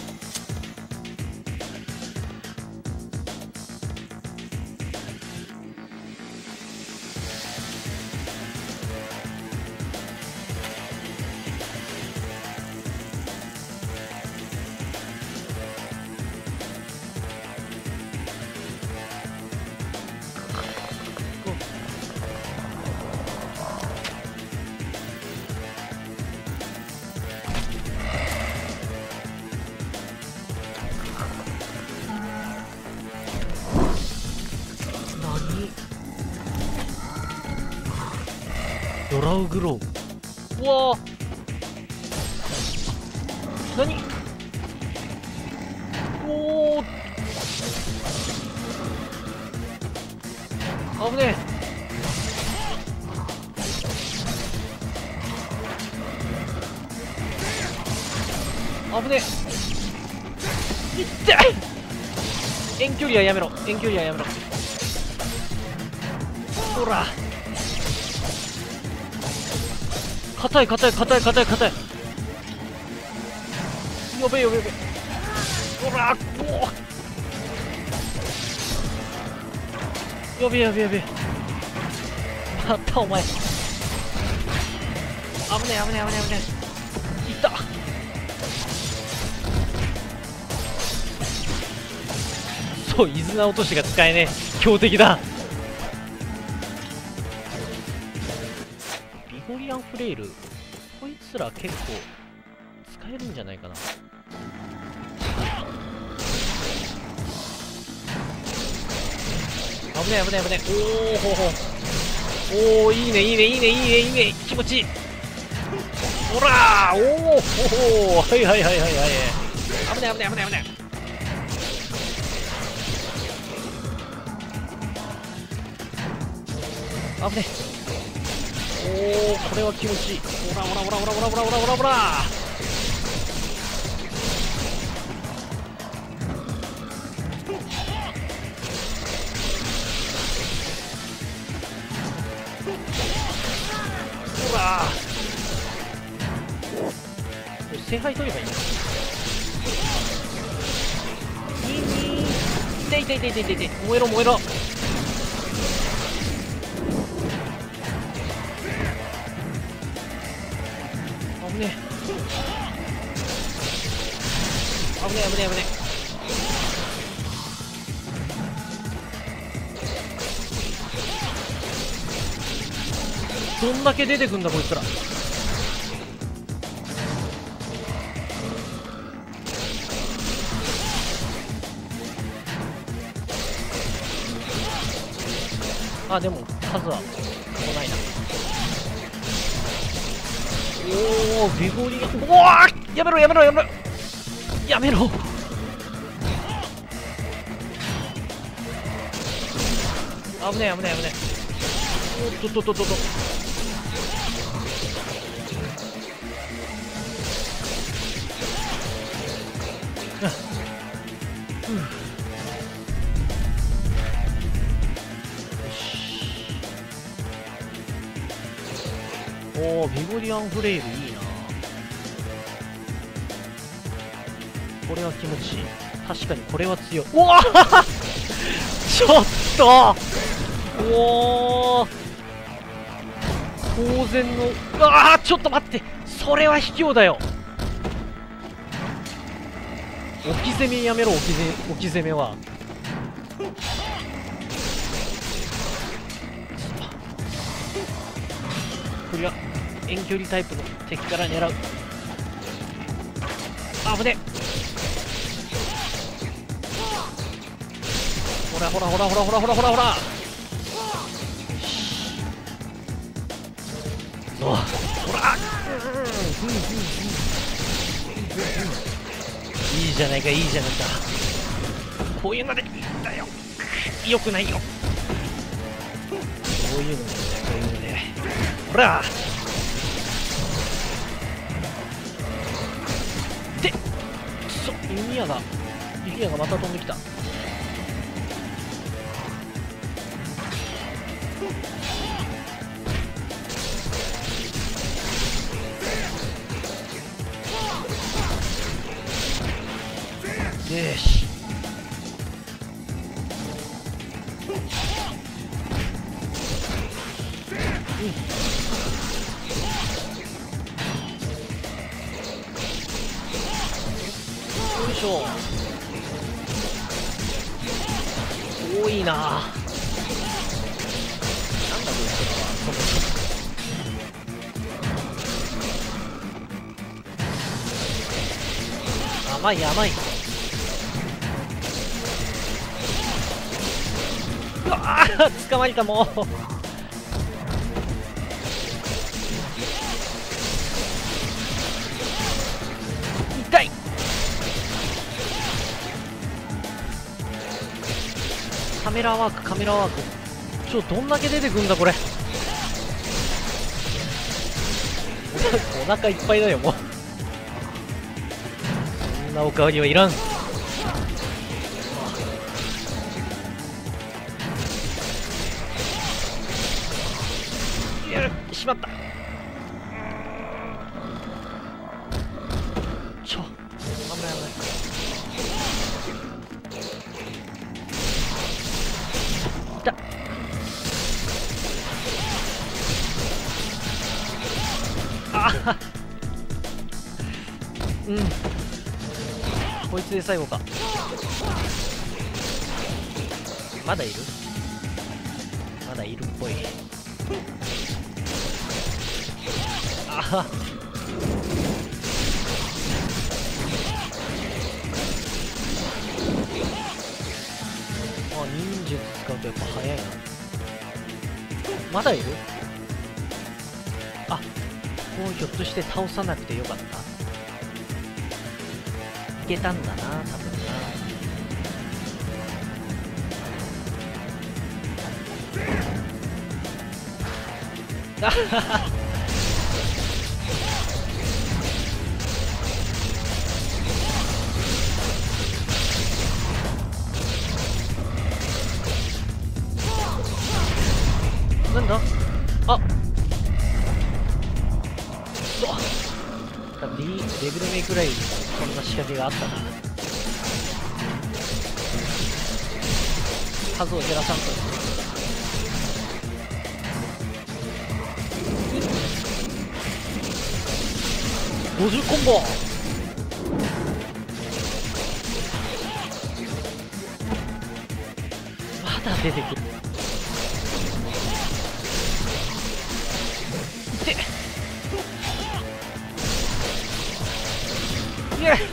ドラウグロー。うわー、何。おー、危ねえ。危ねえ。いって遠距離はやめろ、遠距離はやめろ。ほら、硬い。やべえ。ほら、やべえ。またお前。危ねえ。いった。そう、イズナ落としが使えねえ。強敵だ。ビゴリアンフレイル、こいつら結構使えるんじゃないかな。危ない。おー、いいね。気持ちいい。ほらー、おー、はい。危ない。危ねおー、これは気持ちいい。ほら。ほらー、聖杯取ればいいんだ。痛い。燃えろ。危ねえ。どんだけ出てくんだこいつら。あ、でも数は来ないな。おー、ビゴリが、うわー、やめろ。危ねえ。おっと。よし。 おー、ビゴリアンフレイルいいな。これは気持ちいい。確かにこれは強い。うわちょっとおー、当然の。うわー、ちょっと待って、それは卑怯だよ。置き攻めやめろ、置き攻めは。これは遠距離タイプの敵から狙う。あぶね。ほらほらほらほらほらほらほらほら。ほら、いいじゃないか、いいじゃないか。こういうのでいいんだよ。よくないよ。こういうので、こういうので。ほらで、くそ、弓矢がまた飛んできた。よし。よいしょ。多いな。なんだこいつらは。甘い甘い。うわー、捕まえた。もう痛い。カメラワーク、カメラワーク。どんだけ出てくんだこれ。お腹いっぱいだよもう。そんなおかわりはいらん。しまった。危ない危ない。いた。あうん、こいつで最後か。まだいるっぽい。あ忍術使うとやっぱ早いな。まだいる。あ、ここひょっとして倒さなくてよかった。いけたんだな、多分な。あはは。なんだ。あ、デビルメイクライこんな仕掛けがあったな。数を減らさんと。50コンボ。まだ出てくる。イエー。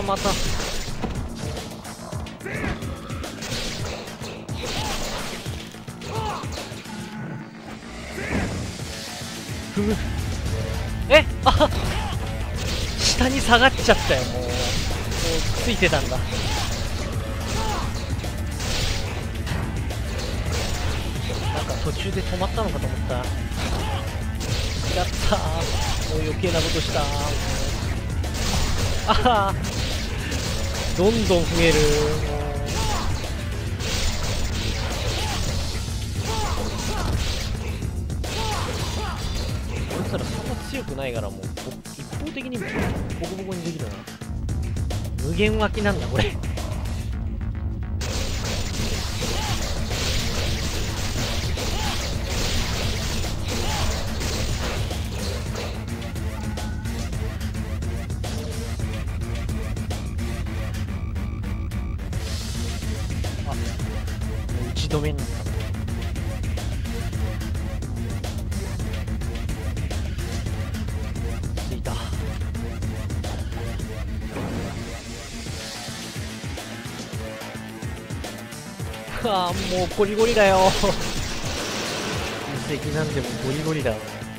あまたふむあ下に下がっちゃったよ。もうついてたんだ。なんか途中で止まったのかと思った。やったー、もう余計なことしたー。あーどんどん増える。こいつらそんな強くないから、もう一方的にボコボコにできるな。無限湧きなんだこれ。あ、もう打ち止めになった。ついた。ああ、もうゴリゴリだよ。無敵なんでもゴリゴリだ。あ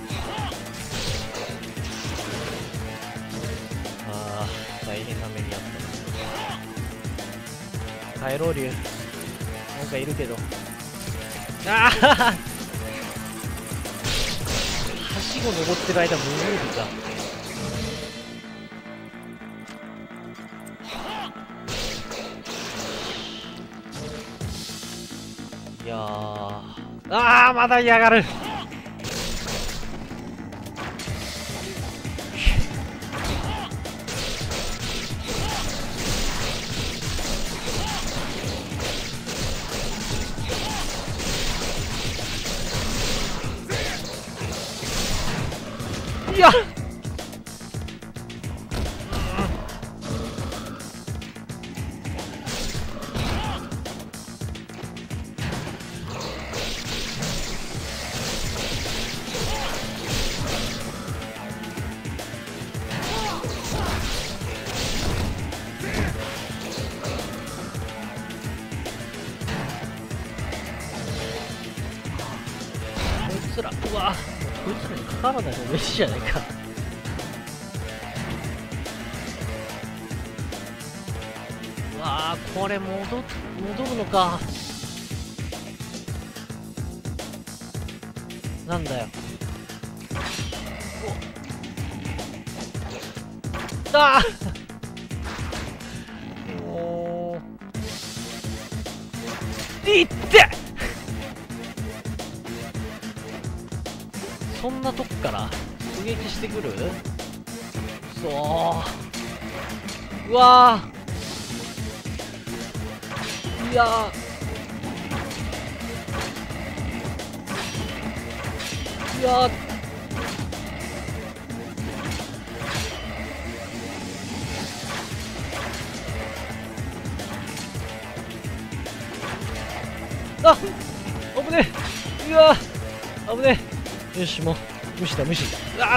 あ、大変な目にあったな。帰ろう、竜。なんかいるけど。ああはしご登ってる間無理だ。いやー、まだ嫌がる。いやこいつら、うわこいつらにかからない方がいいじゃないか。うわー、これ戻るのか。なんだよ。ああもういってそんなとこから出撃してくる。うわー、いやー、いやー、あ、危ねえ。うわー、危ねえ。よし、もう無視だ無視。うわー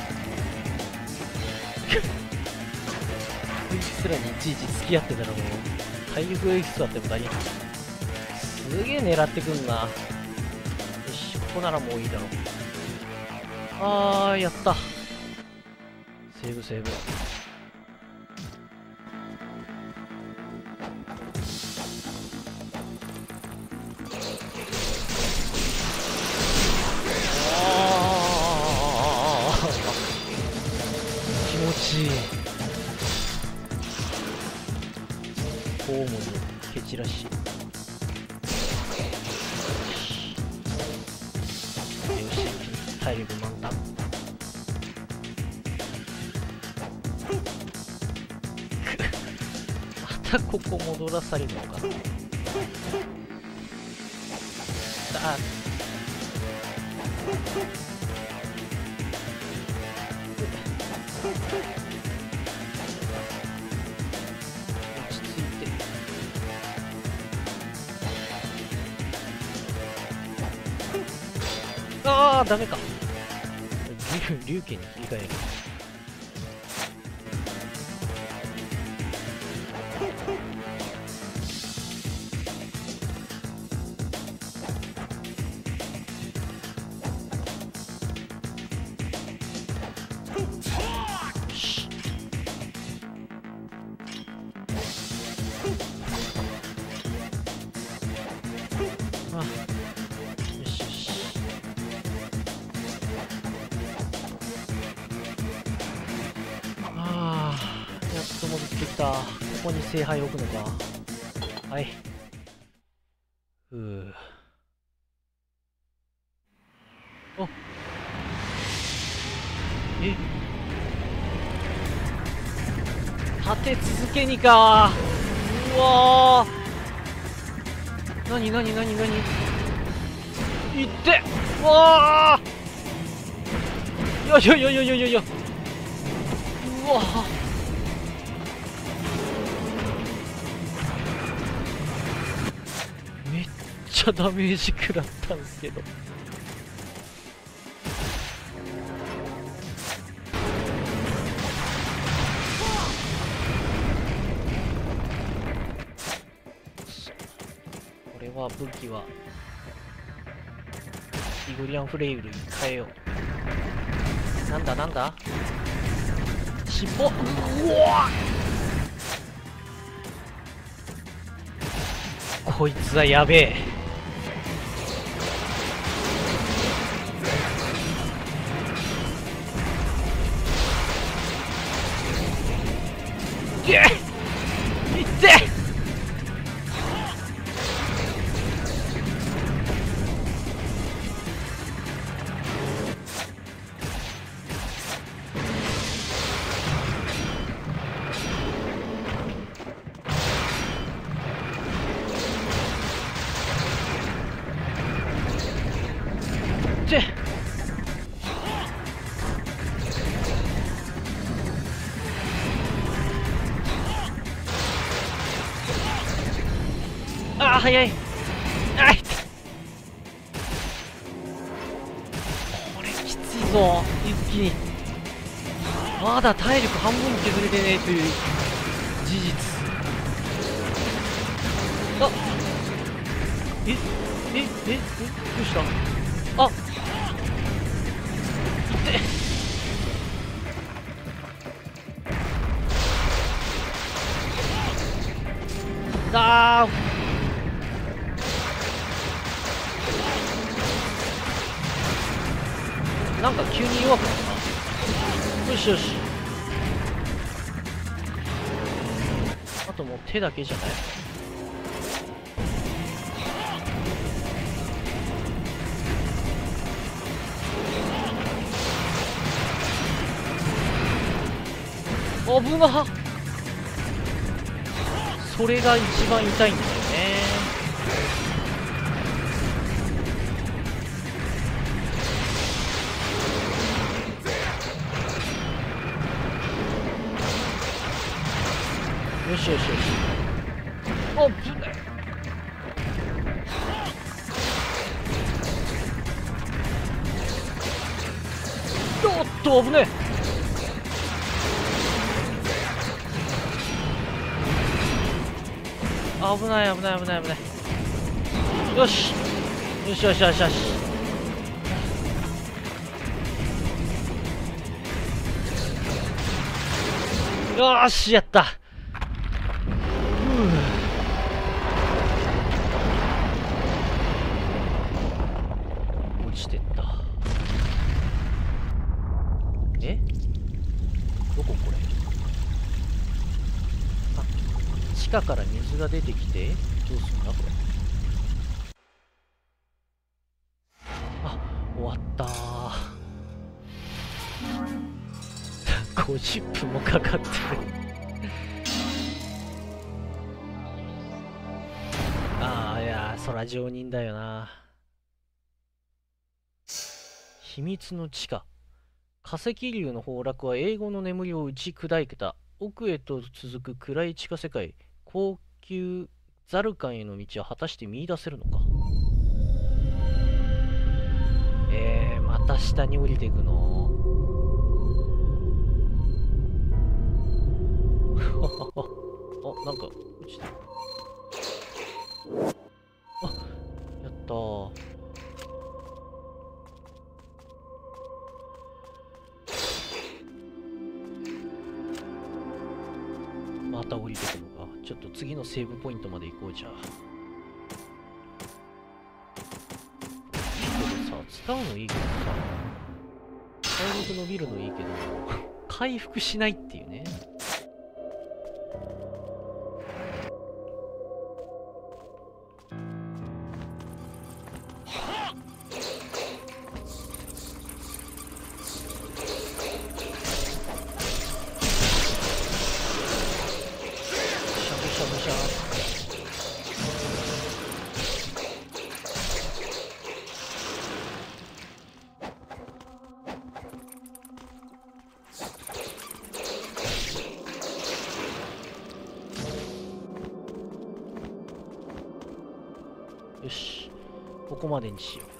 こいつらにいちいち付き合ってたらもう体力エキスだっても大変。すげえ狙ってくんな。よし、ここならもういいだろう。あー、やった。セーブセーブ。気持ちいい。コウモリ蹴散らし。よし、体力満タン。またここ戻らされるのかな。あ、落ち着いて。ああ、ダメか。竜家に切り替える。 か。ここに聖杯置くのか。はい。お、え、立て続けにか。うわー、なにいってうわー、いやうわー、めっちゃダメージ食らったんですけど。これは武器はイゴリアンフレイルに変えよう。なんだ尻尾。うわっ、こいつはやべえ。いってあー、早い。あい、これきついぞ。一気にまだ体力半分削れてねえという事実。あ、どうした。あ、いってだー。なんか急に弱くなった。よし。あともう手だけじゃない。危なっ。それが一番痛いんだよね。よし。おっ、ぶね。おっと、危ねえ。危ない。よし。よーし、やった。落ちてった。どここれ。あ、地下から水が出てきてどうすんだこれ。あ、終わったー。50分もかかってる。ああ、いやー、そら常人だよな。秘密の地下。化石竜の崩落は英語の眠りを打ち砕けた。奥へと続く暗い地下世界。高級ザルカンへの道は果たして見出せるのか。また下に降りていくの。あ、なんか落ちた。あ、やったー。また降りてくのか。ちょっと次のセーブポイントまで行こうじゃあ。けどさ、使うのいいけどさ、体力伸びるのいいけど回復しないっていうね。 ここまでにしよ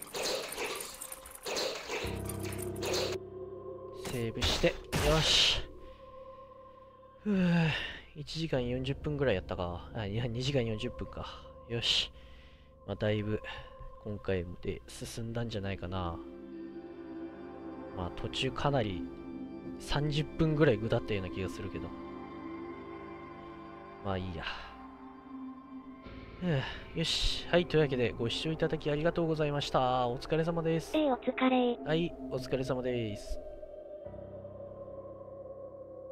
う。セーブして、よし。ふぅ、1時間40分ぐらいやったか。いや、2時間40分か。よし。まあ、だいぶ、今回で進んだんじゃないかな。まあ、途中かなり30分ぐらいぐだったような気がするけど。まあいいや。よし。はい、というわけでご視聴いただきありがとうございました。お疲れ様です。 お疲れ。 はい、お疲れ様です。